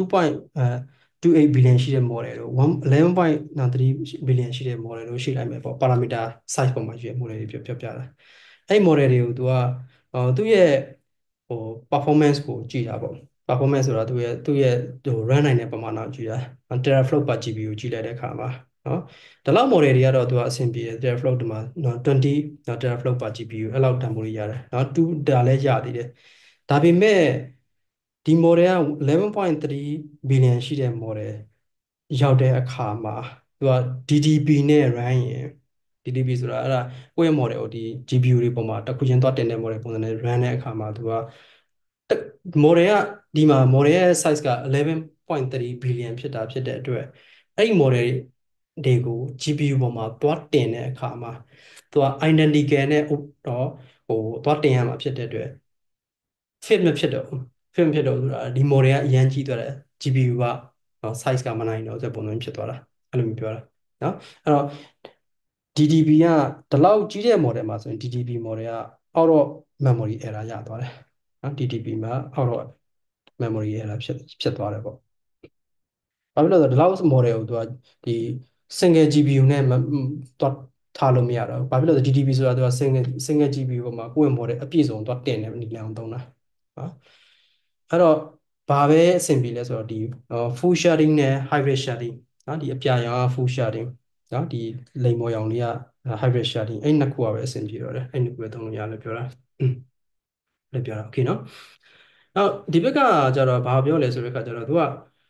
2.28 billion ရှိတဲ့ model တို့11.3 billion ရှိတဲ့ model တို့ရှိလိုက်မယ်ပေါ့ parameter size ပေါ်မှာရှိတဲ့ model တွေပြောပြတာအဲ့ model တွေကို तू ကသူ့ရဲ့ဟို performance ကိုကြည့်တာပေါ့ performance ဆိုတာသူ့ရဲ့ဟို run နိုင်တဲ့ပမာဏကိုကြည့်တာ teraflop per GPU ကြည့်လိုက်တဲ့အခါမှာနော်ဒီလောက် model တွေကတော့သူကအဆင်ပြေတယ် teraflop ဒီမှာ20 teraflop per GPU အဲ့လောက်တန်ဖိုးလေးရတယ်နော်2ဒါလည်းရသေးတယ်ဒါပေမဲ့ဒီ model က11.3 billion ရှိတဲ့ model ရောက်တဲ့အခါမှာသူက DDP နဲ့ run ရင် DDP ဆိုတာအဲ့ဒါကိုယ့်ရဲ့ model ကိုဒီ GPU တွေပေါ်မှာတစ်ခုချင်းသွားတင်တဲ့ model ပုံစံနဲ့ run တဲ့အခါမှာသူက model ကဒီမှာ model ရဲ့ size က11.3 billion ဖြစ်တဲ့အတွက်အဲ့ဒီ model တွေကို GPU ပေါ်မှာသွားတင်တဲ့အခါမှာသူက identical နဲ့တော့ဟိုသွားတင်ရမှာဖြစ်တဲ့အတွက် fit မဖြစ်တော့ဘူး fit မဖြစ်တော့ဘူးဆိုတာဒီ model ကအရန်ကြီးသွားတယ် GPU က size ကမနိုင်တော့ဆိုပုံစံဖြစ်သွားတာအဲ့လိုမျိုးပြောတာနော်အဲ့တော့ DDP ကဒီလောက်ကြီးတဲ့ model မှာဆိုရင် DDP model က out of memory error ရသွားတယ်နော် DDP မှာ out of memory error ဖြစ်သွားတယ်ပေါ့ဘာဖြစ်လို့လဲဆိုတော့ဒီလောက် model ကိုသူကဒီ single GPU နဲ့သွားထားလို့မရတော့ဘူးဘာဖြစ်လို့လဲဆိုတော့ DDP ဆိုတာသူက single GPU ပေါ်မှာကိုယ့်ရဲ့ model အပြည့်စုံသွားတင်တဲ့နည်းလမ်းကိုသုံးတာနော်အဲ့တော့ဘာပဲအဆင်ပြေလဲဆိုတော့ဒီ full shading နဲ့ hybrid shading နော်ဒီအပြာရောင်က full shading နော်ဒီလိမ်မော်ရောင်လေးက hybrid shading အဲ့နှစ်ခုကပဲအဆင်ပြေတော့တယ်အဲ့နှစ်ခုပဲသုံးလို့ရလို့ပြောတာလည်းပြောတာ okay နော်နောက်ဒီဘက်ကကျတော့ဘာပြောလဲဆိုတဲ့အခါကျတော့သူက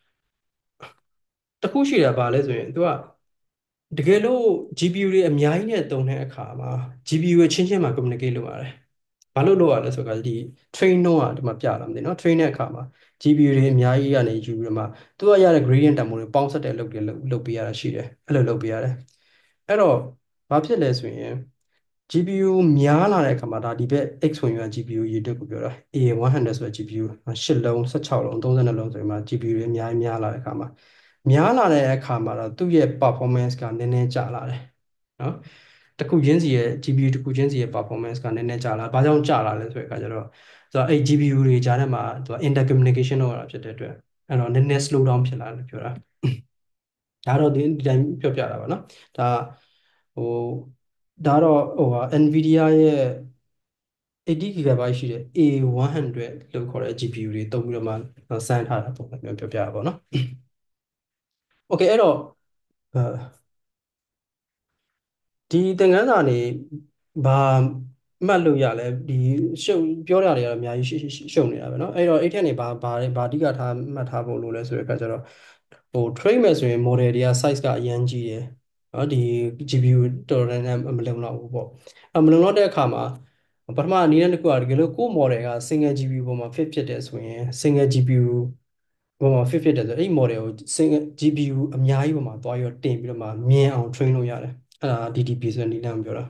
တခုရှိတာဘာလဲဆိုရင်သူကတကယ်လို့ GPU တွေအများကြီးနဲ့သုံးတဲ့အခါမှာ GPU ရဲ့ချင်းချင်းမှာ communicate လုပ်ရတယ်။ဘာလို့လုပ်ရလဲဆိုတော့ဒီ train တော့ဒီမှာပြလာမသိနော် train တဲ့အခါမှာ GPU တွေအများကြီးကနေယူပြီးတော့မှသူကရတဲ့ gradient တန်ဖိုးတွေပေါင်းစပ်တဲ့လုပ်ပေးရတာရှိတယ်။အဲ့လိုလုပ်ပေးရတယ်။အဲ့တော့ဘာဖြစ်လဲဆိုရင် GPU များလာတဲ့အခါမှာဒါဒီဘက် X ဝင်ရ GPU ရေတွက်ကိုပြောတာ A100 ဆိုတဲ့ GPU 8လုံး16လုံး32လုံးဆိုရင်မှာ GPU တွေအများကြီးများလာတဲ့အခါမှာများလာတဲ့အခါမှာတော့သူ့ရဲ့ performance ကနည်းနည်းကျလာတယ်နော်တစ်ခုချင်းစီရဲ့ GPU တစ်ခုချင်းစီရဲ့ performance ကနည်းနည်းကျလာဘာကြောင့်ကျလာလဲဆိုတဲ့အခါကျတော့ဆိုတော့အဲ့ GPU တွေကြားထဲမှာသူက intercommunication လုပ်ရတာဖြစ်တဲ့အတွက်အဲ့တော့နည်းနည်း slow down ဖြစ်လာတယ်ပြောတာဒါတော့ဒီတိုင်းပြောပြတာပါနော်ဒါဟိုဒါတော့ဟို NVIDIA ရဲ့80 GB ရှိတဲ့ A100 လို့ခေါ်တဲ့ GPU တွေတုံးပြီးတော့မှစမ်းထားတာပုံစံမျိုးပြောပြတာပေါ့နော် Okay အဲ့တော့ဒီသင်ခန်းစာနေဘာမှတ်လို့ရလဲဒီရှုပ်ပြောတာတွေကတော့အများကြီးရှုပ်နေတာပဲเนาะအဲ့တော့အဲ့ထက်နေဘာအဓိကထားမှတ်ထားဖို့လို့လဲဆိုတဲ့အခါကျတော့ဟို train မယ်ဆိုရင် model တွေက size ကအရန်ကြီးတယ်เนาะဒီ GPU တော်တော်များများမလုံလောက်ဘူးပေါ့မလုံလောက်တဲ့အခါမှာပထမအနေနဲ့တစ်ခုကတကယ်လို့ကိုယ့် model က single GPU ပေါ်မှာ fit ဖြစ်တယ်ဆိုရင် single GPU ပေါ်မှာ fit တယ်ဆိုအဲ့ model ကို single GPU အများကြီးပေါ်မှာသွားပြီးတော့တင်ပြီးတော့မှမြင်အောင် train လို့ရတယ်အဲ့ဒါ DDP ဆိုတဲ့နည်းလမ်းကိုပြောတာ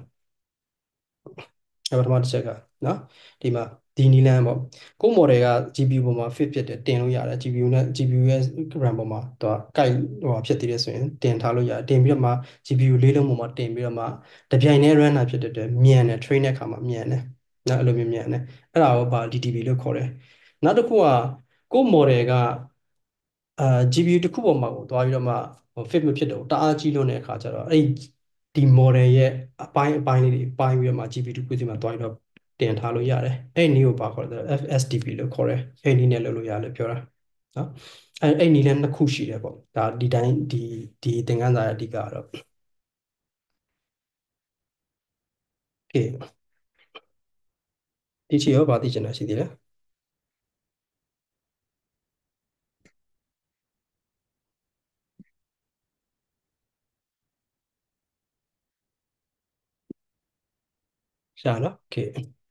အဲ့ပထမတစ်ချက်ကနော်ဒီမှာဒီနည်းလမ်းပေါ့ကို model က GPU ပေါ်မှာ fit ဖြစ်တယ်တင်လို့ရတယ် GPU ရဲ့ RAM ပေါ်မှာသူကကိုက်ဟိုဖြစ်သေးတယ်ဆိုရင်တင်ထားလို့ရတယ်တင်ပြီးတော့မှ GPU လေးလုံးပေါ်မှာတင်ပြီးတော့မှတပြိုင်တည်း run တာဖြစ်တဲ့အတွက်မြန်တယ် train တဲ့အခါမှာမြန်တယ်နော်အဲ့လိုမျိုးမြန်တယ်အဲ့ဒါကိုဘာ DDP လို့ခေါ်တယ်နောက်တစ်ခုကကို model ကGPU တစ်ခုပေါ်မှာကိုသွားပြီးတော့မှ fit မဖြစ်တော့တအားကြီးလွန်းတဲ့အခါကျတော့အဲ့ဒီ model ရဲ့အပိုင်းလေးတွေပိုင်းပြီးတော့မှ GPU တစ်ခုစီမှာသွားပြီးတော့တင်ထားလို့ရတယ်အဲ့နည်းကိုပါခေါ်တယ် FSDP လို့ခေါ်တယ်အဲ့နည်းနဲ့လုပ်လို့ရတယ်ပြောတာနော်အဲ့နည်းလည်းနှစ်ခုရှိတယ်ပေါ့ဒါဒီတိုင်းဒီသင်ခန်းစာရဲ့အဓိကကတော့ okay ဒီချီရောဗာသိချင်တာရှိသေးတယ်ရှာနော် okay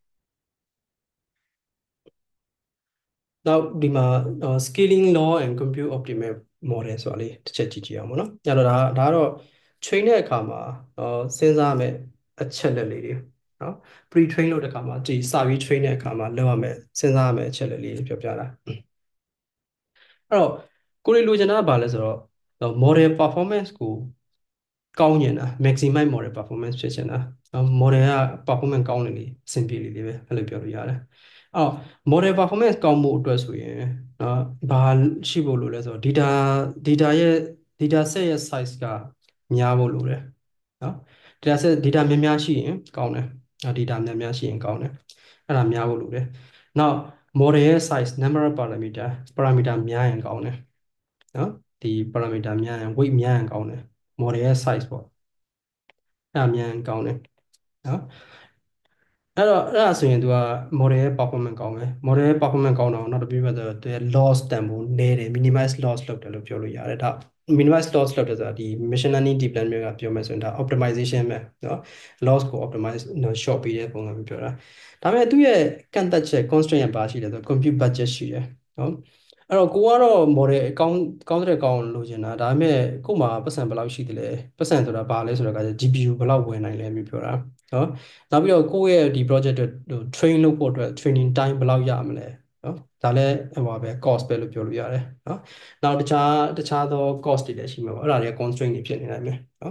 နောက်ဒီမှာscaling law and compute optimal model ဆိုတာလေးတစ်ချက်ကြည့်ကြည့်အောင်ပေါ့နော်အဲ့တော့ဒါကတော့ train တဲ့အခါမှာစဉ်းစားရမယ့်အချက်လက်လေးတွေနော် pre train လုပ်တဲ့အခါမှာဒီစာပြီး train တဲ့အခါမှာလုပ်ရမယ့်စဉ်းစားရမယ့်အချက်လက်လေးတွေပြောပြတာအဲ့တော့ကိုရီလိုချင်တာကဘာလဲဆိုတော့ model performance ကိုကောင်းကျင်တာ maximize model performance ဖြစ်ချင်တာ model က performance ကောင်းနေလေအဆင်ပြေလေလေပဲအဲ့လိုပြောလို့ရတယ်အော် model performance ကောင်းမှုအတွက်ဆိုရင်နော်ဘာရှိဖို့လိုလဲဆိုတော့ data ရဲ့ data set ရဲ့ size ကများဖို့လိုတယ်နော် data များများရှိရင်ကောင်းတယ် data များများရှိရင်ကောင်းတယ်အဲ့ဒါများဖို့လိုတယ်နောက် model ရဲ့ size number of parameter များရင်ကောင်းတယ်နော်ဒီ parameter များရင် weight များရင်ကောင်းတယ် model ရဲ့ size ပေါ့အဲ့ဒါများရင်ကောင်းတယ်နော်အဲ့ဒါဆိုရင် तू က model ရဲ့ performance ကောင်းမယ် model ရဲ့ performance ကောင်းတော့နောက်တစ်ပြိုင်ဆိုသူရဲ့ loss တန်ဖိုးနည်းတယ် minimize loss လုပ်တယ်လို့ပြောလို့ရတယ်ဒါ minimize loss လုပ်တယ်ဆိုတာဒီ machine learning deep learning ကပြောမယ်ဆိုရင်ဒါ optimization ပဲเนาะ loss ကို optimize short ပေးတဲ့ပုံစံမျိုးပြောတာဒါပေမဲ့သူ့ရဲ့ကန့်သတ်ချက် constraint ကဘာရှိလဲဆိုတော့ compute budget ရှိတယ်เนาะအဲ့တော့ကိုကတော့ model ကောင်းတဲ့ကောင်းလို့ချင်တာဒါပေမဲ့ကို့မှာပတ်စံဘယ်လောက်ရှိသလဲပတ်စံဆိုတာဘာလဲဆိုတော့က GPU ဘယ်လောက်ဝယ်နိုင်လဲမျိုးပြောတာเนาะနောက်ပြီးတော့ကိုယ့်ရဲ့ဒီ project အတွက် train လုပ်ဖို့အတွက် training time ဘယ်လောက်ရမလဲနော်ဒါလည်းဟိုပါပဲ cost ပဲလို့ပြောလို့ရတယ်နော်နောက်တခြားသော cost တွေလည်းရှိမှာပေါ့အဲ့ဒါတွေက constraint တွေဖြစ်နေနိုင်မယ်နော်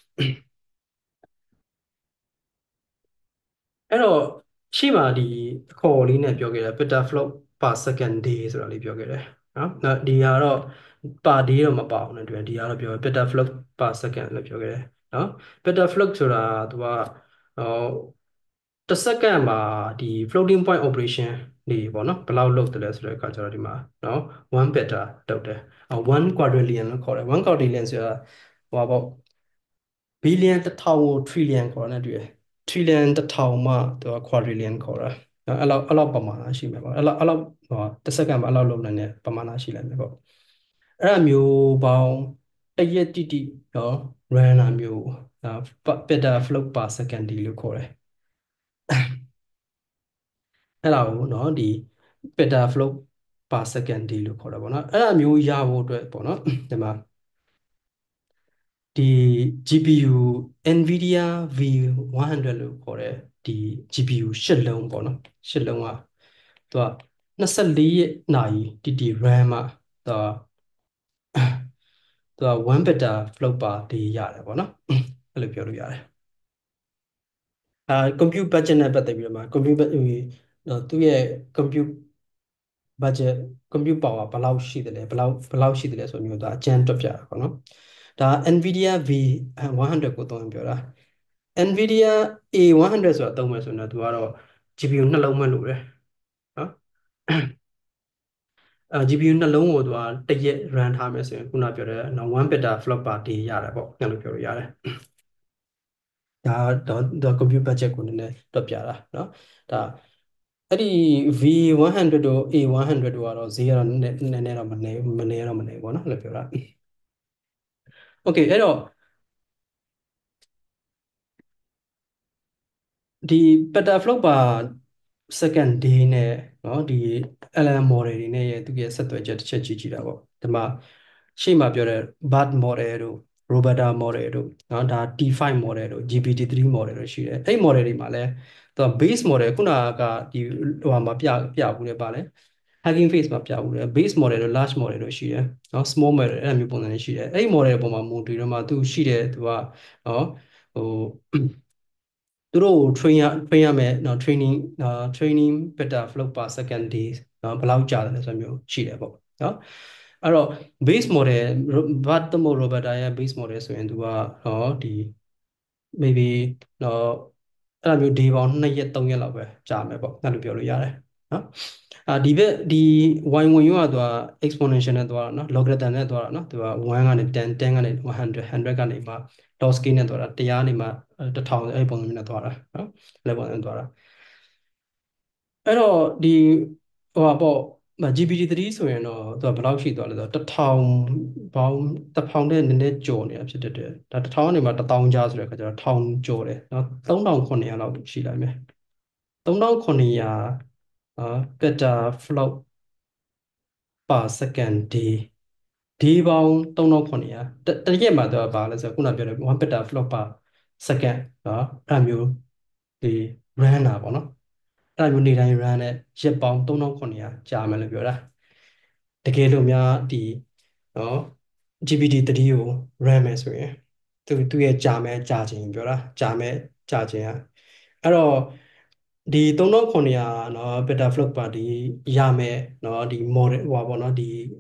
အဲ့တော့ရှိပါဒီအခေါ်လေးနဲ့ပြောခဲ့တယ် petaflop per second day ဆိုတာလေးပြောခဲ့တယ်နော်ဒီဟာတော့ per day တော့မပါဘူးနဲ့တူတယ်ဒီဟာတော့ပြော petaflop per second လို့ပြောခဲ့တယ်နော် petaflop ဆိုတာသူကဟိုတစ်စက္ကန့်မှာဒီ floating point operation တွေပေါ့နော်ဘယ်လောက်လုပ်တယ်လဲဆိုတဲ့အခါကျတော့ဒီမှာနော်1 beta လုပ်တယ်1 quadrillion လို့ခေါ်တယ်1 quadrillion ဆိုတာဟိုပါပေါ့ billion 1000ကို trillion ခေါ်တာနဲ့တွေ့တယ် trillion 1000မှသူက quadrillion ခေါ်တာနော်အဲ့လောက်ပမာဏရှိမယ်ပေါ့အဲ့လောက်ဟိုတစ်စက္ကန့်မှာအဲ့လောက်လုပ်နိုင်တဲ့ပမာဏရှိလိုက်မယ်ပေါ့အဲ့ဒါမျိုးပေါင်းတရက်တိတိနော် run တာမျိုးpetaflop per second ဒီလို့ခေါ်တယ်အဲ့ဒါကိုเนาะဒီ petaflop per second ဒီလို့ခေါ်တာပေါ့နော်အဲ့ဒါမျိုးရဖို့အတွက်ပေါ့နော်ဒီမှာဒီ GPU NVIDIA V100 လို့ခေါ်တဲ့ဒီ GPU 8 လုံးပေါ့နော်8 လုံးကသူက24နာရီတိတိ RAM อ่ะသူက1 petaflop per day ရတယ်ပေါ့နော်အဲ့လိုပြောလို့ရတယ်compute budget နဲ့ပတ်သက်ပြီးတော့မှ သူ့ရဲ့ compute budget compute power ဘယ်လောက်ရှိတယ်လဲဘယ်လောက်ရှိတယ်လဲဆိုမျိုးဒါအကျန်းတွက်ပြတာပေါ့နော်ဒါ NVIDIA V100 ကိုသုံးပြောတာ NVIDIA A100 ဆိုတာသုံးမယ်ဆိုရင်တော့သူကတော့ GPU 2 လုံးမှလို့တယ်နော်GPU 2 လုံးကိုသူကတစ်ရက် run ထားမယ်ဆိုရင်ခုနပြောတဲ့1 petaflop per day ရတယ်ပေါ့အဲ့လိုပြောလို့ရတယ်ဒါ compute budget ကိုနည်းနည်းတွက်ပြတာเนาะဒါအဲ့ဒီ V100 တို့ A100 တို့ကတော့ဈေးကတော့နည်းနည်းတော့မနေပေါ့နော်လို့ပြောတာ Okay အဲ့တော့ဒီ petaflop per second day နဲ့เนาะဒီ LLM model တွေနဲ့သူရဲ့ဆက်သွယ်ချက်တစ်ချက်ကြည့်ကြည့်တာပေါ့ဒီမှာရှေ့မှာပြောတဲ့ BART model တို့ Roberta model တို့เนาะဒါ T5 model တို့ GPT-3 model တို့ရှိတယ်အဲ့ model တွေမှာလည်းသူက base model ခုနကဒီဟိုမှာပြဘူးလေပါလဲ Hugging Face မှာပြဘူးလေ base model တို့ large model တို့ရှိတယ်เนาะ small model အဲ့လိုမျိုးပုံစံတွေရှိတယ်အဲ့ model ပုံမှာမူတည်တော့မှသူရှိတယ်သူကเนาะဟိုသူတို့ကို train ရမယ်เนาะ training petaflop per second days เนาะဘယ်လောက်ကြာတယ်လဲဆိုမျိုးရှိတယ်ပေါ့เนาะအဲ့တော့ base model ဘာတမို့ Roberta ရဲ့ base model ဆိုရင်သူကเนาะဒီ maybe เนาะအဲ့လိုမျိုး day ပေါင်း2 ရက်3 ရက်လောက်ပဲကြာမယ်ပေါ့အဲ့လိုပြောလို့ရတယ်เนาะဒီဘက်ဒီ y ဝင်ရောကသူက exponential နဲ့သွားတာเนาะ logarithm နဲ့သွားတာเนาะသူက1ကနေ10ကနေ100ကနေမှ log scale နဲ့သွားတာ100ကနေမှ1000အဲ့ပုံစံမျိုးနဲ့သွားတာเนาะအဲ့ပုံစံနဲ့သွားတာအဲ့တော့ဒီဟိုပါပေါ့GPT-3 ဆိုရင်တော့သူကဘယ်လောက်ရှိသွားလဲဆိုတော့ပေါင်းတစ်ထောင်နဲ့နည်းနည်းကျော်နေတာဖြစ်တဲ့ဒါတစ်ထောင်ကနေမှတစ်သောင်းကြားဆိုတဲ့အခါကျတော့ထောင်ကျော်တယ်နော်3900လောက်ရှိလိုက်မယ်3900peta flop per second day ဒီပေါင်း3900တကယ်မှသူကဘာလဲဆိုတော့ခုနပြောတဲ့1 peta flop per second နော်အဲ့လိုမျိုးဒီ run တာပေါ့နော်အဲ့လိုမျိုးနေ့တိုင်း run တဲ့ရက်ပေါင်း3900ကြာမယ်လို့ပြောတာတကယ်လို့များဒီနော် GPT-3 ကို run မယ်ဆိုရင်သူ့ရဲ့ကြာချိန်ပြောတာကြာချိန်อ่ะအဲ့တော့ဒီ3900เนาะ petaflop ပါဒီရမယ်เนาะဒီ model ဟိုပါပေါ့เนาะဒီ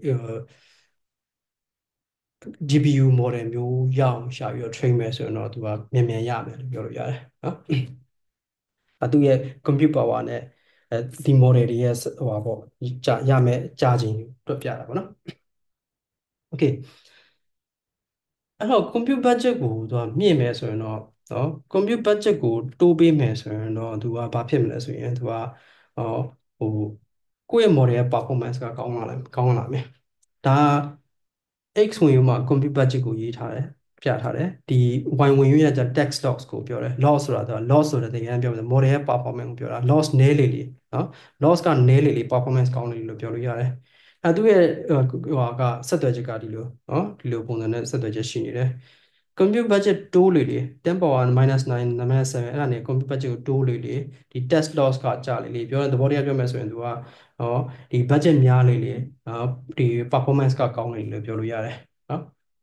GPU model မျိုးရအောင်ရှာပြီးတော့ train မယ်ဆိုရင်တော့သူကမြန်ရမယ်လို့ပြောလို့ရတယ်နော်သူ့ရဲ့ compute power နဲ့ဒီ model တွေရဲ့ဟိုပါပေါ့ရမယ်ကြာချိန်တွက်ပြတာပေါ့နော် okay အဲ့တော့ compute budget ကိုသူကမြင့်မယ်ဆိုရင်တော့နော် compute budget ကိုတိုးပေးမယ်ဆိုရင်တော့သူကဘာဖြစ်မလဲဆိုရင်သူကဟောဟိုကိုယ့်ရဲ့ model ရဲ့ performance ကကောင်းလာမယ်ဒါ X ဝင်ရုံမှာ compute budget ကိုရေးထားတယ်ပြထားတယ်ဒီ Y ဝင်ရုံရကြ text loss ကိုပြောတယ် loss ဆိုတာသူက loss ဆိုတဲ့တကယ်ပြောမယ် model ရဲ့ performance ကိုပြောတာ loss နည်းလေနော် loss ကနည်းလေ performance ကောင်းလေလို့ပြောလို့ရတယ်သူ့ရဲ့ကဆက်သွယ်ချက်ကဒီလိုနော်ဒီလိုပုံစံနဲ့ဆက်သွယ်ချက်ရှိနေတယ် compute budget တိုး10 power -9 -7အဲ့ဒါနဲ့ compute budget ကိုတိုးဒီ test loss ကကြာလေပြောတဲ့သဘောတရားပြောမယ်ဆိုရင်သူကဒီ budget များဒီ performance ကကောင်းလေလို့ပြောလို့ရတယ်နော်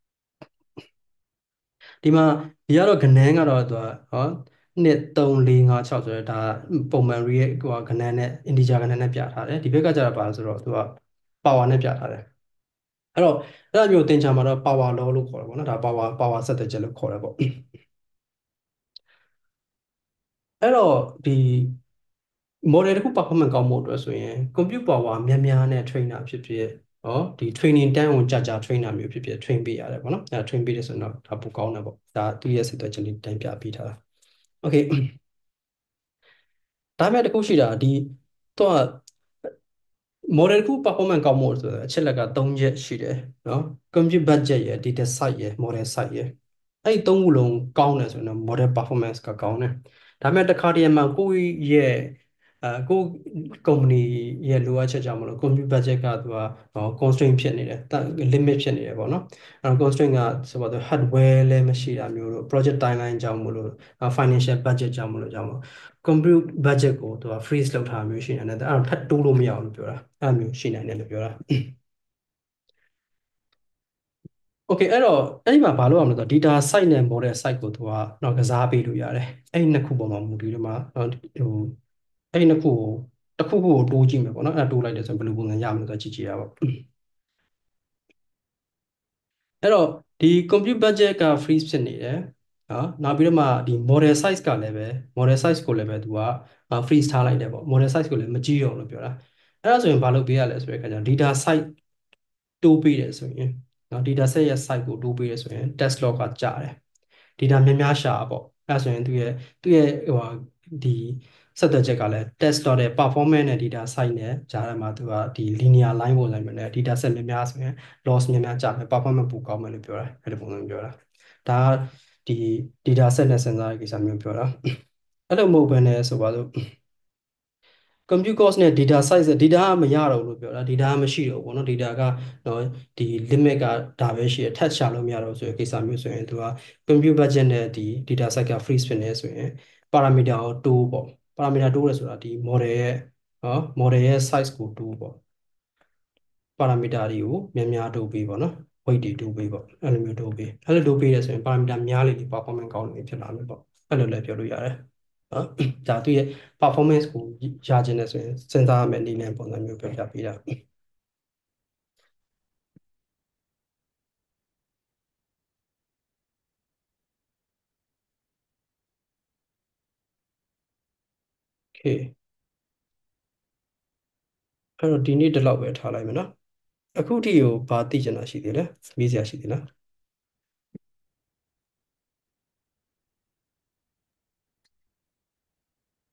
ဒီမှာဒီကတော့ကဏန်းကတော့သူက2 3 4 5 6ဆိုတော့ဒါပုံမှန် real ကဏန်းနဲ့ integer ကဏန်းနဲ့ပြထားတယ်ဒီဘက်ကကျတော့ပါဆိုတော့သူက power နဲ့ပြထားတယ်အဲ့တော့အဲ့လိုမျိုးသင်္ချာမှာတော့ power law လို့ခေါ်တယ်ပေါ့နော်ဒါ power ဆက်သွယ်ချက်လို့ခေါ်တယ်ပေါ့အဲ့တော့ဒီ model တစ်ခု performance ကောင်းဖို့အတွက်ဆိုရင် compute power များနဲ့ train တာဖြစ်ဒီ training time ကိုကြာ train တာမျိုးဖြစ် train ပေးရတယ်ပေါ့နော်အဲ train ပေးတယ်ဆိုတော့ဒါပိုကောင်းတယ်ပေါ့ဒါသူရဲ့ဆက်သွယ်ချက်လေးတိုင်းပြပေးထားတာ okay ဒါပေမဲ့တစ်ခုရှိတာသူက model တစ်ခု performance ကောင်းဖို့ဆိုတော့အချက်လက်က3ချက်ရှိတယ်နော် compute budget ရယ် data size ရယ် model size ရယ်အဲ့ဒီ3ခုလုံးကောင်းတယ်ဆိုရင်တော့ model performance ကကောင်းတယ်ဒါပေမဲ့တစ်ခါတည်းမှာကိုယ့်ရဲ့ကိုယ့် company ရဲ့လိုအပ်ချက်ကြောင့်မလို့ compute budget ကသူကconstraint ဖြစ်နေတယ် limit ဖြစ်နေတယ်ပေါ့နော်အဲ့တော့ constraint ကဆိုတော့ hardware လည်းမရှိတာမျိုးလို့ project timeline ကြောင့်မလို့ financial budget ကြောင့်မလို့ compute budget ကိုသူက freeze လုပ်ထားမျိုးရှိနေတယ်အဲ့တော့ထပ်တိုးလို့မရအောင်လို့ပြောတာအဲ့မျိုးရှိနိုင်တယ်လို့ပြောတာ okay အဲ့တော့အဲ့ဒီမှာဘာလုပ်ရမလဲဆိုတော့ data site နဲ့ model site ကိုသူကကစားပေးလို့ရတယ်အဲ့ဒီနှစ်ခုပေါ်မှာမူတည်တော့မှအဲ့ဒီနှစ်ခုကိုတစ်ခုခုကိုတိုးကြည့်မယ်ပေါ့နော်အဲ့တိုးလိုက်တယ်ဆိုရင်ဘယ်လိုပုံစံရမလဲဆိုတော့ကြည့်ရပါအဲ့တော့ဒီ compute budget က freeze ဖြစ်နေတယ်နော်နောက်ပြီးတော့မှဒီ model size ကလည်းပဲ model size ကိုလည်းပဲသူက freeze ထားလိုက်တယ်ပေါ့ model size ကိုလည်းမကြည့်တော့လို့ပြောတာအဲ့ဒါဆိုရင်ဘာလုပ်ပေးရလဲဆိုတဲ့အခါကျတော့ data size တိုးပေးတယ်ဆိုရင်နော် data set ရဲ့ size ကိုတိုးပေးတယ်ဆိုရင် test log ကကျတယ် data များရှာပေါ့အဲ့ဒါဆိုရင်သူ့ရဲ့ဟိုဒီဆက်သွယ်ချက်ကလည်း test dot တဲ့ performance နဲ့ data size နဲ့ကြားထဲမှာသူကဒီ linear line ပုံစံမျိုးနဲ့ data set များဆိုရင် loss များကြမယ် performance ပိုကောင်းမယ်လို့ပြောတာအဲ့ဒီပုံစံပြောတာဒါကဒီ data set နဲ့စဉ်းစားတဲ့ကိစ္စမျိုးပြောတာအဲ့လိုမဟုတ်ဘဲနဲ့ဆိုပါစို့ compute cost နဲ့ data size data ကမရတော့ဘူးလို့ပြောတာ data ကမရှိတော့ဘူးပေါ့နော် data ကနော်ဒီ limit ကဒါပဲရှိတယ်ထပ်ရှာလို့မရတော့ဆိုတဲ့ကိစ္စမျိုးဆိုရင်သူက compute budget နဲ့ဒီ data size က freeze ဖြစ်နေဆိုရင် parameter ကိုတိုးပေါ့ parameter တိုးတယ်ဆိုတာဒီ model ရဲ့နော် model ရဲ့ size ကိုတိုးပေါ့ parameter တွေကိုများတိုးပေးပေါ့နော် weight တွေတိုးပေးပေါ့အဲ့လိုမျိုးတိုးပေးအဲ့လိုတိုးပေးရဆိုရင် parameter များလေဒီ performance ကောင်းနေဖြစ်လာမယ်ပေါ့အဲ့လိုလည်းပြောလို့ရတယ်နော်ဒါသူရဲ့ performance ကိုရခြင်းနဲ့ဆိုရင်စဉ်းစားရမယ့်နည်းလမ်းပုံစံမျိုးပြောပြပေးတာ okay အဲ့တော့ဒီနေ့ဒီလောက်ပဲထားလိုက်မယ်နော်အခုထိကိုဘာသိချင်တာရှိသေးလဲမေးစရာရှိသေးလား